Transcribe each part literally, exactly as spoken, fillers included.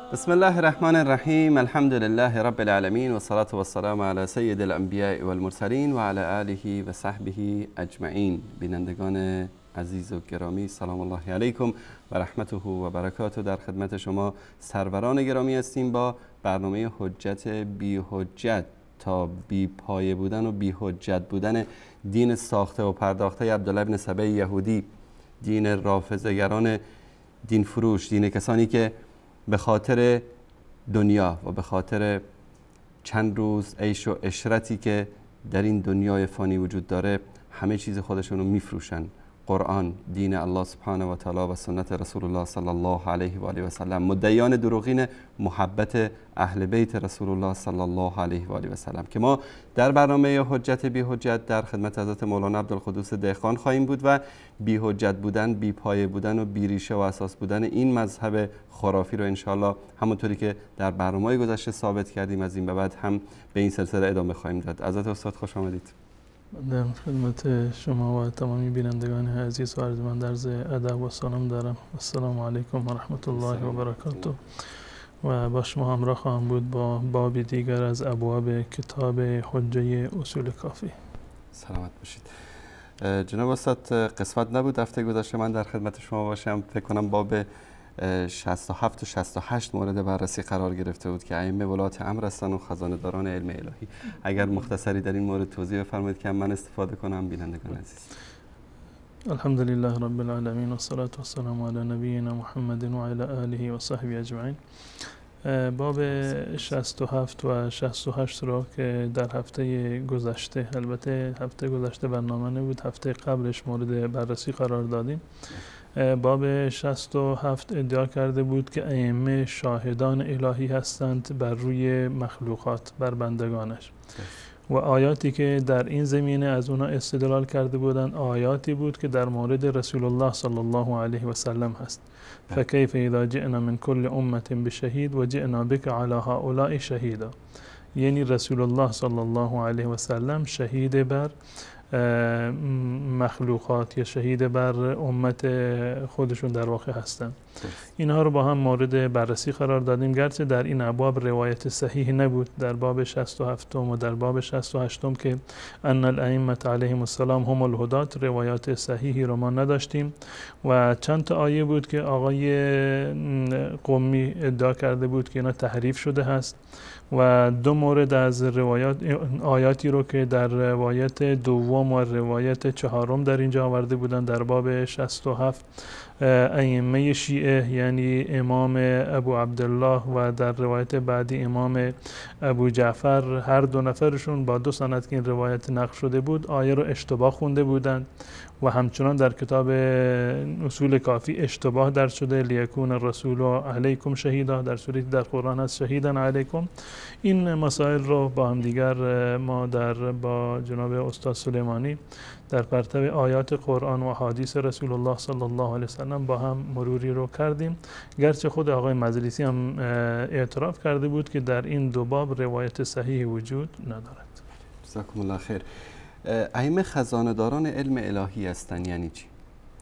بسم الله الرحمن الرحیم. الحمد لله رب العالمین و صلاة و السلام علی سید الانبیاء و المرسلین و علی آله و صحبه اجمعین. بینندگان عزیز و گرامی، سلام الله علیکم و رحمته و برکاته. در خدمت شما سروران گرامی هستیم با برنامه حجت بی حجت، تا بی پایه بودن و بی حجت بودن دین ساخته و پرداخته عبدالله بن سبع یهودی، دین رافضه‌گران، دین فروش، دین کسانی که به خاطر دنیا و به خاطر چند روز عیش و عشرتی که در این دنیای فانی وجود داره همه چیز خودشون رو میفروشن. قرآن، دین الله سبحانه و تعالی و سنت رسول الله صلی الله علیه و آله و سلم، مدعیان دروغین محبت اهل بیت رسول الله صلی الله علیه و آله و سلم، که ما در برنامه حجت بی حجت در خدمت حضرت مولانا عبدالقدوس دهقان خواهیم بود و بی حجت بودن، بی پایه بودن و بی ریشه و اساس بودن این مذهب خرافی رو انشاءالله همونطوری که در برنامه گذشته ثابت کردیم از این به بعد هم به این سلسله ادامه خواهیم داد. حضرت استاد خوش آمدید. در خدمت شما و تمامی بینندگان عزیز و ارجمند عرض ادب و سلام دارم. السلام علیکم و رحمت الله و برکاته. و با شما همراه خواهم بود با بابی دیگر از ابواب کتاب حجه اصول کافی. سلامت باشید. جناب استاد، قسمت نبود هفته گذشته من در خدمت شما باشم. فکر کنم باب شصت و هفت و شصت و هشت مورد بررسی قرار گرفته بود که ائمه ولات امر هستند و خزانه‌داران علم الهی. اگر مختصری در این مورد توضیح بفرمایید که من استفاده کنم بینندگان عزیز. الحمدلله رب العالمین و الصلاة و السلام علی نبینا محمد و علی آله و صحبه اجمعین. باب شصت و هفت و شصت و هشت را که در هفته گذشته، البته هفته گذشته برنامه نبود، هفته قبلش مورد بررسی قرار دادیم. باب شصت و هفت ادعا کرده بود که ائمه شاهدان الهی هستند بر روی مخلوقات، بر بندگانش، و آیاتی که در این زمینه از اونا استدلال کرده بودند آیاتی بود که در مورد رسول الله صلی الله علیه و سلم هست. فکیف اذا جئنا من کل امة بشهید و جئنا بک علی هؤلاء شهیدا. یعنی رسول الله صلی الله علیه و سلم شهید بر مخلوقات یا شهید بر امت خودشون در واقع هستند. اینها رو با هم مورد بررسی قرار دادیم، گرچه در این ابواب روایت صحیح نبود. در باب شصت و هفت و در باب شصت و هشت که ان الائمه علیهم السلام هم الهدات، روایات صحیحی رو ما نداشتیم و چند تا آیه بود که آقای قمی ادعا کرده بود که اینا تحریف شده هست و دو مورد از روایات آیاتی رو که در روایت دوم و روایت چهارم در اینجا آورده بودن در باب شصت و هفت ائمه شیعه یعنی امام ابو عبدالله و در روایت بعدی امام ابو جعفر، هر دو نفرشون با دو سند که این روایت نقل شده بود آیه رو اشتباه خونده بودند و همچنان در کتاب اصول کافی اشتباه درج شده لیکون الرسول علیکم شهیدا، در صورتی در قرآن هست شهیدا علیکم. این مسائل رو با هم دیگر ما در با جناب استاد سلیمانی در پرتو آیات قرآن و حدیث رسول الله صلی الله علیه وسلم با هم مروری رو کردیم، گرچه خود آقای مجلسی هم اعتراف کرده بود که در این دو باب روایت صحیح وجود ندارد. جزاکم الله خیر. ائمه خزانه‌داران علم الهی هستند یعنی چی؟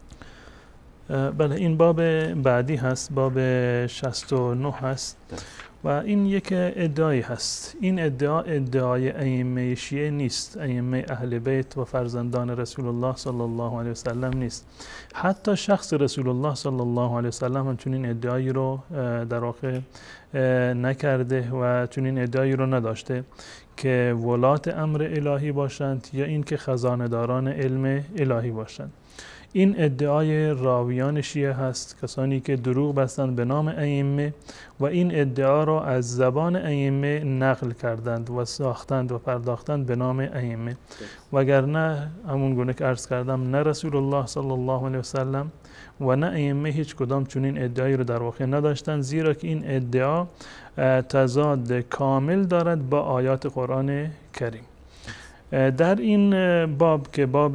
بله، این باب بعدی هست، باب شصت و نه هست و این یک ادعایی هست. این ادعا ادعای ائمه شیعه نیست، ائمه اهل بیت و فرزندان رسول الله صلی الله علیه و سلم نیست. حتی شخص رسول الله صلی الله علیه و سلم هم چنین ادعایی رو در واقع نکرده و چنین ادعایی رو نداشته که ولات امر الهی باشند یا این که خزانه‌داران علم الهی باشند. این ادعای راویان شیعه هست، کسانی که دروغ بستند به نام ائمه و این ادعا را از زبان ائمه نقل کردند و ساختند و پرداختند به نام ائمه، وگرنه همون گونه که عرض کردم نه رسول الله صلی الله علیه و سلم و نه ائمه هیچ کدام چنین ادعایی رو در واقع نداشتند، زیرا که این ادعا تضاد کامل دارد با آیات قرآن کریم. در این باب که باب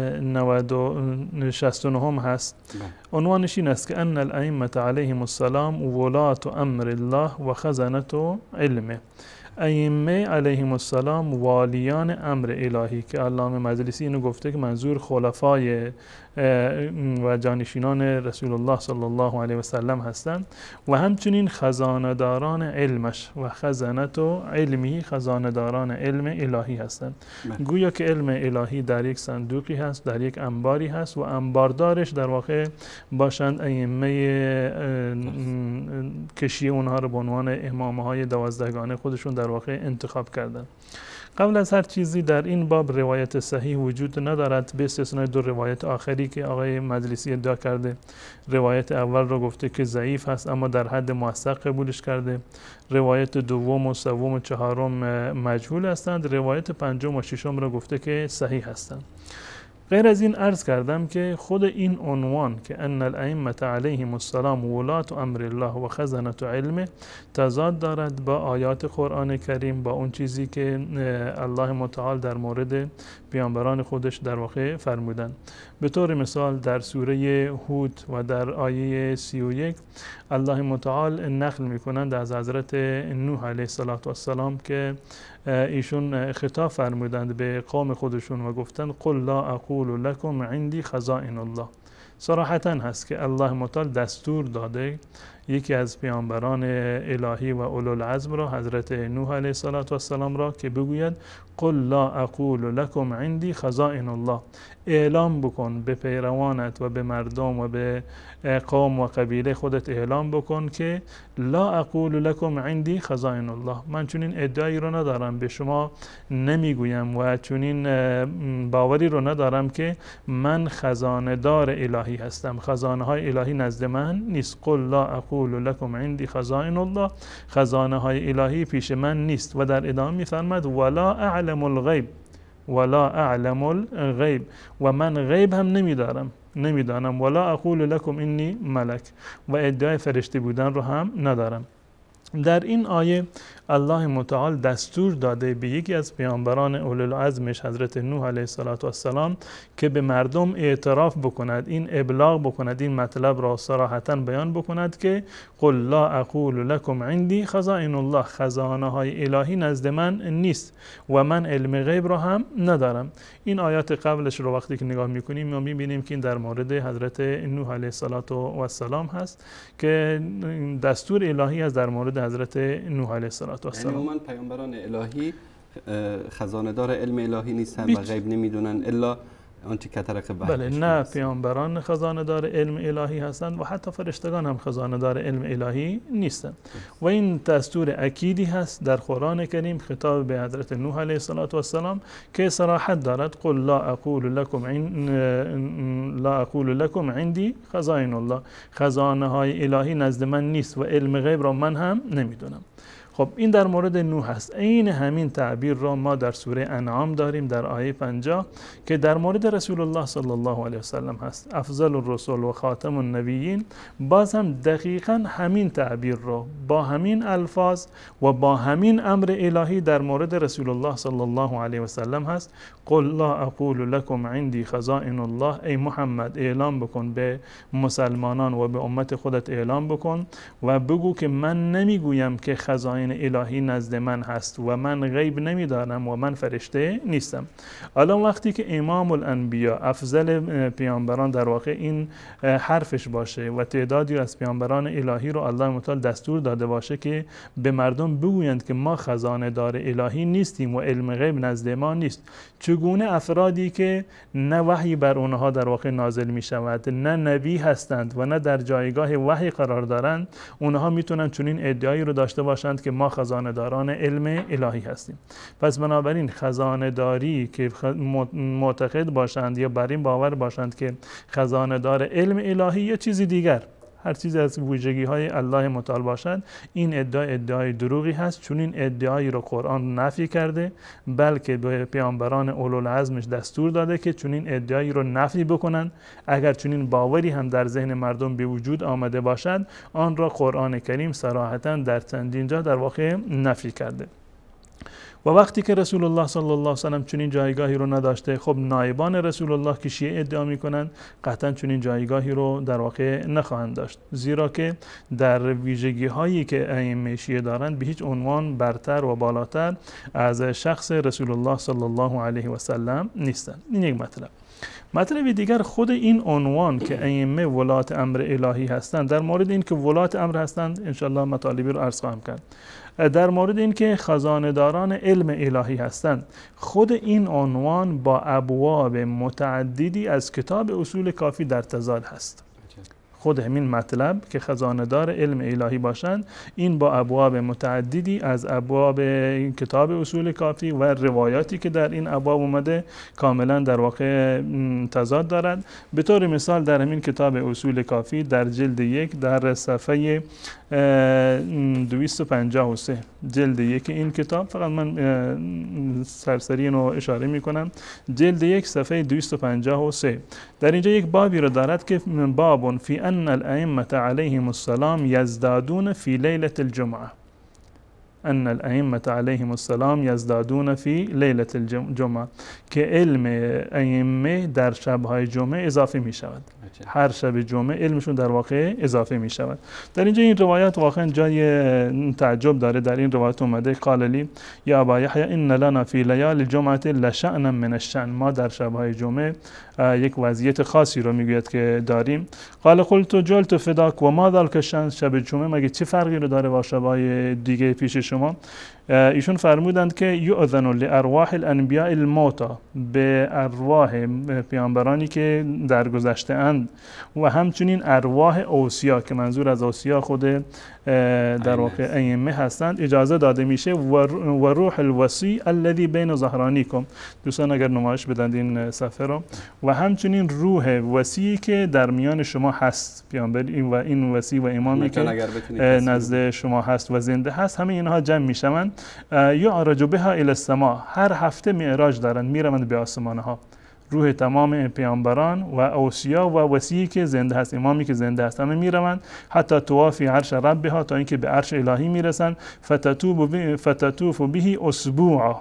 شصت و نه هست، عنوانش این است که ان الائمه علیهم السلام ولات امر الله و خزنة علمه. ائمه علیهم السلام والیان امر الهی که علامه مجلسی اینو گفته که منظور خلفای و جانشینان رسول الله صلی الله علیه و سلم هستند و همچنین خزانه‌داران علمش و خزانت و علمی خزانه‌داران علم الهی هستند. گویا که علم الهی در یک صندوقی هست، در یک انباری هست و انباردارش در واقع باشند ائمه کشی اونها رو به عنوان امامه های دوازدهگانه خودشون در واقع انتخاب کردن. قبل از هر چیزی در این باب روایت صحیح وجود ندارد به استثنای دو روایت آخری که آقای مجلسی ادعا کرده. روایت اول رو گفته که ضعیف هست اما در حد موثق قبولش کرده. روایت دوم و سوم و چهارم مجهول هستند. روایت پنجم و ششم رو گفته که صحیح هستند. غیر از این عرض کردم که خود این عنوان که ان الائمه علیهم السلام ولات امر الله و خزنه علم تضاد دارد با آیات قرآن کریم، با اون چیزی که الله متعال در مورد پیامبران خودش در واقع فرمودند. به طور مثال در سوره هود و در آیه سی و یک الله متعال نقل میکنند از حضرت نوح علیه السلام که ایشون خطاب فرمودند به قوم خودشون و گفتند قل لا اقول لكم عندي خزائن الله. صراحتا هست که الله متعال دستور داده یکی از پیامبران الهی و اولوالعزم را، حضرت نوح علیه السلام را، که بگوید قل لا اقول لكم عندي خزائن الله، اعلام بکن به پیروانت و به مردم و به قوم و قبیله خودت اعلام بکن که لا اقول لكم عندي خزائن الله، من چنین ادعایی رو ندارم، به شما نمیگویم و چنین باوری رو ندارم که من خزانه دار الهی هستم، خزانه های الهی نزد من نیست. قل لا اقول لكم عندي خزائن الله، خزانه های الهی پیش من نیست. و در ادامه میفرماد ولا اعلم الغیب، ولا اعلم الغیب، و من غیب هم نمیدارم نمیدانم. ولا اقول لكم انی ملک، و ادعای فرشته بودن رو هم ندارم. در این آیه الله متعال دستور داده به یکی از پیامبران اولوالعزمش حضرت نوح علیه السلام که به مردم اعتراف بکند، این ابلاغ بکند، این مطلب را صراحتا بیان بکند که قل لا اقول لكم عندي خزائن الله، خزانه های الهی نزد من نیست و من علم غیب را هم ندارم. این آیات قبلش رو وقتی که نگاه میکنیم ما میبینیم که این در مورد حضرت نوح علیه السلام هست که دستور الهی از در مورد حضرت نوح علیه السلام. یعنی عموما پیامبران الهی خزانه دار علم الهی نیستن و غیب نمیدونن الا آنچه که طرق بحث. بله، نه پیامبران خزانه دار علم الهی هستند و حتی فرشتگان هم خزانه دار علم الهی نیستند. و این دستور اکیدی هست در قرآن کریم خطاب به حضرت نوح علیه السلام که صراحت دارد قل لا اقول لكم لا اقول لكم عندي خزائن الله، خزانه های الهی نزد من نیست و علم غیب را من هم نمیدونم. خب این در مورد نوح هست. این همین تعبیر را ما در سوره انعام داریم در آیه پنجاه که در مورد رسول الله صلی الله علیه و سلم هست، افضل الرسل و خاتم النبیین. باز هم دقیقا همین تعبیر را با همین الفاظ و با همین امر الهی در مورد رسول الله صلی الله علیه و سلم هست. قل لا اقول لكم عندي خزائن الله، ای محمد اعلام بکن به مسلمانان و به امت خودت اعلام بکن و بگو که من نمیگویم که خزائن الهی نزد من هست و من غیب نمیدانم و من فرشته نیستم. الان وقتی که امام الانبیا، افضل پیامبران در واقع این حرفش باشه و تعدادی از پیامبران الهی رو الله متعال دستور داده باشه که به مردم بگویند که ما خزانه دار الهی نیستیم و علم غیب نزد ما نیست، چگونه افرادی که نه وحی بر اونها در واقع نازل می شود، نه نبی هستند و نه در جایگاه وحی قرار دارند، اونها میتونن چنین ادعایی رو داشته باشند که ما خزانه داران علم الهی هستیم؟ پس بنابراین خزانه داری که معتقد باشند یا بر این باور باشند که خزانه دار علم الهی یا چیزی دیگر، هر چیز از ویژگی های الله متعال باشد، این ادعا ادعای دروغی هست، چون این ادعایی رو قرآن نفی کرده، بلکه به پیامبران اولوالعزمش دستور داده که چون این ادعایی رو نفی بکنن. اگر چون این باوری هم در ذهن مردم به وجود آمده باشد، آن را قرآن کریم صراحتا در چندین جا در واقع نفی کرده. و وقتی که رسول الله صلی الله علیه و سلم چنین جایگاهی رو نداشته، خب نایبان رسول الله که شیعه ادعا میکنن قطعا چنین جایگاهی رو در واقع نخواهند داشت، زیرا که در ویژگی هایی که ائمه شیعه دارند به هیچ عنوان برتر و بالاتر از شخص رسول الله صلی الله علیه و سلم نیستند. این یک مطلب. مطلب دیگر، خود این عنوان که ائمه ولات امر الهی هستند، در مورد این که ولات امر هستند انشالله مطالبی رو عرض خواهم کرد. در مورد این که خزانه‌داران علم الهی هستند، خود این عنوان با ابواب متعددی از کتاب اصول کافی در تضاد هست. خود همین مطلب که خزانه‌دار علم الهی باشند، این با ابواب متعددی از ابواب کتاب اصول کافی و روایاتی که در این ابواب اومده کاملا در واقع تضاد دارد. به طور مثال در همین کتاب اصول کافی در جلد یک در صفحه دویست و پنجاه و سه، جلد یک این کتاب، فقط من سرسری اینو اشاره می کنم، جلد یک صفحه دویست و پنجاه و سه، در اینجا یک بابی رو دارد که باب فی ان الائمه علیهم السلام یزدادون فی لیلة الجمعه، ان الائمه علیهم السلام یزدادون فی لیلة الجمعه، که علم ائمه در شبهای جمعه اضافه می شود. هر شب جمعه علمشون در واقع اضافه می شود. در اینجا این روایت واقعا جای تعجب داره. در این روایت اومده قال لی یا ابا یحیی ان لنا فی لیال الجمعه لشأنا من الشأن، ما در شبهای جمعه یک وضعیت خاصی رو میگوید که داریم. قال قلت جلت فداک و ما ذلک الشأن، شب جمعه مگه چه فرقی رو داره با شبهای دیگه پیش شما؟ ایشون فرمودند که یؤذن لارواح الانبیاء الموتى، به ارواح پیامبرانی که درگذشته اند و همچنین ارواح اوصیا که منظور از اوصیا خود در واقع ائمه هستند اجازه داده میشه، و روح الوصی الذی بین ظهرانیکم، دوستان اگر نمایش بدند این صفحه رو، و همچنین روح وصی که در میان شما هست، پیامبر این و این وصی و امامی که نزد شما هست و زنده هست، همه اینها جمع میشوند. یعرج بها الی السماء، هر هفته معراج دارند، میروند به آسمان ها، روح تمام پیامبران و اوصیا و وصی که زنده هست، امامی که زنده هست، همه میروند حتی توافی عرش ربها، تا اینکه به عرش الهی میرسند. فتطوف فتطوف به اسبوعا،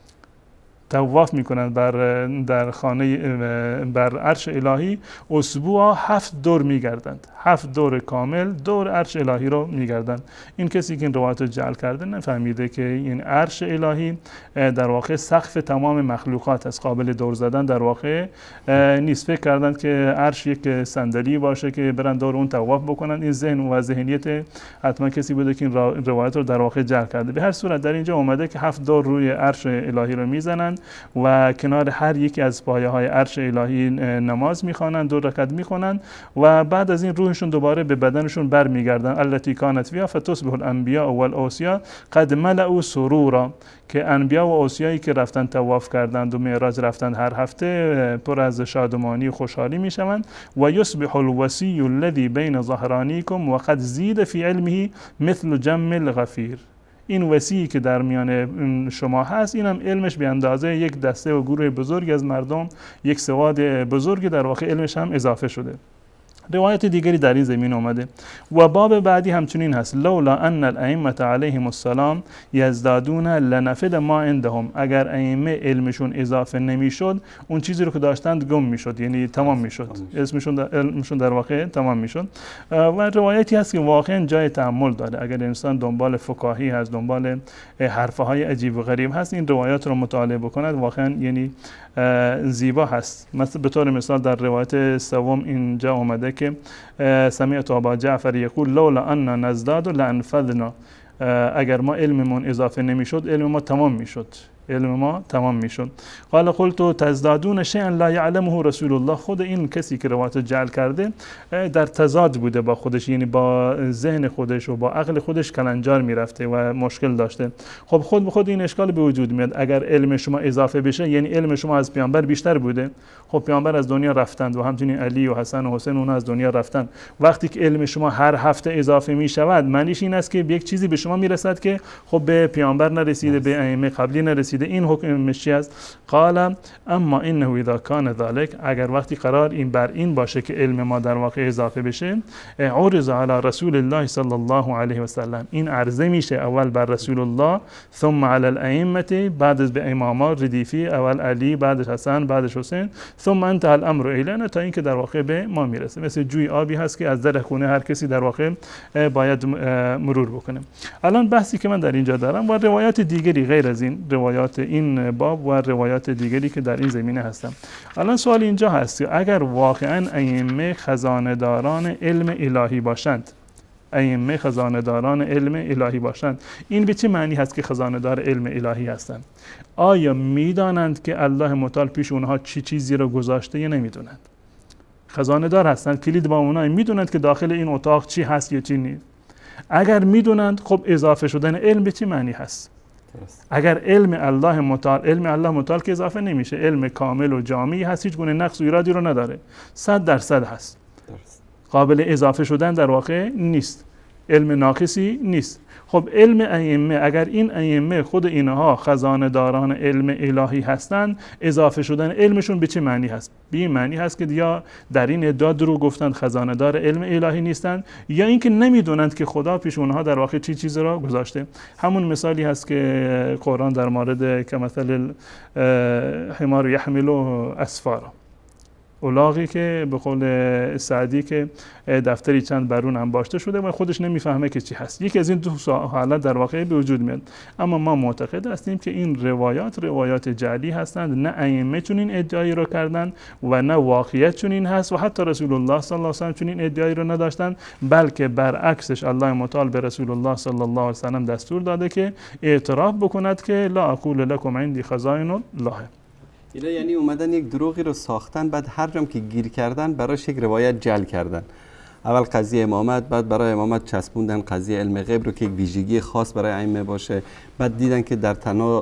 طواف میکنند بر در خانه بر عرش الهی، اسبوعا هفت دور میگردند، هفت دور کامل دور عرش الهی رو میگردند. این کسی که این روایت رو جعل کرده نفهمیده که این عرش الهی در واقع سقف تمام مخلوقات است، قابل دور زدن در واقع نیست. فکر کردند که عرش یک صندلی باشه که برن دور اون طواف بکنند. این ذهن و ذهنیت حتما کسی بوده که این روایت رو در واقع جعل کرده. به هر صورت در اینجا اومده که هفت دور روی عرش الهی رو میزنند و کنار هر یکی از پایه های عرش الهی نماز میخوانند، دو رکعت میخوانند و بعد از این روحشون دوباره به بدنشون برمیگردن. التي كانت فيها فتصبح الانبیاء والاوصیا قد ملئوا سرورا، که انبیا و اوصیایی که رفتن طواف کردند و معراج رفتند هر هفته پر از شادمانی و خوشحالی میشوند. و یصبح الوصی الذي بین ظهرانیکم و قد زید فی علمه مثل جم الغفیر، این وصی که در میان شما هست، این هم علمش به اندازه یک دسته و گروه بزرگ از مردم، یک سواد بزرگ در واقع علمش هم اضافه شده. روایت دیگری در این زمین اومده و باب بعدی همچنین هست، لولا ان الائمه علیهم السلام یزدادون لنفد ما عندهم، اگر ائمه علمشون اضافه نمیشد اون چیزی رو که داشتند گم میشد، یعنی تمام میشد، اسمشون در علمشون در واقع تمام میشد. و روایتی هست که واقعا جای تأمل داره، اگر انسان دنبال فکاهی هست، دنبال حرفه های عجیب و غریب هست، این روایات رو مطالعه بکند، واقعا یعنی زیبا هست. مثلا به طور مثال در روایت سوم اینجا اومده که سمعت ابا جعفر یقول لولا ان نزداد لانفذنا، اگر ما علممون اضافه نمیشد علم ما تمام میشد، علم ما تمام میشد. قال قلت تزدادون شیئا لا یعلمه رسول الله، خود این کسی که روایت جعل کرده در تضاد بوده با خودش، یعنی با ذهن خودش و با عقل خودش کلنجار میرفته و مشکل داشته. خب خود به خود این اشکال به وجود میاد، اگر علم شما اضافه بشه یعنی علم شما از پیامبر بیشتر بوده. خب پیامبر از دنیا رفتند و همچنین علی و حسن و حسین اونها از دنیا رفتند. وقتی که علم شما هر هفته اضافه میشود، معنیش این است که یک چیزی به شما میرسد که خب به پیامبر نرسیده، به ائمه قبلی نرسیده، رسیده. این حکمش چی است؟ قال اما انه اذا کان ذلك، اگر وقتی قرار این بر این باشه که علم ما در واقع اضافه بشه، عرض علی رسول الله صلی الله علیه و سلم، این عرضه میشه اول بر رسول الله، ثم علی الائمه، بعد از به امامان ردیفی، اول علی، بعدش حسن، بعدش حسین، ثم انتهى الامر الینا، تا اینکه در واقع به ما میرسه. مثل جوی آبی هست که از در خونه هر کسی در واقع باید مرور بکنه. الان بحثی که من در اینجا دارم و روایات دیگری غیر از این روایات این باب و روایات دیگری که در این زمینه هستم. الان سوال اینجا هست که اگر واقعا ائمه خزانه‌داران علم الهی باشند، ائمه خزانه‌داران علم الهی باشند، این به چه معنی هست که خزانه‌دار علم الهی هستند؟ آیا میدانند که الله متعال پیش اونها چی چیزی رو گذاشته یا نمیدونند؟ خزانه دار هستند، کلید با اونها، میدونند که داخل این اتاق چی هست یا چی نیست. اگر میدونند، خب اضافه شدن علم به چه معنی هست؟ اگر علم الله متعال، علم الله متعال که اضافه نمیشه، علم کامل و جامعی هست، هیچ گونه نقص و ایرادی رو نداره، صد درصد هست، قابل اضافه شدن در واقع نیست، علم ناقصی نیست. خب علم ائمه، اگر این ائمه خود اینها خزانه داران علم الهی هستند، اضافه شدن علمشون به چه معنی هست؟ به این معنی هست که یا در این ادعا درو گفتند خزانه دار علم الهی نیستند، یا اینکه نمیدونند که خدا پیش اونها در واقع چی چیزی را گذاشته. همون مثالی هست که قرآن در مورد که مثل حمار یحمل اسفارا، الاغی که به قول سعدی که دفتری چند برون انباشته شده و خودش نمیفهمه که چی هست. یکی از این دو حالت در واقع به وجود میاد. اما ما معتقد هستیم که این روایات روایات جعلی هستند، نه ائمه چنین ادعایی رو کردند و نه واقعیت چنین هست و حتی رسول الله صلی الله علیه و سلم چنین ادعایی رو نداشتند، بلکه برعکسش الله متعال به رسول الله صلی الله علیه و سلم دستور داده که اعتراف بکند که لا اقول لكم عندي خزائن الله. اینا یعنی اومدن یک دروغی رو ساختن، بعد هر جام که گیر کردن براش یک روایت جل کردن. اول قضیه امامت، بعد برای امامت چسبوندن قضیه علم غیب رو که یک ویژگی خاص برای ائمه باشه، بعد دیدن که در تنا...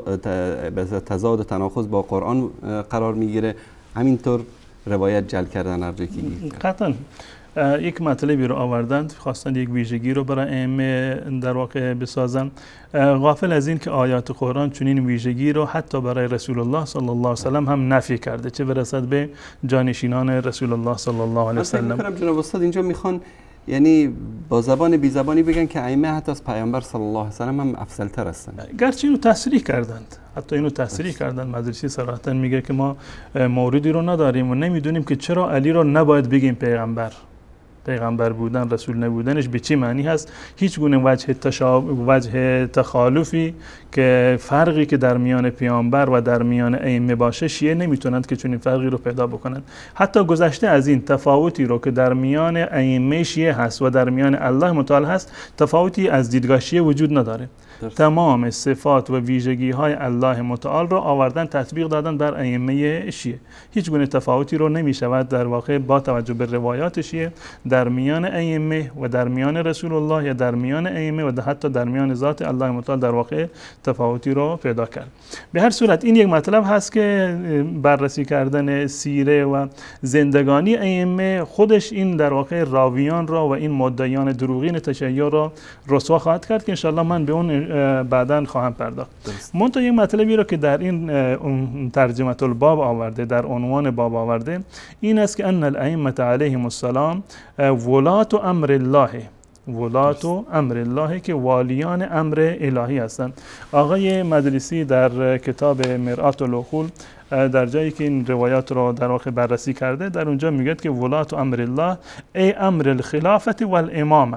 تضاد و تناقض با قرآن قرار میگیره، همینطور روایت جل کردن هر جایی که گیر کردن. قطعاً یک مطلبی رو آوردند، خواستند یک ویژگی رو برای ائمه در واقع بسازن، غافل از این که آیات قرآن چنین ویژگی رو حتی برای رسول الله صلی الله علیه و سلم هم نفی کرده، چه برسد به جانشینان رسول الله صلی الله علیه و سلم. من فکر می‌کنم جناب استاد اینجا میخوان یعنی با زبان بی زبانی بگن که ائمه حتی از پیامبر صلی الله علیه و سلم هم افضل‌تر هستند. گرچه اینو تصریح کردند، حتی اینو تصریح کردند. مدرسی صراحتاً میگه که ما موردی رو نداریم و نمیدونیم که چرا علی رو نباید بگیم پیغمبر. پیغمبر بودن، رسول نبودنش به چی معنی هست؟ هیچ گونه وجه تشاب... وجه تخالفی که فرقی که در میان پیامبر و در میان ائمه باشه، شیعه نمیتونند که چنین فرقی رو پیدا بکنند. حتی گذشته از این تفاوتی رو که در میان ائمه شیعه هست و در میان الله متعال هست، تفاوتی از دیدگاه شیعه وجود نداره. درست. تمام صفات و ویژگی های الله متعال رو آوردن تطبیق دادن بر ائمه شیعه. هیچ گونه تفاوتی رو نمیشود در واقع با توجه به روایات شیعه در میان ائمه و در میان رسول الله یا در میان ائمه و حتی در میان ذات الله متعال در واقع تفاوتی رو پیدا کرد. به هر صورت این یک مطلب هست که بررسی کردن سیره و زندگانی ائمه خودش این در واقع راویان را و این مدعیان دروغین تشیع را رسوا خواهد کرد که ان شاء الله من به اون بعداً خواهم پرداخت. منتها یک مطلبی رو که در این ترجمه الباب آورده، در عنوان باب آورده، این است که ان الائمه علیهم السلام ولات امر الله، ولات امر الله که والیان امر الهی هستند. آقای مدرسی در کتاب مرآت العقول در جایی که این روایات رو در واقع بررسی کرده، در اونجا میگه که ولات امر الله ای امر الخلافت والامامه،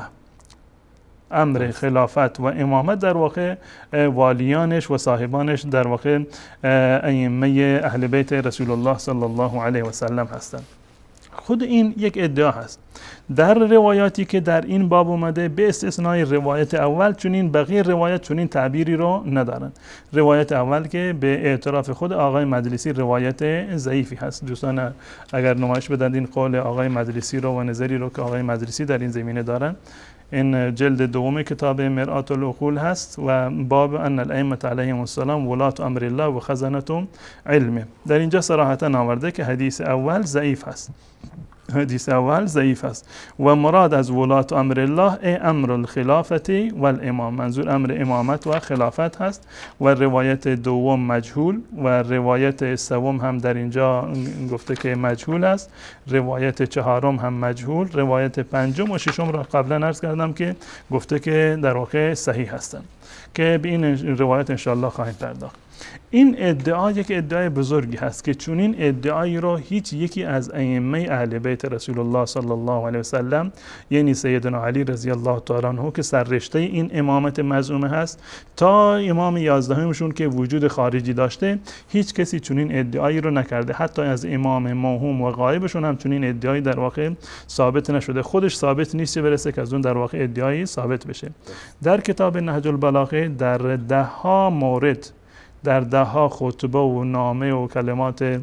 امر خلافت و امامت در واقع والیانش و صاحبانش در واقع ائمه اهل بیت رسول الله صلی الله علیه و سلم هستند. خود این یک ادعا هست در روایاتی که در این باب اومده، به استثنای روایت اول، چنین بقیه روایت چنین تعبیری رو ندارند. روایت اول که به اعتراف خود آقای مجلسی روایت ضعیفی هست. دوستان اگر نمایش بدن این قول آقای مجلسی رو و نظری رو که آقای مجلسی در این زمینه دارن، این جلد دوم کتاب مرآت العقول هست و باب ان الائمه علیهم السلام ولات امر الله و خزنة علمه. در اینجا صراحتا آورده که حدیث اول ضعیف هست. حدیث اول ضعیف است و مراد از ولات امر الله ای امر الخلافت و الامام، منظور امر امامت و خلافت هست و روایت دوم مجهول و روایت سوم هم در اینجا گفته که مجهول است، روایت چهارم هم مجهول، روایت پنجم و ششم را قبلا عرض کردم که گفته که در واقع صحیح هستند که به این روایت انشاءالله خواهیم پرداخت. این ادعا یک ادعای بزرگی هست که چون این ادعایی را هیچ یکی از ائمه اهل بیت رسول الله صلی الله علیه و سلم، یعنی سیدنا علی رضی الله تعالی عنه که سررشته این امامت مزعومه هست تا امام یازدهمشون که وجود خارجی داشته، هیچ کسی چون این ادعایی رو نکرده. حتی از امام موهوم و غایبشون هم چون این ادعایی در واقع ثابت نشده، خودش ثابت نیست چه برسه که از اون در واقع ادعایی ثابت بشه. در کتاب نهج البلاغه در ده ها مورد، در ده ها خطبه و نامه و کلمات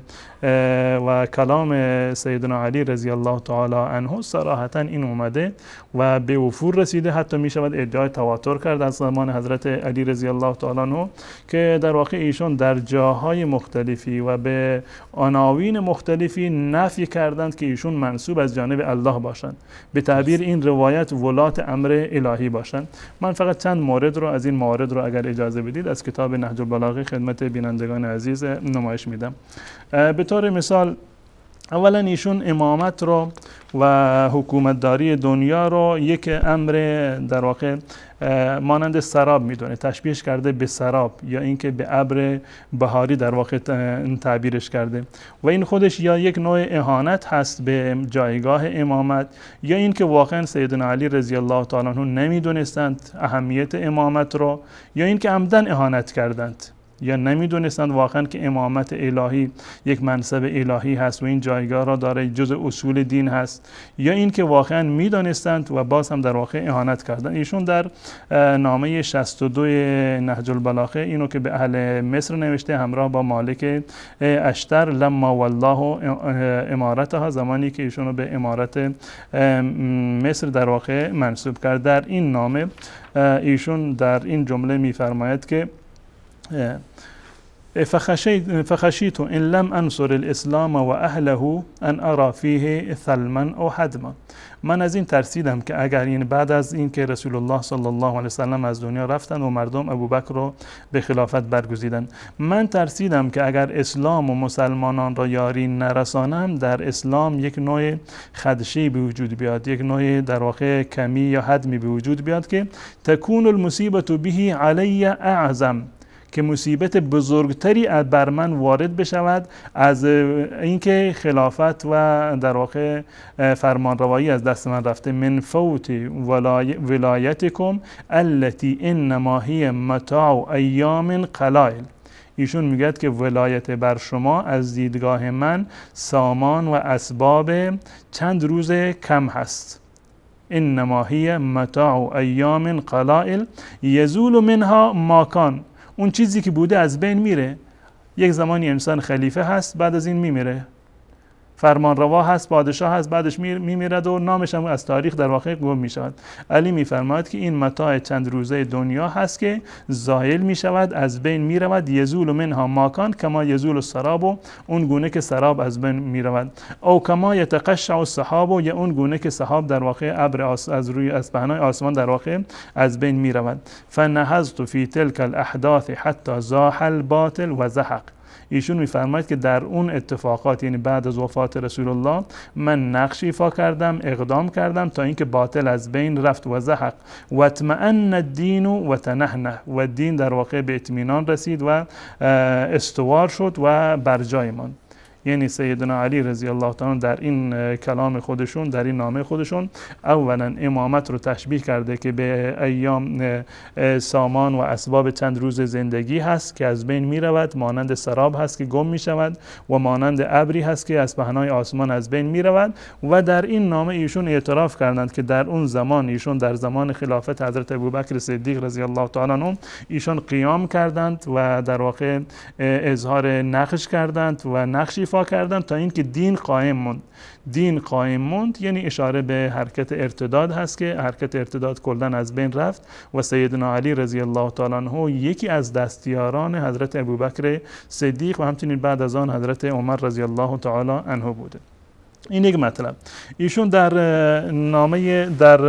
و کلام سیدنا علی رضی الله تعالی عنه صراحتا این اومده و به وفور رسیده. حتی می شود ادعای تواتر کرد از زمان حضرت علی رضی الله تعالی عنه که در واقع ایشون در جاهای مختلفی و به عناوین مختلفی نفی کردند که ایشون منسوب از جانب الله باشند، به تعبیر این روایت ولات امر الهی باشند. من فقط چند مورد رو از این موارد رو اگر اجازه بدید از کتاب نهج البلاغه خدمت بینندگان عزیز نمایش میدم. به طور مثال اولا ایشون امامت رو و حکومتداری دنیا رو یک امر در واقع مانند سراب میدونه، تشبیهش کرده به سراب یا اینکه به ابر بهاری در واقع تعبیرش کرده و این خودش یا یک نوع اهانت هست به جایگاه امامت یا اینکه واقعا سیدنا علی رضی الله تعالی عنه نمیدونستند اهمیت امامت رو یا اینکه عمدن اهانت کردند یا نمیدونستند واقعا که امامت الهی یک منصب الهی هست و این جایگاه را داره، جزء اصول دین هست، یا این که واقعا میدونستند و باز هم در واقع اهانت کردن. ایشون در نامه شصت و دو نهج البلاغه اینو که به اهل مصر نوشته همراه با مالک اشتر لما والله امارتها، زمانی که ایشون رو به امارت مصر در واقع منصوب کرد، در این نامه ایشون در این جمله میفرماید که فخشیت ان لم انصر الاسلام و اهله ان ارى فیه ثلما او حدما. من از این ترسیدم که اگر این بعد از این که رسول الله صلی الله علیه وسلم از دنیا رفتن و مردم ابوبکر رو به خلافت برگزیدن، من ترسیدم که اگر اسلام و مسلمانان را یاری نرسانم در اسلام یک نوع خدشه‌ای به وجود بیاد، یک نوع در واقع کمی یا حدمی به وجود بیاد که تکون المصیبه به علی اعظم، که مصیبت بزرگتری بر من وارد بشود از اینکه خلافت و در واقع فرمانروایی از دست من رفته. من فوت ولایتکم التي انما هی متاع ایام قلائل. ایشون میگه که ولایت بر شما از دیدگاه من سامان و اسباب چند روز کم هست. انما هی متاع ایام قلائل یزول منها ما کان. اون چیزی که بوده از بین میره. یک زمانی انسان خلیفه هست، بعد از این میمیره، فرمان روا هست، پادشاه هست، بعدش میمیرد و نامش هم از تاریخ در واقع گم میشود. علی میفرماید که این متاع چند روزه دنیا هست که زائل میشود، از بین میرود. یزول منها ماکان کما یزول السراب، اون گونه که سراب از بین میرود، او کما یتقشع السحاب، یا اون گونه که سحاب در واقع ابر از روی از پهنای آسمان در واقع از بین میرود. فنهضت فی تلک الاحداث حتی زاح الباطل و زحق. ایشون میفرماید که در اون اتفاقات، یعنی بعد از وفات رسول الله، من نقش ایفا کردم، اقدام کردم تا اینکه باطل از بین رفت و زحق و اطمئن الدین و تنحنح، و دین در واقع به اطمینان رسید و استوار شد و بر جای ماند. یعنی سیدنا علی رضی الله تعالی در این کلام خودشون، در این نامه خودشون، اولا امامت رو تشبیه کرده که به ایام سامان و اسباب چند روز زندگی هست که از بین می رود، مانند سراب هست که گم می شود و مانند ابری هست که از پهنای آسمان از بین می رود. و در این نامه ایشون اعتراف کردند که در اون زمان، ایشون در زمان خلافت حضرت ابوبکر صدیق رضی الله تعالی عنه، ایشون قیام کردند و در واقع اظهار نقش کردند و نقشی کردند تا اینکه دین قائم موند. دین قائم موند یعنی اشاره به حرکت ارتداد هست که حرکت ارتداد کلاً از بین رفت و سیدنا علی رضی الله تعالی عنه یکی از دستیاران حضرت ابوبکر صدیق و همچنین بعد از آن حضرت عمر رضی الله تعالی عنه بوده. این یک مطلب. ایشون در نامه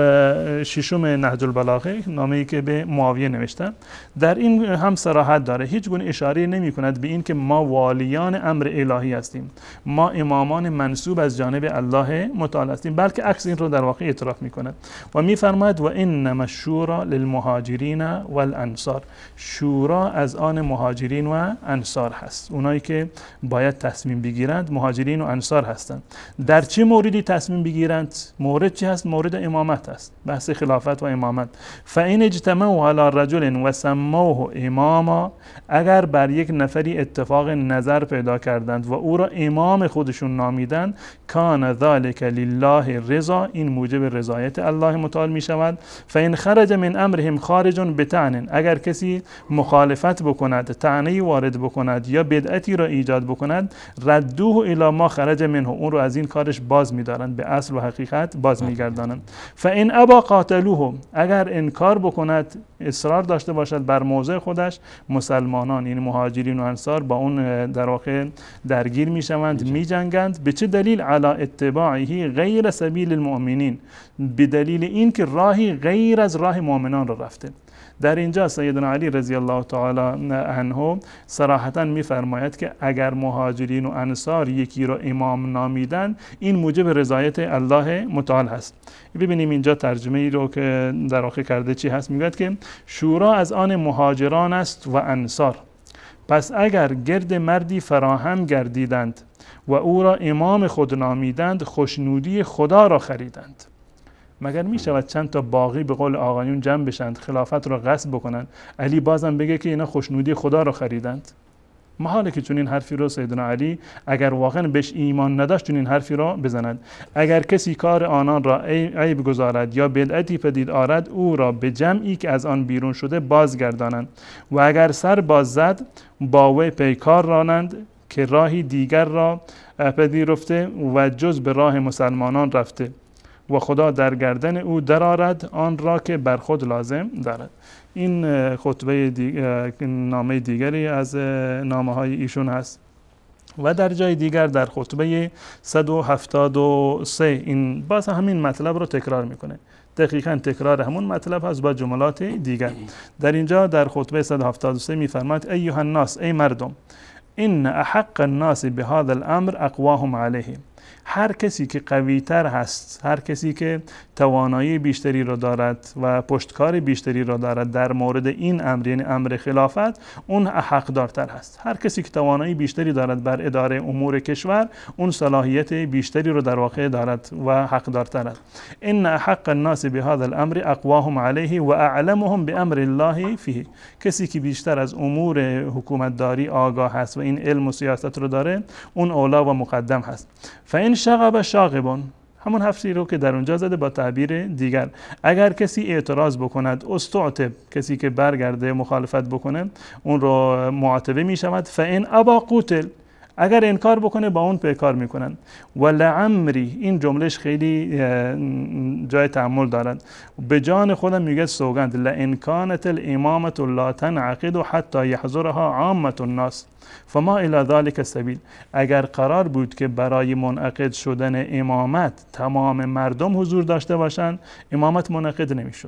در ششم نهج البلاغه، نامه‌ای که به معاویه نوشتن، در این هم صراحت داره، هیچ گونه اشاره نمی کند به این که ما والیان امر الهی هستیم، ما امامان منصوب از جانب الله متعال هستیم، بلکه عکس این رو در واقع اعتراف می کند و می فرماید و انما الشورى للمهاجرین والانصار، شورا از آن مهاجرین و انصار هست، اونایی که باید تصمیم بگیرند مهاجرین و انصار هستند. در چه موردی تصمیم بگیرند؟ مورد چی هست؟ مورد امامت است، بحث خلافت و امامت. فإن اجتمعوا علی رجل و سموه اماما، اگر بر یک نفری اتفاق نظر پیدا کردند و او را امام خودشون نامیدند، کان ذلک لله رضا، این موجب رضایت الله متعال می شود. فإن خرج من امرهم خارج بطعن، اگر کسی مخالفت بکند، طعنه وارد بکند یا بدعتی را ایجاد بکند، ردوه الی ما خرج منه، اون رو از این کارش باز می‌دارند، به اصل و حقیقت باز می‌گردانند. فإن ابا قاتلوه، اگر انکار بکند، اصرار داشته باشد بر موضع خودش، مسلمانان این مهاجرین و انصار با اون در واقع درگیر میشوند، میجنگند. به چه دلیل؟ علی اتباعه غیر سبیل المؤمنین، به دلیل این که راهی غیر از راه مؤمنان را رفته. در اینجا سیدنا علی رضی الله تعالی عنه صراحتا میفرماید که اگر مهاجرین و انصار یکی را امام نامیدن، این موجب رضایت الله متعال هست. ببینیم اینجا ترجمه ای رو که در واقع کرده چی هست. میگوید که شورا از آن مهاجران است و انصار، پس اگر گرد مردی فراهم گردیدند و او را امام خود نامیدند، خوشنودی خدا را خریدند. مگر می شود چند تا باغی به قول آقایون جمع بشند، خلافت را غصب بکنند، علی بازم بگه که اینا خوشنودی خدا را خریدند؟ محاله که چون این حرفی رو سیدنا علی اگر واقعا بهش ایمان نداشت چون این حرفی را بزند. اگر کسی کار آنان را عیب گذارد یا بدعتی پدید آرد، او را به جمعی که از آن بیرون شده بازگردانند و اگر سر باز زد، با وی پیکار رانند که راهی دیگر را پذیرفته و جز به راه مسلمانان رفته و خدا در گردن او درآرد آن را که بر خود لازم دارد. این خطبه دیگر، نامه دیگری از نامه های ایشون هست. و در جای دیگر در خطبه صد و هفتاد و سه این باز همین مطلب رو تکرار میکنه، دقیقاً تکرار همون مطلب هست با جملات دیگر. در اینجا در خطبه صد و هفتاد و سه میفرماید ایها الناس، ای مردم، ان احق الناس بهذا الامر اقواهم علیه، هر کسی که قوی تر هست، هر کسی که توانایی بیشتری را دارد و پشتکار بیشتری را دارد در مورد این امر، یعنی امر خلافت، اون حقدارتر هست. هر کسی که توانایی بیشتری دارد بر اداره امور کشور، اون صلاحیت بیشتری را در واقع دارد و حقدارتر است. ان احق الناس بهذا الامر اقواهم علیه و اعلمهم بامر الله فیه، کسی که بیشتر از امور حکومتداری آگاه هست و این علم و سیاست رو داره، اون اولا و مقدم هست. فإن شغب شاغبون، همون حرفی رو که در اونجا زده با تعبیر دیگر، اگر کسی اعتراض بکند، استعتب، کسی که برگرده مخالفت بکنه، اون رو معاتبه می شود. فإن ابا قتل، اگر انکار بکنه با اون پیکار میکنن. و لعمری، این جملهش خیلی جای تأمل دارد، به جان خودم میگه سوگند، لئن کانت الامامة لا تنعقد حتی یحضرها عامة الناس فما الی ذلک السبیل، اگر قرار بود که برای منعقد شدن امامت تمام مردم حضور داشته باشند، امامت منعقد نمیشد.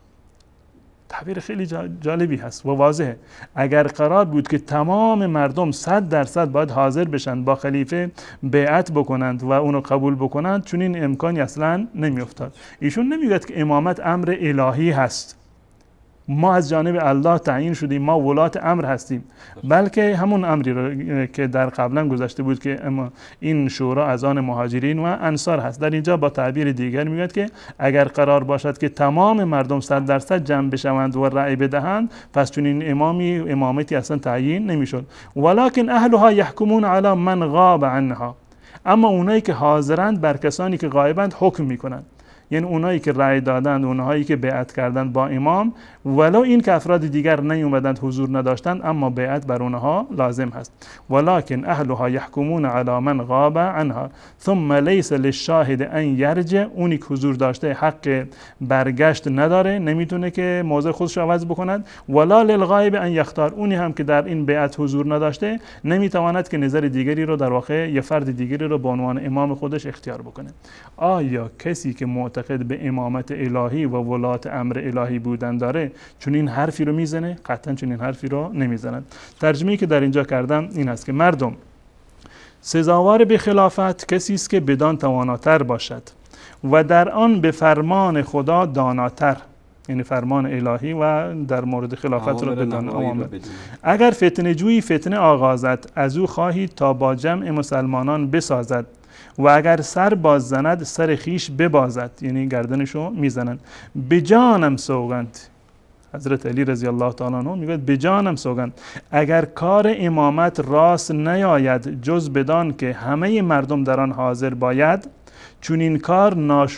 تعبیر خیلی جالبی هست و واضحه. اگر قرار بود که تمام مردم صد درصد باید حاضر بشن، با خلیفه بیعت بکنند و اونو قبول بکنند، چون این امکانی اصلا نمیافتاد. ایشون نمیگه که امامت امر الهی هست، ما از جانب الله تعیین شدیم، ما ولات امر هستیم، بلکه همون امری رو که در قبلا گذشته بود که این شورا از آن مهاجرین و انصار هست. در اینجا با تعبیر دیگر میگه که اگر قرار باشد که تمام مردم صد درصد جمع بشوند و رأی بدهند، پس چون این امامی امامتی اصلا تعیین نمیشد. ولکن اهلها یحکمون علی من غاب عنها، اما اونایی که حاضرند بر کسانی که غایبند حکم میکنند. یعنی اونایی که رأی دادند، اونایی که بیعت کردند با امام، ولو این که افراد دیگر نیومدند حضور نداشتند، اما بیعت بر اونها لازم هست. ولکن اهلها یحکمون علی من غاب عنها ثم لیس للشاهد ان یرجع. اونی که حضور داشته حق برگشت نداره، نمیتونه که موضع خودش رو عوض بکند. ولا للغایب ان یختار. اونی هم که در این بیعت حضور نداشته نمیتواند که نظر دیگری رو، در واقع یه فرد دیگری رو به عنوان امام خودش اختیار بکنه. آیا کسی که معتقد به امامت الهی و ولات امر الهی بودن داره چون این حرفی رو میزنه؟ قطعا چون این حرفی رو نمیزند. ترجمه‌ای که در اینجا کردم این است که مردم سزاوار به خلافت کسی است که بدان تواناتر باشد و در آن به فرمان خدا داناتر، یعنی فرمان الهی و در مورد خلافت را بدان اوامر. اگر فتنه جویی فتنه آغازد، از او خواهید تا با جمع مسلمانان بسازد و اگر سر باز زند سر خیش ببازد، یعنی گردنشو میزنند. به جانم سوگند، حضرت علی رضی الله تعالی عنه میگه به جانم سوگند اگر کار امامت راست نیاید جز بدان که همه مردم در آن حاضر باید، چون این کار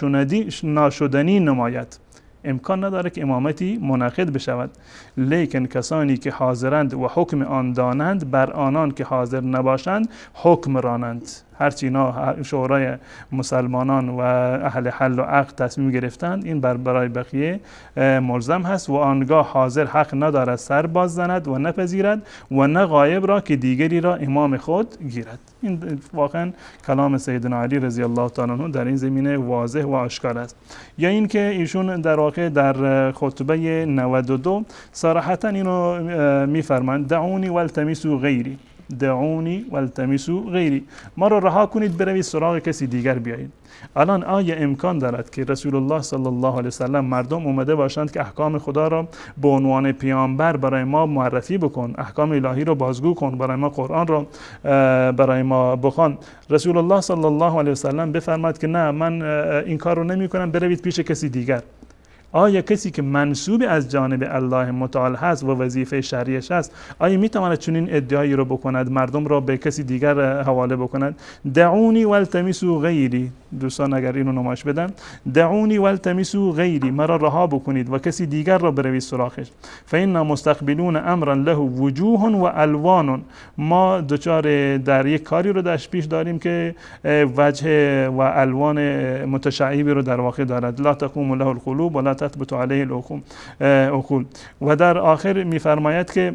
ناشدنی نماید. امکان نداره که امامتی منعقد بشود، لیکن کسانی که حاضرند و حکم آن دانند بر آنان که حاضر نباشند حکم رانند. هرچی اینا شورای مسلمانان و اهل حل و عقد تصمیم گرفتند این بر برای بقیه ملزم هست و آنگاه حاضر حق ندارد سر باز زند و نپذیرد و نه غایب را که دیگری را امام خود گیرد. این واقعا کلام سیدنا علی رضی الله تعالی عنه در این زمینه واضح و آشکار است. یا اینکه ایشون در واقع در خطبه نود و دو صراحتا اینو میفرمایند دعونی والتمسوا غیری، دعونی والتمسوا غیری، ما را رها کنید بروید سراغ کسی دیگر بیایید. الان آیا امکان دارد که رسول الله صلی الله علیه وسلم مردم اومده باشند که احکام خدا را به عنوان پیامبر برای ما معرفی بکن، احکام الهی را بازگو کن، برای ما قرآن را برای ما بخوان، رسول الله صلی الله علیه وسلم بفرماد که نه من این کار رو نمی کنم، بروید پیش کسی دیگر؟ آیا کسی که منسوب از جانب الله متعال هست و وظیفه شرعیش هست آیا میتواند چنین ادعایی رو بکند، مردم را به کسی دیگر حواله بکند؟ دعونی والتمسوا غیری، دوستان اگر اینو نمایش بدن، دعونی والتمسوا غیری، مرا رها بکنید و کسی دیگر را بروید سراغش. فإنا مستقبلون امرا له وجوه و الوان، ما دچار در یک کاری رو داشت پیش داریم که وجه و الوان متشعبی رو در واقع دارد. لا تقوم له القلوب ولا تثبت علیه العقول. و در آخر میفرماید که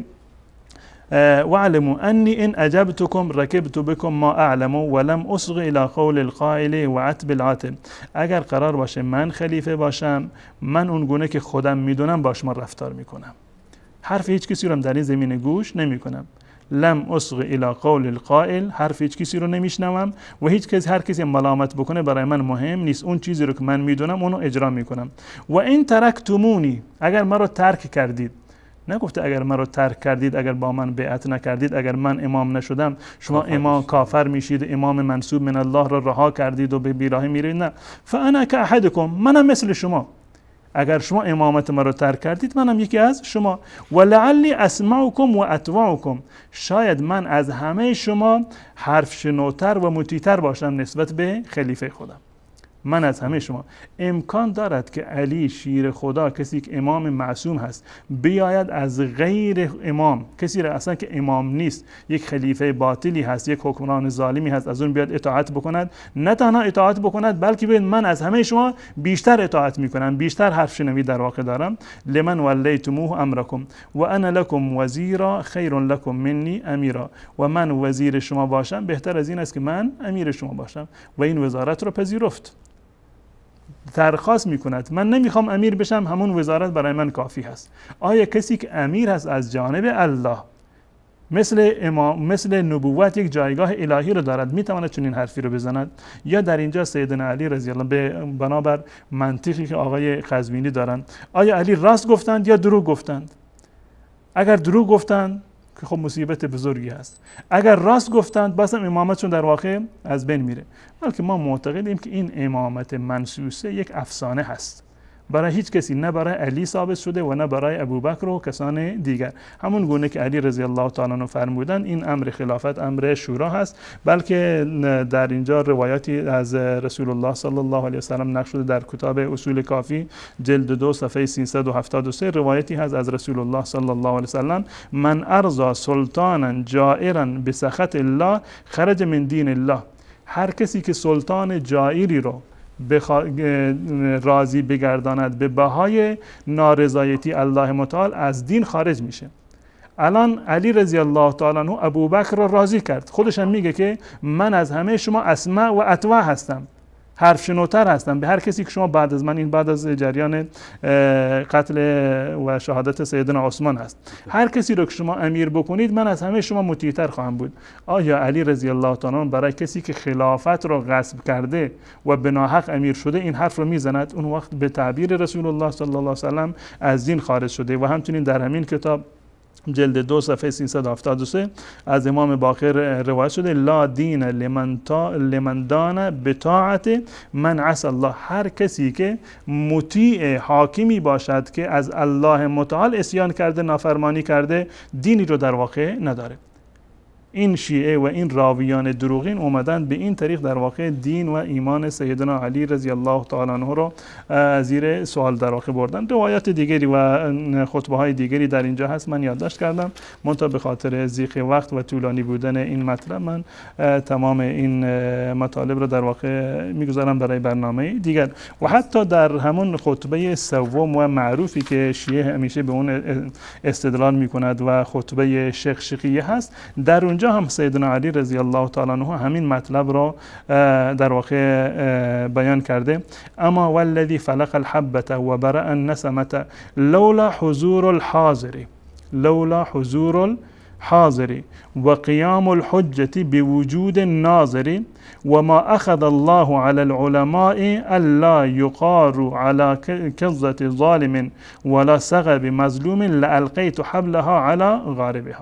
واعلموا انی ان اجبتکم رکبت بکم ما اعلم ولم اصغ الى قول القائل و عتب العاتب. اگر قرار باشه من خلیفه باشم، من اون گونه که خودم میدونم با شما رفتار میکنم، حرف هیچ کسی رو در این زمینه گوش نمیکنم. لم اصغ الى قول القائل، حرف هیچ کسی رو نمیشنوم و هیچ کسی هر کسی ملامت بکنه برای من مهم نیست، اون چیزی رو که من میدونم اونو اجرا میکنم. و این ترکتمونی، اگر من رو ترک کردید، نگفته اگر من رو ترک کردید، اگر با من بیعت نکردید، اگر من امام نشدم شما امام کافر میشید، امام منسوب من الله را رها کردید و به بیراهی میرید. نه، فانا کاحدکم، منم مثل شما، اگر شما امامت ما رو ترک کردید منم یکی از شما. ولعلی اسمعکم و اطوعکم، شاید من از همه شما حرف شنوتر و مطیعتر باشم نسبت به خلیفه خودم. من از همه شما. امکان دارد که علی شیر خدا، کسی که امام معصوم هست، بیاید از غیر امام، کسی را اصلا که امام نیست، یک خلیفه باطلی هست، یک حکمران ظالمی هست، از اون بیاد اطاعت بکند؟ نه تنها اطاعت بکند بلکه بیاد من از همه شما بیشتر اطاعت میکنم، بیشتر حرف شنوی در واقع دارم. لمن ولیتموه امرکم و انا لکم وزیرا خیر لکم منی امیرا، و من وزیر شما باشم بهتر از این است که من امیر شما باشم. و این وزارت رو پذیرفت، درخواست میکند من نمیخوام امیر بشم، همون وزارت برای من کافی هست. آیا کسی که امیر هست از جانب الله، مثل امام، مثل نبوت یک جایگاه الهی رو دارد، میتواند چنین حرفی رو بزند؟ یا در اینجا سیدنا علی رضی الله به بنابر منطقی که آقای قزوینی دارند، آیا علی راست گفتند یا دروغ گفتند؟ اگر دروغ گفتند که خب مصیبت بزرگی هست، اگر راست گفتند بازم امامتشون در واقع از بین میره. بلکه ما معتقدیم که این امامت منسوسه یک افسانه هست برای هیچ کسی، نه برای علی ثابت شده و نه برای ابوبکر و کسان دیگر. همون گونه که علی رضی الله تعالی عنه فرمودند این امر خلافت امر شورا هست، بلکه در اینجا روایاتی از رسول الله صلی الله علیه و سلم نقل شده در کتاب اصول کافی جلد دو صفحه سیصد و هفتاد و سه روایتی هست از رسول الله صلی الله علیه و سلم: من ارضا سلطانا جائرا بسخط الله خرج من دین الله. هر کسی که سلطان جائری رو بخوا... راضی بگرداند به بهای نارضایتی الله متعال، از دین خارج میشه. الان علی رضی الله تعالی عنه ابوبکر رو راضی کرد، خودش هم میگه که من از همه شما اسمع و اطوع هستم، حرف شنوتر هستم به هر کسی که شما بعد از من، این بعد از جریان قتل و شهادت سیدنا عثمان هست، هر کسی رو که شما امیر بکنید من از همه شما مطیع‌تر خواهم بود. آیا علی رضی الله تعالی عنه برای کسی که خلافت رو غصب کرده و به ناحق امیر شده این حرف رو میزند؟ اون وقت به تعبیر رسول الله صلی الله علیه و سلم از دین خارج شده. و همچنین در همین کتاب جلد دو صفحه سیصد و هفتاد و سه از امام باقر روایت شده: لا دین لمن, لمن دان بطاعت من عصى الله. هر کسی که مطیع حاکمی باشد که از الله متعال عصیان کرده، نافرمانی کرده، دینی رو در واقع نداره. این شیعه و این راویان دروغین اومدن به این طریق در واقع دین و ایمان سیدنا علی رضی الله تعالی عنه رو زیر سوال در واقع بردن. روایات دیگری و خطبه های دیگری در اینجا هست، من یادداشت کردم، منتها به خاطر ضیق وقت و طولانی بودن این مطلب من تمام این مطالب رو در واقع میگذارم برای برنامه دیگر. و حتی در همون خطبه سوم و معروفی که شیعه همیشه به اون استدلال میکند و خطبه شیخ شقیه هست، در اونجا هم سیدنا علی رضی الله تعالی عنه همین مطلب را در واقع بیان کرده: اما والذی فلق الحبة و برأ النسمة لولا حضور الحاضر لولا حضور الحاضر و قیام الحجة بوجود الناظر و ما اخذ الله على العلماء الا يقاروا على كظة ظالم ولا سغب مظلوم لألقيت حبلها على غاربها.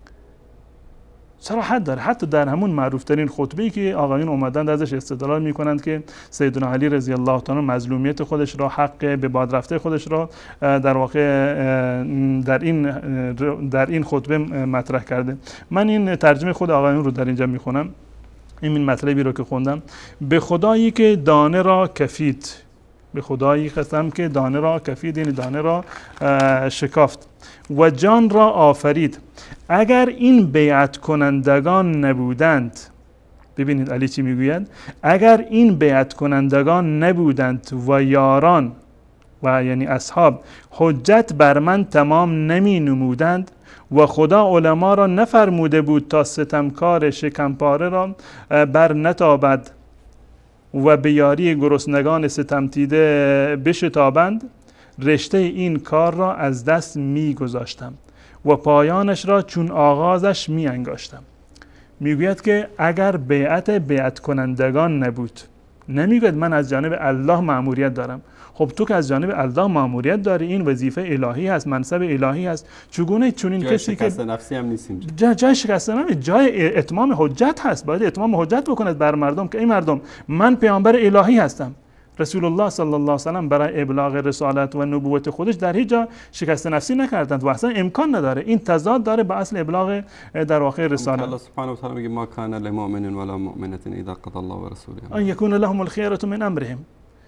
صراحت داره. حتی در همون معروف ترین خطبه‌ای که آقایون اومدند ازش استدلال میکنند که سیدنا علی رضی الله تعالی مظلومیت خودش را، حق به باد رفته خودش را در واقع در این در این خطبه مطرح کرده. من این ترجمه خود آقایون رو در اینجا میخونم. این مطلبی رو که خوندم: به خدایی که دانه را کفید، به خدایی قسم که دانه را کفید، یعنی دانه را شکافت و جان را آفرید. اگر این بیعت کنندگان نبودند، ببینید علی چی میگوید، اگر این بیعت کنندگان نبودند و یاران و یعنی اصحاب حجت بر من تمام نمی نمودند و خدا علما را نفرموده بود تا ستمکار شکمپاره را بر نتابد و به یاری گرسنگان ستم دیده بشتابند، رشته این کار را از دست می گذاشتم و پایانش را چون آغازش می انگاشتم. میگوید که اگر بیعت بیعت کنندگان نبود، نمیگوید من از جانب الله مأموریت دارم. خب تو که از جانب الله مأموریت داری، این وظیفه الهی هست، منصب الهی هست، چگونه چنین کسی که جای نفسی هم نیست اینجا، جای, جای شکست نفسی، جای اتمام حجت هست، باید اتمام حجت بکند بر مردم که این مردم من پیامبر الهی هستم. رسول الله صلی الله علیه و سلم برای ابلاغ رسالت و نبوت خودش در هیچ جا شکست نفسی نکردند و اصلا امکان نداره. این تضاد داره با اصل ابلاغ در واقع رسالت. الله سبحانه و تعالی میگه ما کان للمؤمن ولا مؤمنة اذا قضى الله ورسوله ان یکون لهم الخيرة من امرهم.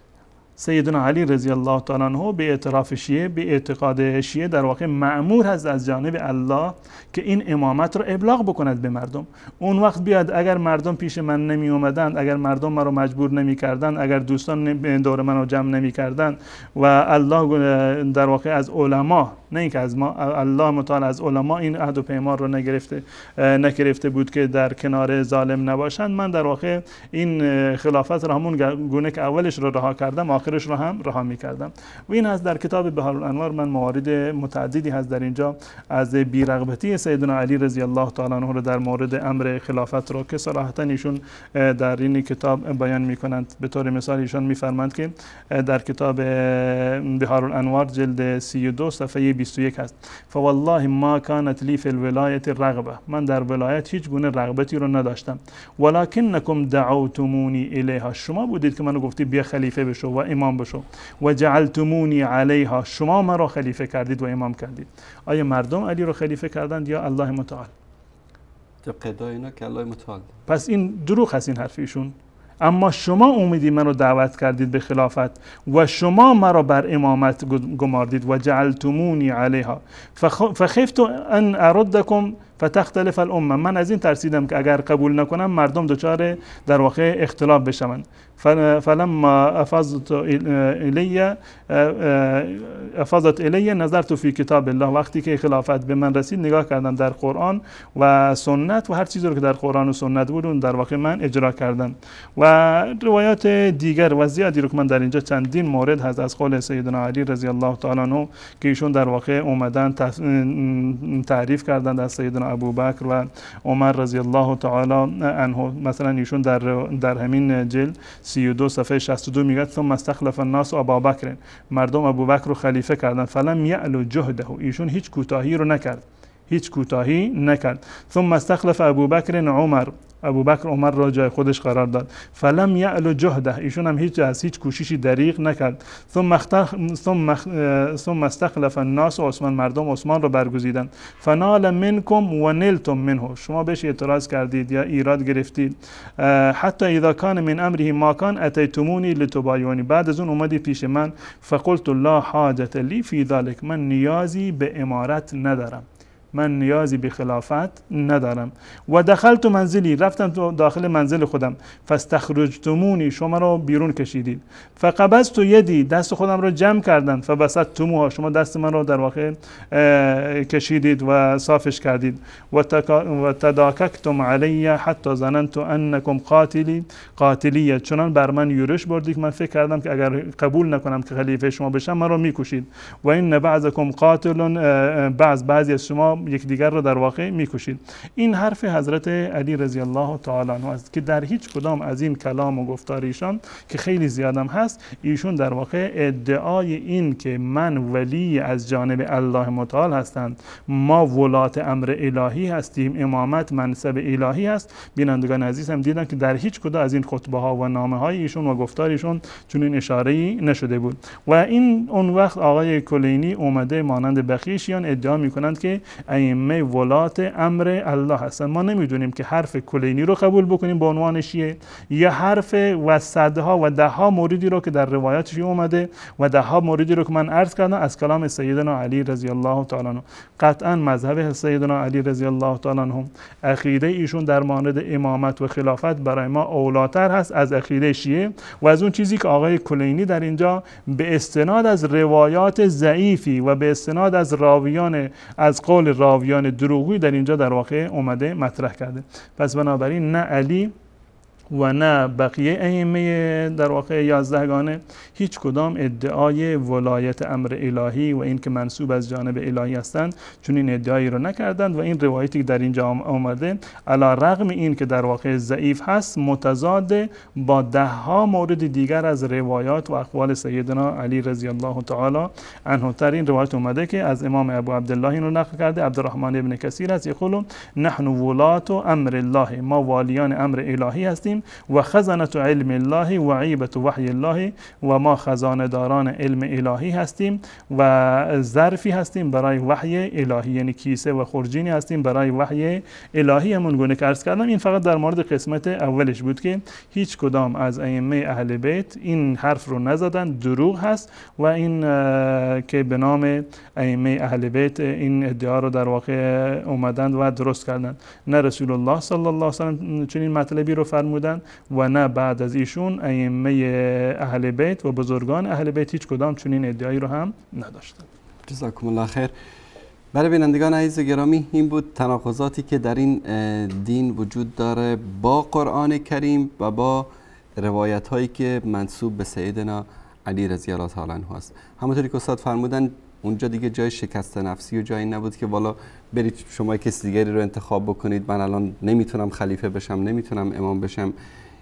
سیدنا علی رضی الله تعالی عنه به اعتراف شیعه، به اعتقاد شیعه در واقع مأمور هست از جانب الله که این امامت رو ابلاغ بکند به مردم. اون وقت بیاد اگر مردم پیش من نمی اومدند، اگر مردم مرا مجبور نمی کردند، اگر دوستان دور من رو جمع نمی کردند و الله در واقع از علما، نه اینکه از ما، الله متعال از علما این عهد و پیمان رو نگرفته نگرفته بود که در کنار ظالم نباشند، من در واقع این خلافت رو همون گونه که اولش رو رها کردم آخرش رو هم رها می‌کردم. و این از در کتاب بهارالانوار من موارد متعددی هست در اینجا از بی‌رغبتی سیدنا علی رضی الله تعالی عنه رو در مورد امر خلافت رو که صراحتاً ایشون در این کتاب بیان می‌کنند. به طور مثال ایشون می‌فرمایند که در کتاب بهارالانوار جلد سی و دو صفحه بیست و یک هست. فوالله ما كانت لی فی الولایت رغبه، من در ولایت هیچ گونه رغبتی رو نداشتم. ولکنکم دعوتمونی الیها، شما بودید که منو گفتید بیا خلیفه بشو و امام بشو. و جعلتمونی علیها، شما مرا خلیفه کردید و امام کردید. آیا مردم علی رو خلیفه کردند یا الله متعال؟ طبق ادعای اینا که الله متعال. پس این دروغ هست این حرف ایشون. اما شما اومدید منو دعوت کردید به خلافت و شما مرا بر امامت گماردید. و جعلتمونی علیها فخفت ان اردکم فتختلف الامه، من از این ترسیدم که اگر قبول نکنم مردم دچار در واقع اختلاف بشوند. فلما افضت الی افضت الی نظرت فی کتاب الله، وقتی که خلافت به من رسید نگاه کردم در قرآن و سنت و هر چیزی رو که در قرآن و سنت بود اون در واقع من اجرا کردم. و روایات دیگر و زیادی رو که من در اینجا چندین مورد هست از قول سیدنا علی رضی الله تعالی عنه که ایشون در واقع اومدن تعریف کردند از سیدنا ابوبکر و عمر رضی الله تعالی عنه. مثلا ایشون در در همین جلد سی و دو صفحه شصت و دو میگه ثم استخلف الناس ابابکر، مردم ابوبکر رو خلیفه کردن. فلم یعلو جهده، ایشون هیچ کوتاهی رو نکرد، هیچ کوتاهی نکرد. ثم استخلف ابوبکر عمر، ابوبکر عمر را جای خودش قرار داد. فلم یعلو جهده، ایشون هم هیچ از هیچ کوششی دریغ نکرد. ثم ثم ثم استخلف الناس، عثمان، مردم عثمان را برگزیدند. فنال منکم و نلتم منه، شما بهش اعتراض کردید یا ایراد گرفتید. حتی اذا کان من امره ما کان اتیتمونی لتبایعونی، بعد از اون اومدی پیش من. فقلت لا حاجت لی فی ذلک، من نیازی به امارت ندارم، من نیازی به خلافت ندارم. و دخلت منزلی، رفتم داخل منزل خودم. فاستخرجتمونی، شما رو بیرون کشیدید. فقبضت یدی، دست خودم رو جمع کردند. فبسطتموها، شما دست من رو در واقع کشیدید و صافش کردید. و تداککتم علی حتی ظننت انکم قاتلی قاتلیه، چنان بر من یورش بردید که من فکر کردم که اگر قبول نکنم که خلیفه شما بشم من رو میکشید. و این بعضکم قاتل، بعض بعضی از شما یکدیگر رو در واقع میکشید. این حرف حضرت علی رضی الله تعالی عنه است که در هیچ کدام از این کلام و گفتار ایشان که خیلی زیادم هست، ایشون در واقع ادعای این که من ولی از جانب الله متعال هستند، ما ولات امر الهی هستیم، امامت منصب الهی است. بینندگان عزیز هم دیدن که در هیچ کدام از این خطبه ها و نامه های ایشون و گفتار ایشون چنین اشاره‌ای نشده بود. و این اون وقت آقای کلینی اومده مانند بخیشیان ادعا میکنند که ائمه ولات امر الله هستن. ما نمیدونیم که حرف کلینی رو قبول بکنیم به عنوان شیعه یا حرف و صدها و ده ها موردی رو که در روایات شیعه اومده و ده ها موردی رو که من عرض کردم از کلام سیدنا علی رضی الله تعالی عنه. قطعا مذهب سیدنا علی رضی الله تعالی عنه، عقیده ایشون در مورد امامت و خلافت برای ما اولاتر هست از عقیده شیعه و از اون چیزی که آقای کلینی در اینجا به استناد از روایات ضعیفی و به استناد از راویان از قول راویان دروغی در اینجا در واقع اومده مطرح کرده. پس بنابراین نه علی و نه بقیه ائمه در واقع یازدهگانه هیچ کدام ادعای ولایت امر الهی و این که منسوب از جانب الهی هستند چون این ادعایی رو نکردند. و این روایتی که در اینجا آمده علی رغم این که در واقع ضعیف هست، متضاد با ده ها مورد دیگر از روایات و اقوال سیدنا علی رضی الله تعالی عنه. تر این روایت اومده که از امام ابو عبدالله این رو نقل کرده، عبدالرحمن ابن کثیر است، یقول نحن ولات امر الله، ما والیان امر الهی هستیم، و خزنت علم الله و عیبت وحی الله، و ما خزانه داران علم الهی هستیم و ظرفی هستیم برای وحی الهی، یعنی کیسه و خرجینی هستیم برای وحی الهی. همون گونه که عرض کردم این فقط در مورد قسمت اولش بود که هیچ کدام از ائمه اهل بیت این حرف رو نزدن، دروغ هست و این که به نام ائمه اهل بیت این ادعا رو در واقع اومدند و درست کردند. نه رسول الله صلی الله علیه و سلم چنین مطلبی رو فرمودن و نه بعد از ایشون ائمه اهل بیت و بزرگان اهل بیت هیچ کدام چنین ادعایی رو هم نداشتند. جزاکم الله خیر. برای بینندگان عزیز و گرامی، این بود تناقضاتی که در این دین وجود داره با قرآن کریم و با روایت هایی که منسوب به سیدنا علی رضی الله تعالی عنه است. همونطوری که استاد فرمودن اونجا دیگه جای شکست نفسی و جایی نبود که والا برید شما کسی دیگری رو انتخاب بکنید، من الان نمیتونم خلیفه بشم، نمیتونم امام بشم،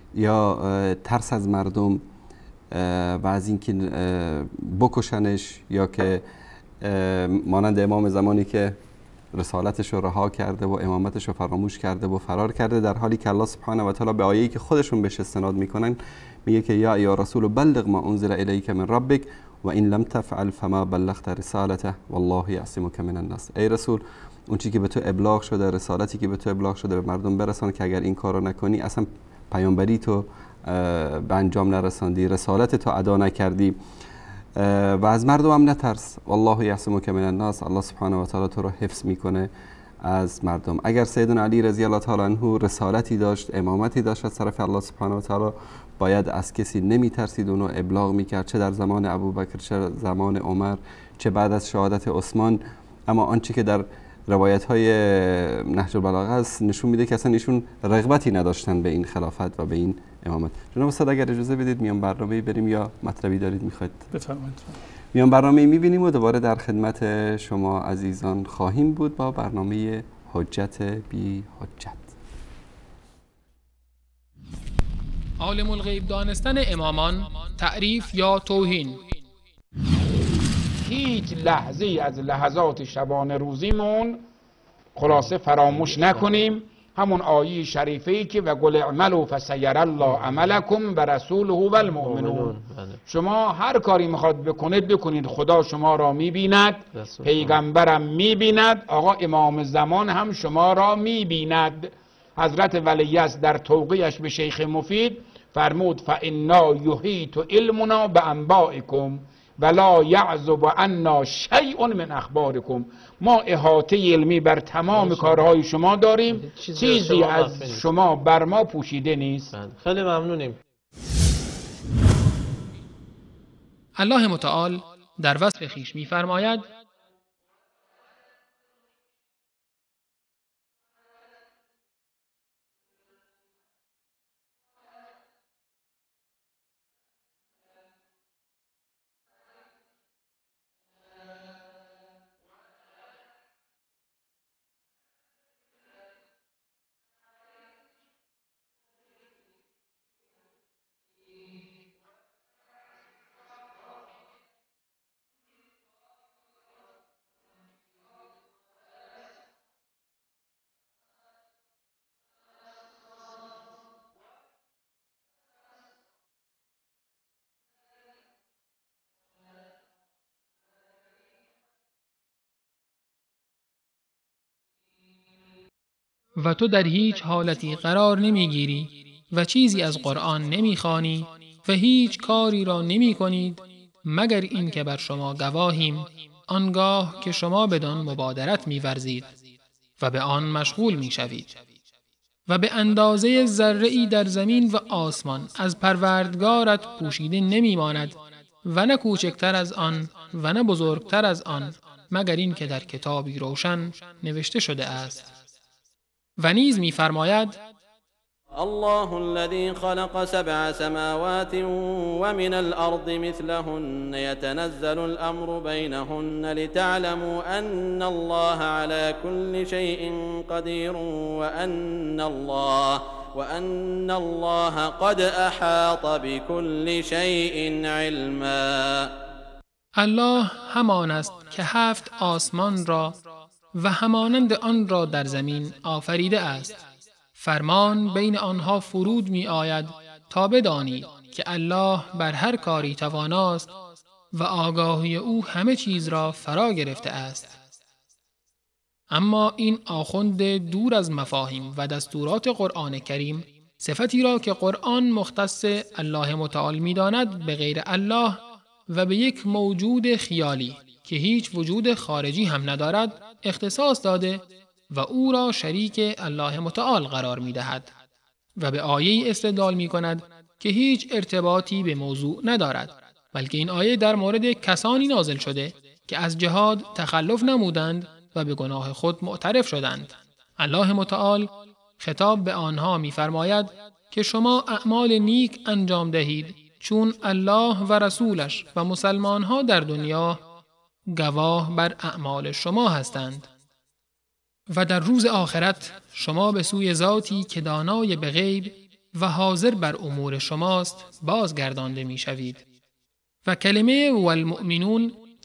یا ترس از مردم و از اینکه بکشنش یا که مانند امام زمانی که رسالتش رو رها کرده و امامتش رو فراموش کرده و فرار کرده، در حالی که الله سبحانه و تعالی به آیه‌ای که خودشون بهش استناد میکنن میگه که یا یا رسول بلغ ما انزل الیک من ربک و این لم تفعل فما بلغت رسالته والله یعصمک من الناس. ای رسول، اون چیزی که به تو ابلاغ شده، رسالتی که به تو ابلاغ شده به مردم برسان، که اگر این کارو نکنی اصلا پیامبری تو به انجام نرساندی، رسالت تو ادا نکردی و از مردم هم نترس. والله یعصمک من الناس، الله سبحانه و تعالی تو رو حفظ میکنه از مردم. اگر سیدنا علی رضی الله تعالی عنه رسالتی داشت، امامتی داشت از طرف الله سبحانه و تعالی، باید از کسی نمیترسید، اونو ابلاغ میکرد، چه در زمان ابوبکر، چه زمان عمر، چه بعد از شهادت عثمان. اما آنچه که در روایت های نهج البلاغه است نشون میده که اصلا ایشون رغبتی نداشتن به این خلافت و به این امامت. جناب استاد اگر اجازه بدید میان برنامه‌ای بریم یا مطلبی دارید میخواید بفرمایید؟ میان برنامه‌ای میبینیم و دوباره در خدمت شما عزیزان خواهیم بود با برنامه حجت بی حجت. عالم الغیب دانستن امامان، تعریف یا توهین. هیچ لحظه از لحظات شبانه روزیمون خلاصه فراموش نکنیم همون آیه شریفه‌ای که و قل اعملوا فسیر الله عملکم و رسوله و المؤمنون. شما هر کاری میخواد بکنید بکنید، خدا شما را میبیند، پیغمبرم میبیند، آقا امام زمان هم شما را میبیند. حضرت ولیعصر در توقیعش به شیخ مفید فرمود فانا یحیط علمنا بانبائکم ولا یعزب عنا شیء من اخبارکم. ما احاطه علمی بر تمام کارهای شما داریم، چیزی از شما بر ما پوشیده نیست. خیلی ممنونیم. الله متعال در وصف خویش می‌فرماید و تو در هیچ حالتی قرار نمیگیری و چیزی از قرآن نمیخوانی و هیچ کاری را نمی کنید مگر این که بر شما گواهیم، آنگاه که شما بدان مبادرت می‌ورزید و به آن مشغول می‌شوید. و به اندازه ذره‌ای در زمین و آسمان از پروردگارت پوشیده نمی‌ماند و نه کوچکتر از آن و نه بزرگتر از آن مگر این که در کتابی روشن نوشته شده است. و نیز می‌فرماید الله الذي خلق سبع سماوات ومن الأرض مثلهن يتنزل الأمر بينهن لتعلموا أن الله على كل شيء قدير وأن الله وأن الله قد أحاط بكل شيء علما. الله همان است که هفت آسمان را و همانند آن را در زمین آفریده است. فرمان بین آنها فرود می آید تا بدانید که الله بر هر کاری تواناست و آگاهی او همه چیز را فرا گرفته است. اما این آخوند دور از مفاهیم و دستورات قرآن کریم صفتی را که قرآن مختص الله متعال می داند به غیر الله و به یک موجود خیالی که هیچ وجود خارجی هم ندارد اختصاص داده و او را شریک الله متعال قرار می دهد و به آیه استدلال می کند که هیچ ارتباطی به موضوع ندارد، بلکه این آیه در مورد کسانی نازل شده که از جهاد تخلف نمودند و به گناه خود معترف شدند. الله متعال خطاب به آنها می فرماید که شما اعمال نیک انجام دهید چون الله و رسولش و مسلمانها در دنیا گواه بر اعمال شما هستند و در روز آخرت شما به سوی ذاتی که دانای به غیب و حاضر بر امور شماست بازگردانده می شوید. و کلمه والمؤمنون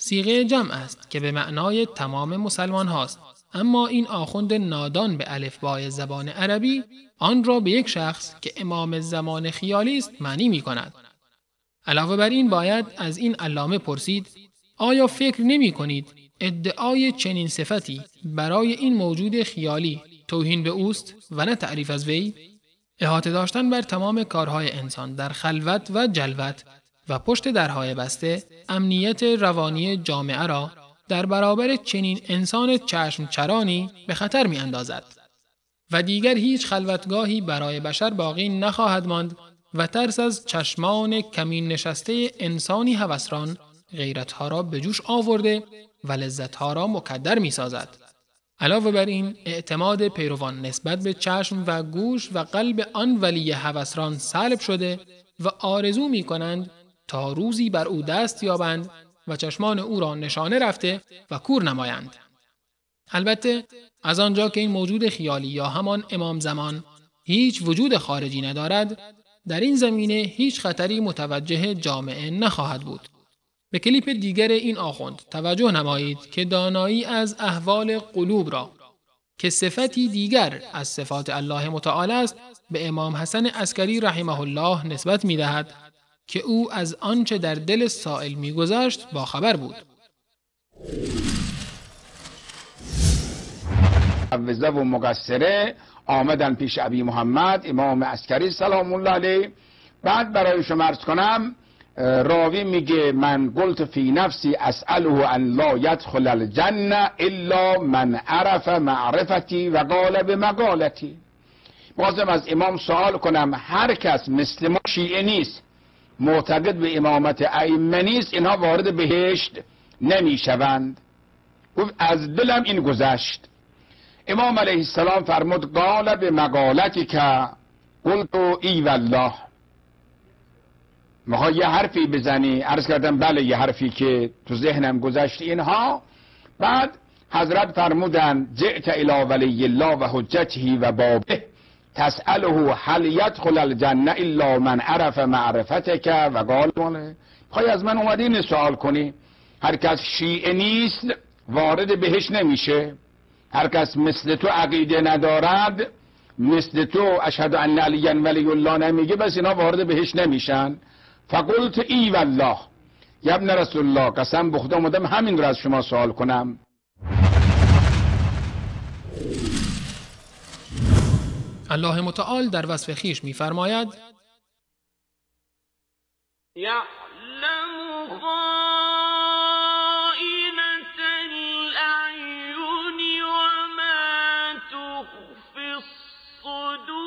صیغه جمع است که به معنای تمام مسلمان هاست، اما این آخوند نادان به الفبای زبان عربی آن را به یک شخص که امام زمان خیالی است معنی می کند. علاوه بر این باید از این علامه پرسید آیا فکر نمی کنید ادعای چنین صفتی برای این موجود خیالی توهین به اوست و نه تعریف از وی؟ احاطه داشتن بر تمام کارهای انسان در خلوت و جلوت و پشت درهای بسته امنیت روانی جامعه را در برابر چنین انسان چشم چرانی به خطر می اندازد و دیگر هیچ خلوتگاهی برای بشر باقی نخواهد ماند و ترس از چشمان کمین نشسته انسانی هوسران غیرتها را به جوش آورده و لذتها را مکدر می سازد. علاوه بر این اعتماد پیروان نسبت به چشم و گوش و قلب آن ولی هوسران سلب شده و آرزو می کنند تا روزی بر او دست یابند و چشمان او را نشانه رفته و کور نمایند. البته از آنجا که این موجود خیالی یا همان امام زمان هیچ وجود خارجی ندارد، در این زمینه هیچ خطری متوجه جامعه نخواهد بود. به کلیپ دیگر این آخوند توجه نمایید که دانایی از احوال قلوب را که صفتی دیگر از صفات الله متعال است به امام حسن عسکری رحمه الله نسبت می دهد که او از آنچه در دل سائل می گذشت با خبر بود. عوضه و مقصره آمدن پیش ابی محمد امام عسکری سلام الله علیه. بعد برای شما عرض کنم، راوی میگه من قلت فی نفسی اسأله ان لا یدخل الجنه الا من عرف معرفتی و قال بمقالتی. بازم از امام سوال کنم، هر کس مثل ما شیعه نیست، معتقد به امامت ائمه نیست، اینها وارد بهشت نمیشوند. گفت از دلم این گذشت. امام علیه السلام فرمود قال بمقالتی که قلت ای والله. میخوای یه حرفی بزنی؟ عرض کردم بله یه حرفی که تو ذهنم گذشت اینها. بعد حضرت فرمودن جئت الی ولی الله و حجته و بابه تسأله هل يدخل الجنه الا من عرف معرفتك و قال ماله. میخوای از من اومدی این سوال کنی؟ هر کس شیعه نیست وارد بهش نمیشه. هر کس مثل تو عقیده ندارد، مثل تو اشهد ان علی ولی الله نمیگه، بس اینا وارد بهش نمیشن. فقلت ای والله یا ابن رسول الله، قسم به خدا اومدم همین رو از شما سوال کنم. الله متعال در وصف خویش می‌فرماید یعلم خائنة الاعین و ما تخفی الصدور.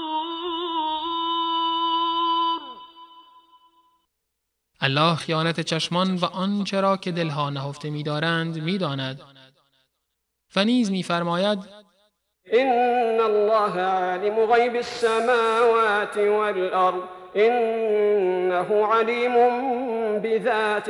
الله خیانت چشمان و آنچه را که دلها نهفته می‌دارند می‌داند. و نیز می‌فرماید إن الله عالم غيب السماوات والأرض إنه عليم بذات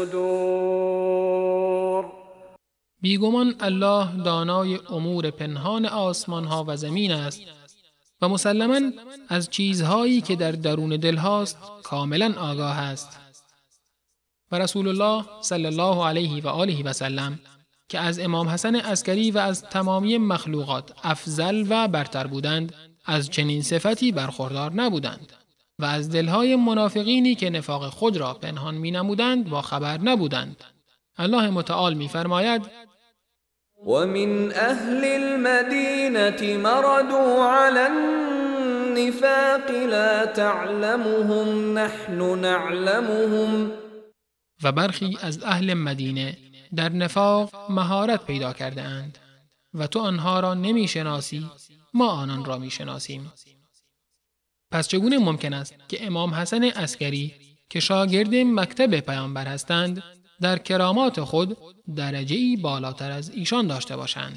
الصدور. بیگمان الله دانای امور پنهان آسمان ها و زمین است و مسلماً از چیزهایی که در درون دل هاست کاملا آگاه است. و رسول الله صلی الله علیه و آله و سلم که از امام حسن عسکری و از تمامی مخلوقات افضل و برتر بودند، از چنین صفتی برخوردار نبودند و از دلهای منافقینی که نفاق خود را پنهان می نمودند با خبر نبودند. الله متعال می فرماید ومن اهل المدینة مردوا على النفاق لا تعلمهم نحن نعلمهم. و برخی از اهل مدینه در نفاق مهارت پیدا کرده اند و تو آنها را نمی شناسی، ما آنان را می شناسیم. پس چگونه ممکن است که امام حسن عسکری که شاگرد مکتب پیامبر هستند در کرامات خود درجه‌ای بالاتر از ایشان داشته باشند؟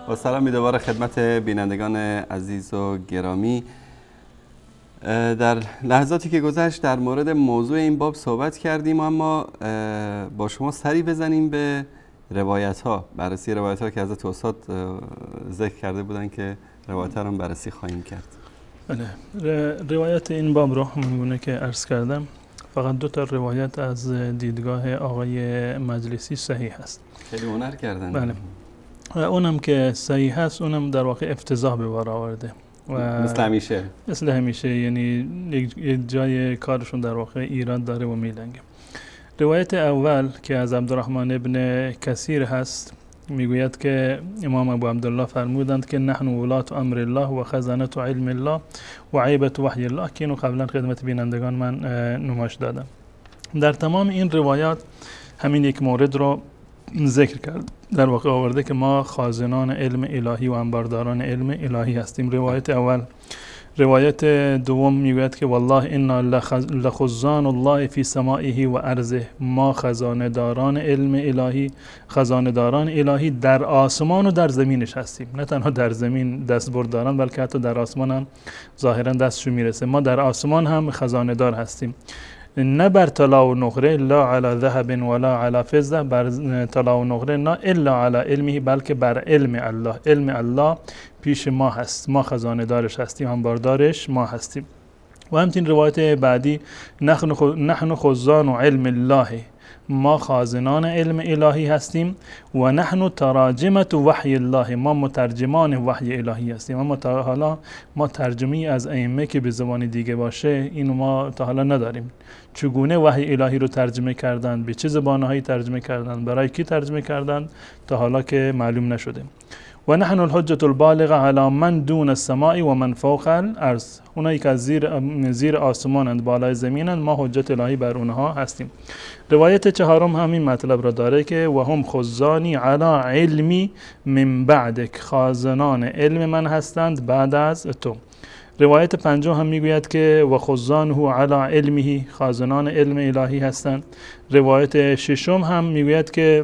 با سلامی دوباره خدمت بینندگان عزیز و گرامی. در لحظاتی که گذشت در مورد موضوع این باب صحبت کردیم، اما با شما سری بزنیم به روایت ها، بررسی روایت ها که حضرت استاد ذکر کرده بودن که روایت ها رو بررسی خواهیم کرد. بله، روایت این باب رو همونگونه که عرض کردم فقط دو تا روایت از دیدگاه آقای مجلسی صحیح هست. خیلی هنر کردن. بله، اونم که صحیح هست اونم در واقع افتضاح به بار آورده و مثل همیشه مثل همیشه یعنی یک جای کارشون در واقع ایراد داره و میلنگه. روایت اول که از عبدالرحمن ابن کثیر هست میگوید که امام ابو عبدالله فرمودند که نحن ولات امر الله و خزانت علم الله و عیبت وحی الله، که اینو قبلا خدمت بینندگان من نمایش دادم. در تمام این روایات همین یک مورد رو ذکر کرد، در واقع آورده که ما خازنان علم الهی و انبارداران علم الهی هستیم. روایت اول. روایت دوم میگوید که والله انا لخزان الله فی سمائه و ارضه، ما خزانه داران علم الهی، خزانه داران الهی در آسمان و در زمینش هستیم. نه تنها در زمین دستبرد دارن بلکه حتی در آسمان هم ظاهرا دستشون میرسه. ما در آسمان هم خزانه دار هستیم، نه بر طلا و نقره، لا علی ذهب ولا علی فضه، بر طلا و نقره نه، الا علی علمه، بلکه بر علم الله. علم الله پیش ما هست، ما خزانه دارش هستیم، انباردارش ما هستیم. و همچنین روایت بعدی نحن خزان و علم الله، ما خازنان علم الهی هستیم. و نحن تراجمت وحی الله، ما مترجمان وحی الهی هستیم. اما تا حالا ما ترجمه از ائمه که به زبان دیگه باشه اینو ما تا حالا نداریم. چگونه وحی الهی رو ترجمه کردند، به چه زبانهایی ترجمه کردند، برای کی ترجمه کردند، تا حالا که معلوم نشده. و نحن الحجة البالغة على من دون السماء و من فوق الارض، اونایی که زیر زیر آسمانند بالای زمینند، ما حجت الهی بر اونها هستیم. روایت چهارم همین مطلب را داره که و هم خزانی علی علمی من بعدک، خازنان علم من هستند بعد از تو. روایت پنجم هم میگوید که و خزانه علی علمه، خازنان علم الهی هستند. روایت ششم هم میگوید که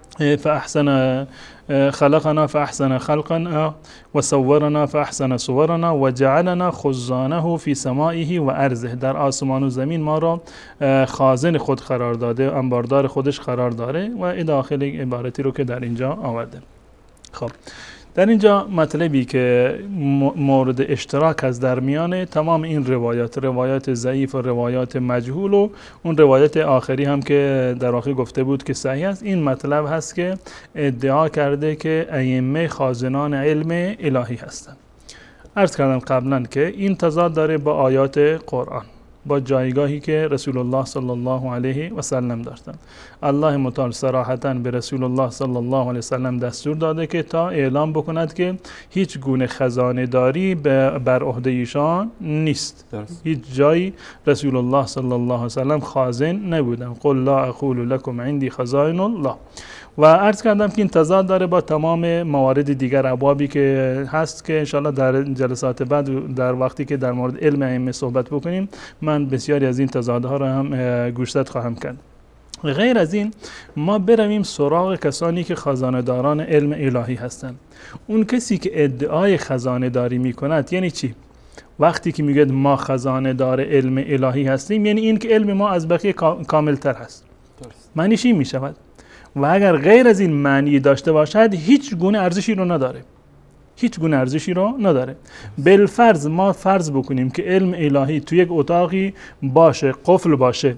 فاحسن خلقنا فاحسن خلقنا و صورنا فاحسن صورنا و جعلنا خزانه فی سمائه و ارضه، در آسمان و زمین ما را خازن خود قرار داده، انباردار خودش قرار داره. و اداخل عبارتی رو که در اینجا آورده. خب در اینجا مطلبی که مورد اشتراک از در میان تمام این روایات، روایات ضعیف و روایات مجهول و اون روایت آخری هم که در واقع گفته بود که صحیح است، این مطلب هست که ادعا کرده که ائمه خازنان علم الهی هستند. عرض کردم قبلا که این تضاد داره با آیات قرآن، با جایگاهی که رسول الله صلی الله علیه و سلم داشتن. الله متعال صراحتاً به رسول الله صلی الله علیه و سلم دستور داده که تا اعلام بکند که هیچ گونه خزانه داری بر عهده ایشان نیست. درست. هیچ جایی رسول الله صلی الله علیه و سلم خازن نبودن. قل لا اقول لكم عندي خزائن الله. و عرض کردم که این تضاد داره با تمام موارد دیگر ابوابی که هست که انشاءالله در جلسات بعد در وقتی که در مورد علم ائمه صحبت بکنیم من بسیاری از این تضادها را هم گوشزد خواهم کرد. غیر از این ما برویم سراغ کسانی که خزانه داران علم الهی هستند. اون کسی که ادعای خزانه داری می کند یعنی چی؟ وقتی که میگه ما خزانه دار علم الهی هستیم یعنی این که علم ما از بقیه کامل تر هست. معنیش این می شود. و اگر غیر از این معنی داشته باشد هیچ گونه ارزشی رو نداره، هیچ گونه ارزشی رو نداره. بالفرض ما فرض بکنیم که علم الهی تو یک اتاقی باشه، قفل باشه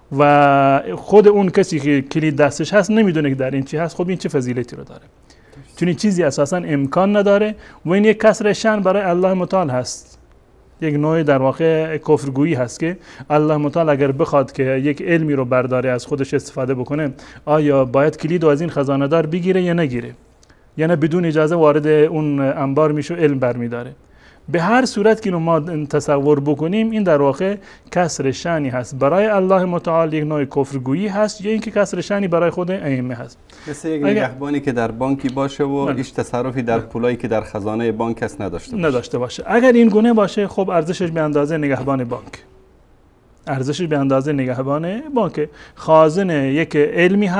و خود اون کسی که کلید دستش هست نمیدونه که در این چی هست، خب این چه فضیلتی رو داره؟ چون این چیزی اساسا امکان نداره و این یک کسر شأن برای الله متعال هست، یک نوع در واقع کفرگویی هست که الله متعال اگر بخواد که یک علمی رو برداره از خودش استفاده بکنه، آیا باید کلید رو از این خزانه دار بگیره یا نگیره؟ یعنی بدون اجازه وارد اون انبار میشه علم برمیداره. به هر صورت که ما تصور بکنیم این در واقع کسر شأنی هست برای الله متعال، یک نوع کفرگویی هست یا اینکه کسر شأنی برای خود ائمه هست. مثل یک نگهبانی که در بانکی باشه و هیچ تصرفی در پولایی که در خزانه بانک است نداشته باشه. نداشته باشه. اگر این گونه باشه خب ارزشش به اندازه نگهبان بانک. ارزشش به اندازه نگهبان بانک. خازن یک علمی هست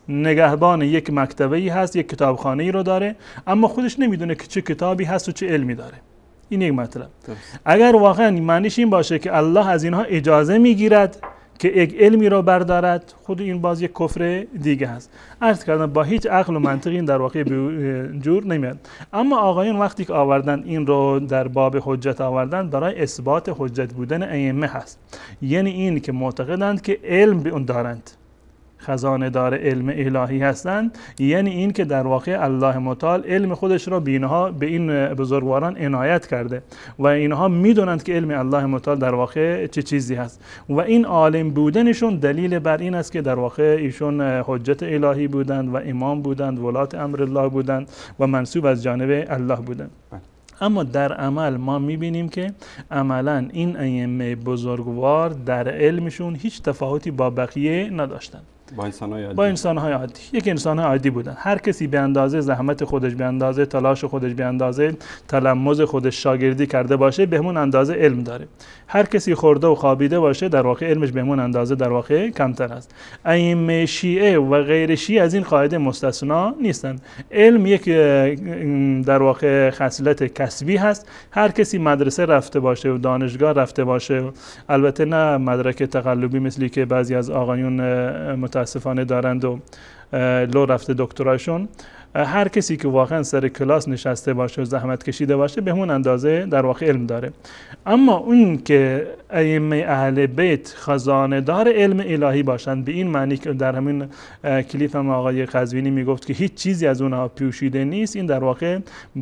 نگهبان یک مکتبه‌ای هست، یک کتابخانه‌ای رو داره، اما خودش نمیدونه که چه کتابی هست و چه علمی داره. این یک مطلب. اگر واقعا معنیش این باشه که الله از اینها اجازه میگیرد که یک علمی رو بردارد، خود این باز یک کفر دیگه هست. عرض کردم با هیچ عقل و منطقی این در واقع جور نمیاد. اما آقایون وقتی که آوردن این رو در باب حجت آوردن، برای اثبات حجت بودن ائمه هست. یعنی این که معتقدند که علم به اون دارند، خزانه دار علم الهی هستند، یعنی این که در واقع الله متعال علم خودش را بینها به این بزرگواران عنایت کرده و اینها میدونند که علم الله متعال در واقع چه چیزی هست و این عالم بودنشون دلیل بر این است که در واقع ایشون حجت الهی بودند و امام بودند، ولات امر الله بودند و منسوب از جانب الله بودند. اما در عمل ما میبینیم که عملا این ائمه بزرگوار در علمشون هیچ تفاوتی با بقیه نداشتند. با انسان‌های عادی. با انسان‌های عادی. یک انسان‌های عادی بودن. هر کسی به اندازه زحمت خودش، به اندازه تلاش خودش، به اندازه تلمذ خودش شاگردی کرده باشه، به همون اندازه علم داره. هر کسی خورده و خوابیده باشه، در واقع علمش به همون اندازه در واقع کمتر است. ائمه شیعه و غیر شیعه از این قاعده مستثنا نیستند. علم یک در واقع خصلت کسبی هست. هر کسی مدرسه رفته باشه و دانشگاه رفته باشه، البته نه مدرک تقلبی مثلی که بعضی از آقایون متاسفانه دارند و لو رفته دکتراشون، هر کسی که واقعا سر کلاس نشسته باشه و زحمت کشیده باشه به همون اندازه در واقع علم داره. اما اون که ائمه اهل بیت خزانه دار علم الهی باشند، به این معنی که در همین کلیپ هم آقای قزوینی میگفت که هیچ چیزی از اونها پوشیده نیست، این در واقع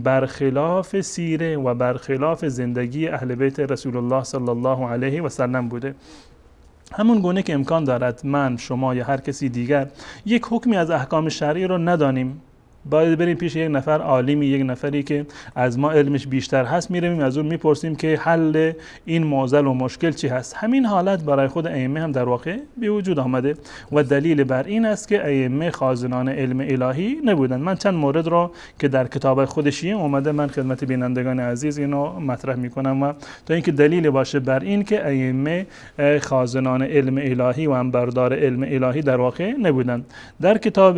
برخلاف سیره و برخلاف زندگی اهل بیت رسول الله صلی الله علیه و سلم بوده. همون گونه که امکان دارد من، شما یا هر کسی دیگر یک حکمی از احکام شرعی رو ندانیم، باید بریم پیش یک نفر عالمی، یک نفری که از ما علمش بیشتر هست، میریم از اون میپرسیم که حل این معضل و مشکل چی هست. همین حالت برای خود ائمه هم در واقع به وجود آمده و دلیل بر این است که ائمه خازنان علم الهی نبودند. من چند مورد رو که در کتاب خود شیعه اومده من خدمت بینندگان عزیز اینو مطرح میکنم و تا اینکه دلیل باشه بر این که ائمه خازنان علم الهی و انبردار علم الهی در واقع نبودند. در کتاب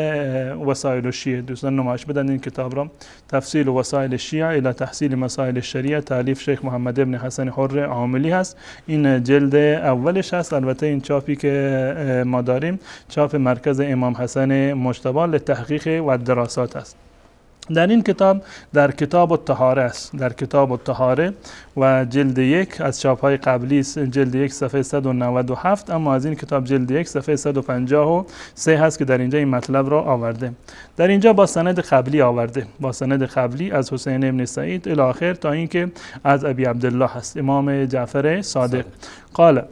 وسائل الشیعه، دوستان نمایش بدن این کتاب را، تفصیل وسائل الشیعه الی تحصیل مسائل الشریعه، تالیف شیخ محمد ابن حسن حر عاملی هست. این جلد اولش هست. البته این چاپی که ما داریم چاپ مرکز امام حسن مجتبی لتحقیق و دراسات است. در این کتاب در کتاب الطهاره است، در کتاب الطهاره و جلد یک از چاپ های قبلی است، جلد یک صفحه صد و نود و هفت، اما از این کتاب جلد یک صفحه صد و پنجاه و سه هست که در اینجا این مطلب را آورده. در اینجا با سند قبلی آورده، با سند قبلی از حسین ابن سعید الی آخر تا اینکه از ابی عبدالله هست، امام جعفر صادق. قال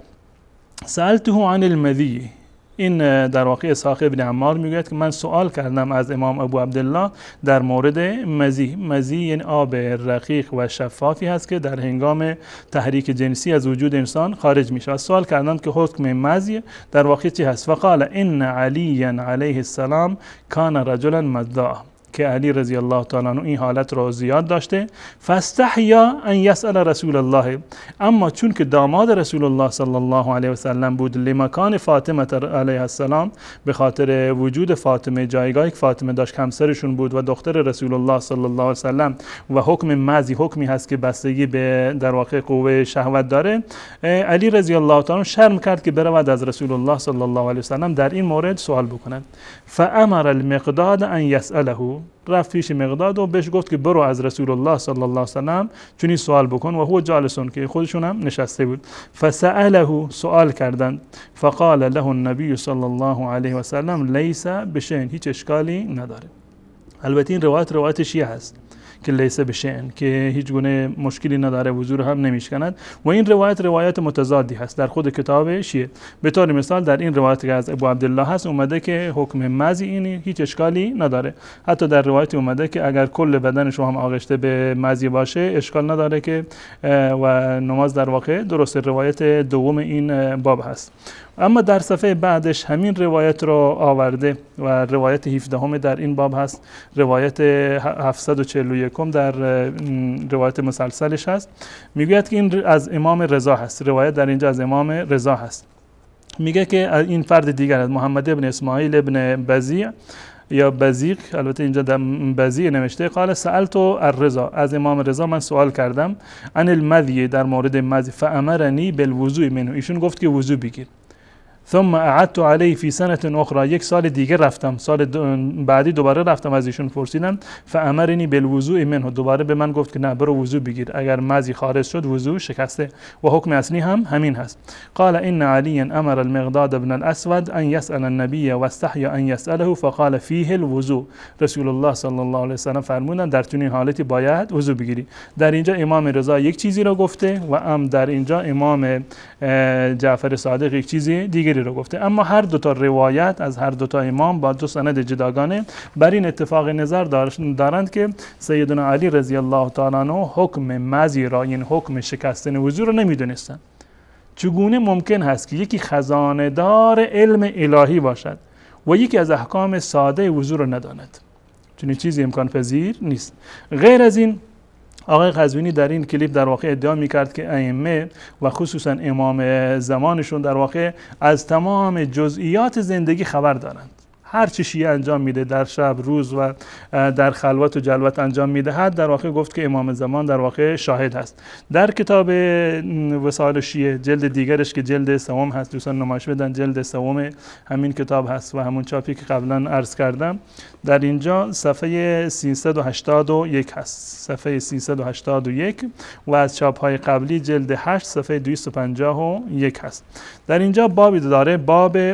سألته عن المذی، این در واقع اسحاق ابن عمار میگوید که من سوال کردم از امام ابو عبدالله در مورد مزی. مزی یعنی آب رقیق و شفافی هست که در هنگام تحریک جنسی از وجود انسان خارج میشه. سوال کردم که حکم مزی در واقع چی هست؟ فقال ان علی علیه السلام کان رجلا مذاع، که علی رضی الله تعالی عنه این حالت رو زیاد داشته. فاستحیا ان یسأل رسول الله، اما چون که داماد رسول الله صلی الله علیه و سلم بود، لمکان فاطمه علیه السلام، به خاطر وجود فاطمه، جایگاهی که فاطمه داشت همسرشون بود و دختر رسول الله صلی الله علیه و سلم، و حکم مزی حکمی هست که بستگی به در واقع قوه شهوت داره، علی رضی الله تعالی شرم کرد که برود از رسول الله صلی الله علیه و سلم در این مورد سوال بکنند. فامر المقداد ان یسأله، رفت پیش مقداد و بهش گفت که برو از رسول الله صلی الله علیه و سلم چنین سوال بکن، و هو جالسون، که خودشون هم نشسته بود. فسأله، سوال کردند. فقال له النبی صلی الله علیه و سلم لیس بشین، هیچ اشکالی نداره. البته این روایت روایت شیعه هست که لیس بشین، که هیچ گونه مشکلی نداره، وضو هم نمیشکند، و این روایت روایت متضادی هست در خود کتاب شیعه. به طور مثال در این روایت که از ابو عبدالله هست اومده که حکم مزی این هیچ اشکالی نداره. حتی در روایت اومده که اگر کل بدن شما هم آغشته به مزی باشه اشکال نداره که و نماز در واقع درست. روایت دوم این باب هست. اما در صفحه بعدش همین روایت رو آورده و روایت هفدهم در این باب هست، روایت هفتصد و چهل و یک در روایت مسلسلش هست. میگوید که این از امام رضا هست، روایت در اینجا از امام رضا هست. میگه که این فرد دیگر از محمد ابن اسماعیل ابن بزیع یا بزیق، البته اینجا در بزیع نوشته، قال سألت الرضا، از امام رضا من سوال کردم، عن المذی، در مورد مذی، فامرنی بالوضوء منه، ایشون گفت که وضو بگیر. ثم اعدت علیه فی سنة اخرى، یک سال دیگه رفتم، سال بعدی دوباره رفتم از ایشون پرسیدم، فامرنی بالوضوء منه، دوباره به من گفت که نه برو وضو بگیر، اگر مذی خارج شد وضو شکسته و حکم اصلی هم همین هست. قال ان علی امر المقداد بن الاسود ان يسأل النبي واستحيا ان يسأله فقال فيه الوضوء، رسول الله صلی الله علیه و سلم فرمودند در چنین حالتی باید وضو بگیری. در اینجا امام رضا یک چیزی را گفته و ام در اینجا امام جعفر صادق یک چیزی دیگری رو گفته، اما هر دو تا روایت از هر دو تا امام با دو سند جداگانه بر این اتفاق نظر دارند که سیدنا علی رضی الله تعالی عنه حکم مذی را، یعنی حکم شکستن وضو رو نمیدونستن. چگونه ممکن هست که یکی خزانه دار علم الهی باشد و یکی از احکام ساده وضو رو نداند؟ چنین چیزی امکان پذیر نیست. غیر از این، آقای قزوینی در این کلیپ در واقع ادعا میکرد که ائمه و خصوصا امام زمانشون در واقع از تمام جزئیات زندگی خبر دارند. هر چی شیعه انجام میده در شب روز و در خلوت و جلوت انجام میدهد، در واقع گفت که امام زمان در واقع شاهد هست. در کتاب وسائل شیعه جلد دیگرش که جلد سوم هست، دوستان نمایش بدن، جلد سوم همین کتاب هست و همون چاپی که قبلا عرض کردم، در اینجا صفحه سیصد و هشتاد و یک هست، صفحه سیصد و هشتاد و یک و از چاپ های قبلی جلد هشت صفحه دویست و پنجاه و یک هست. در اینجا بابی داره، باب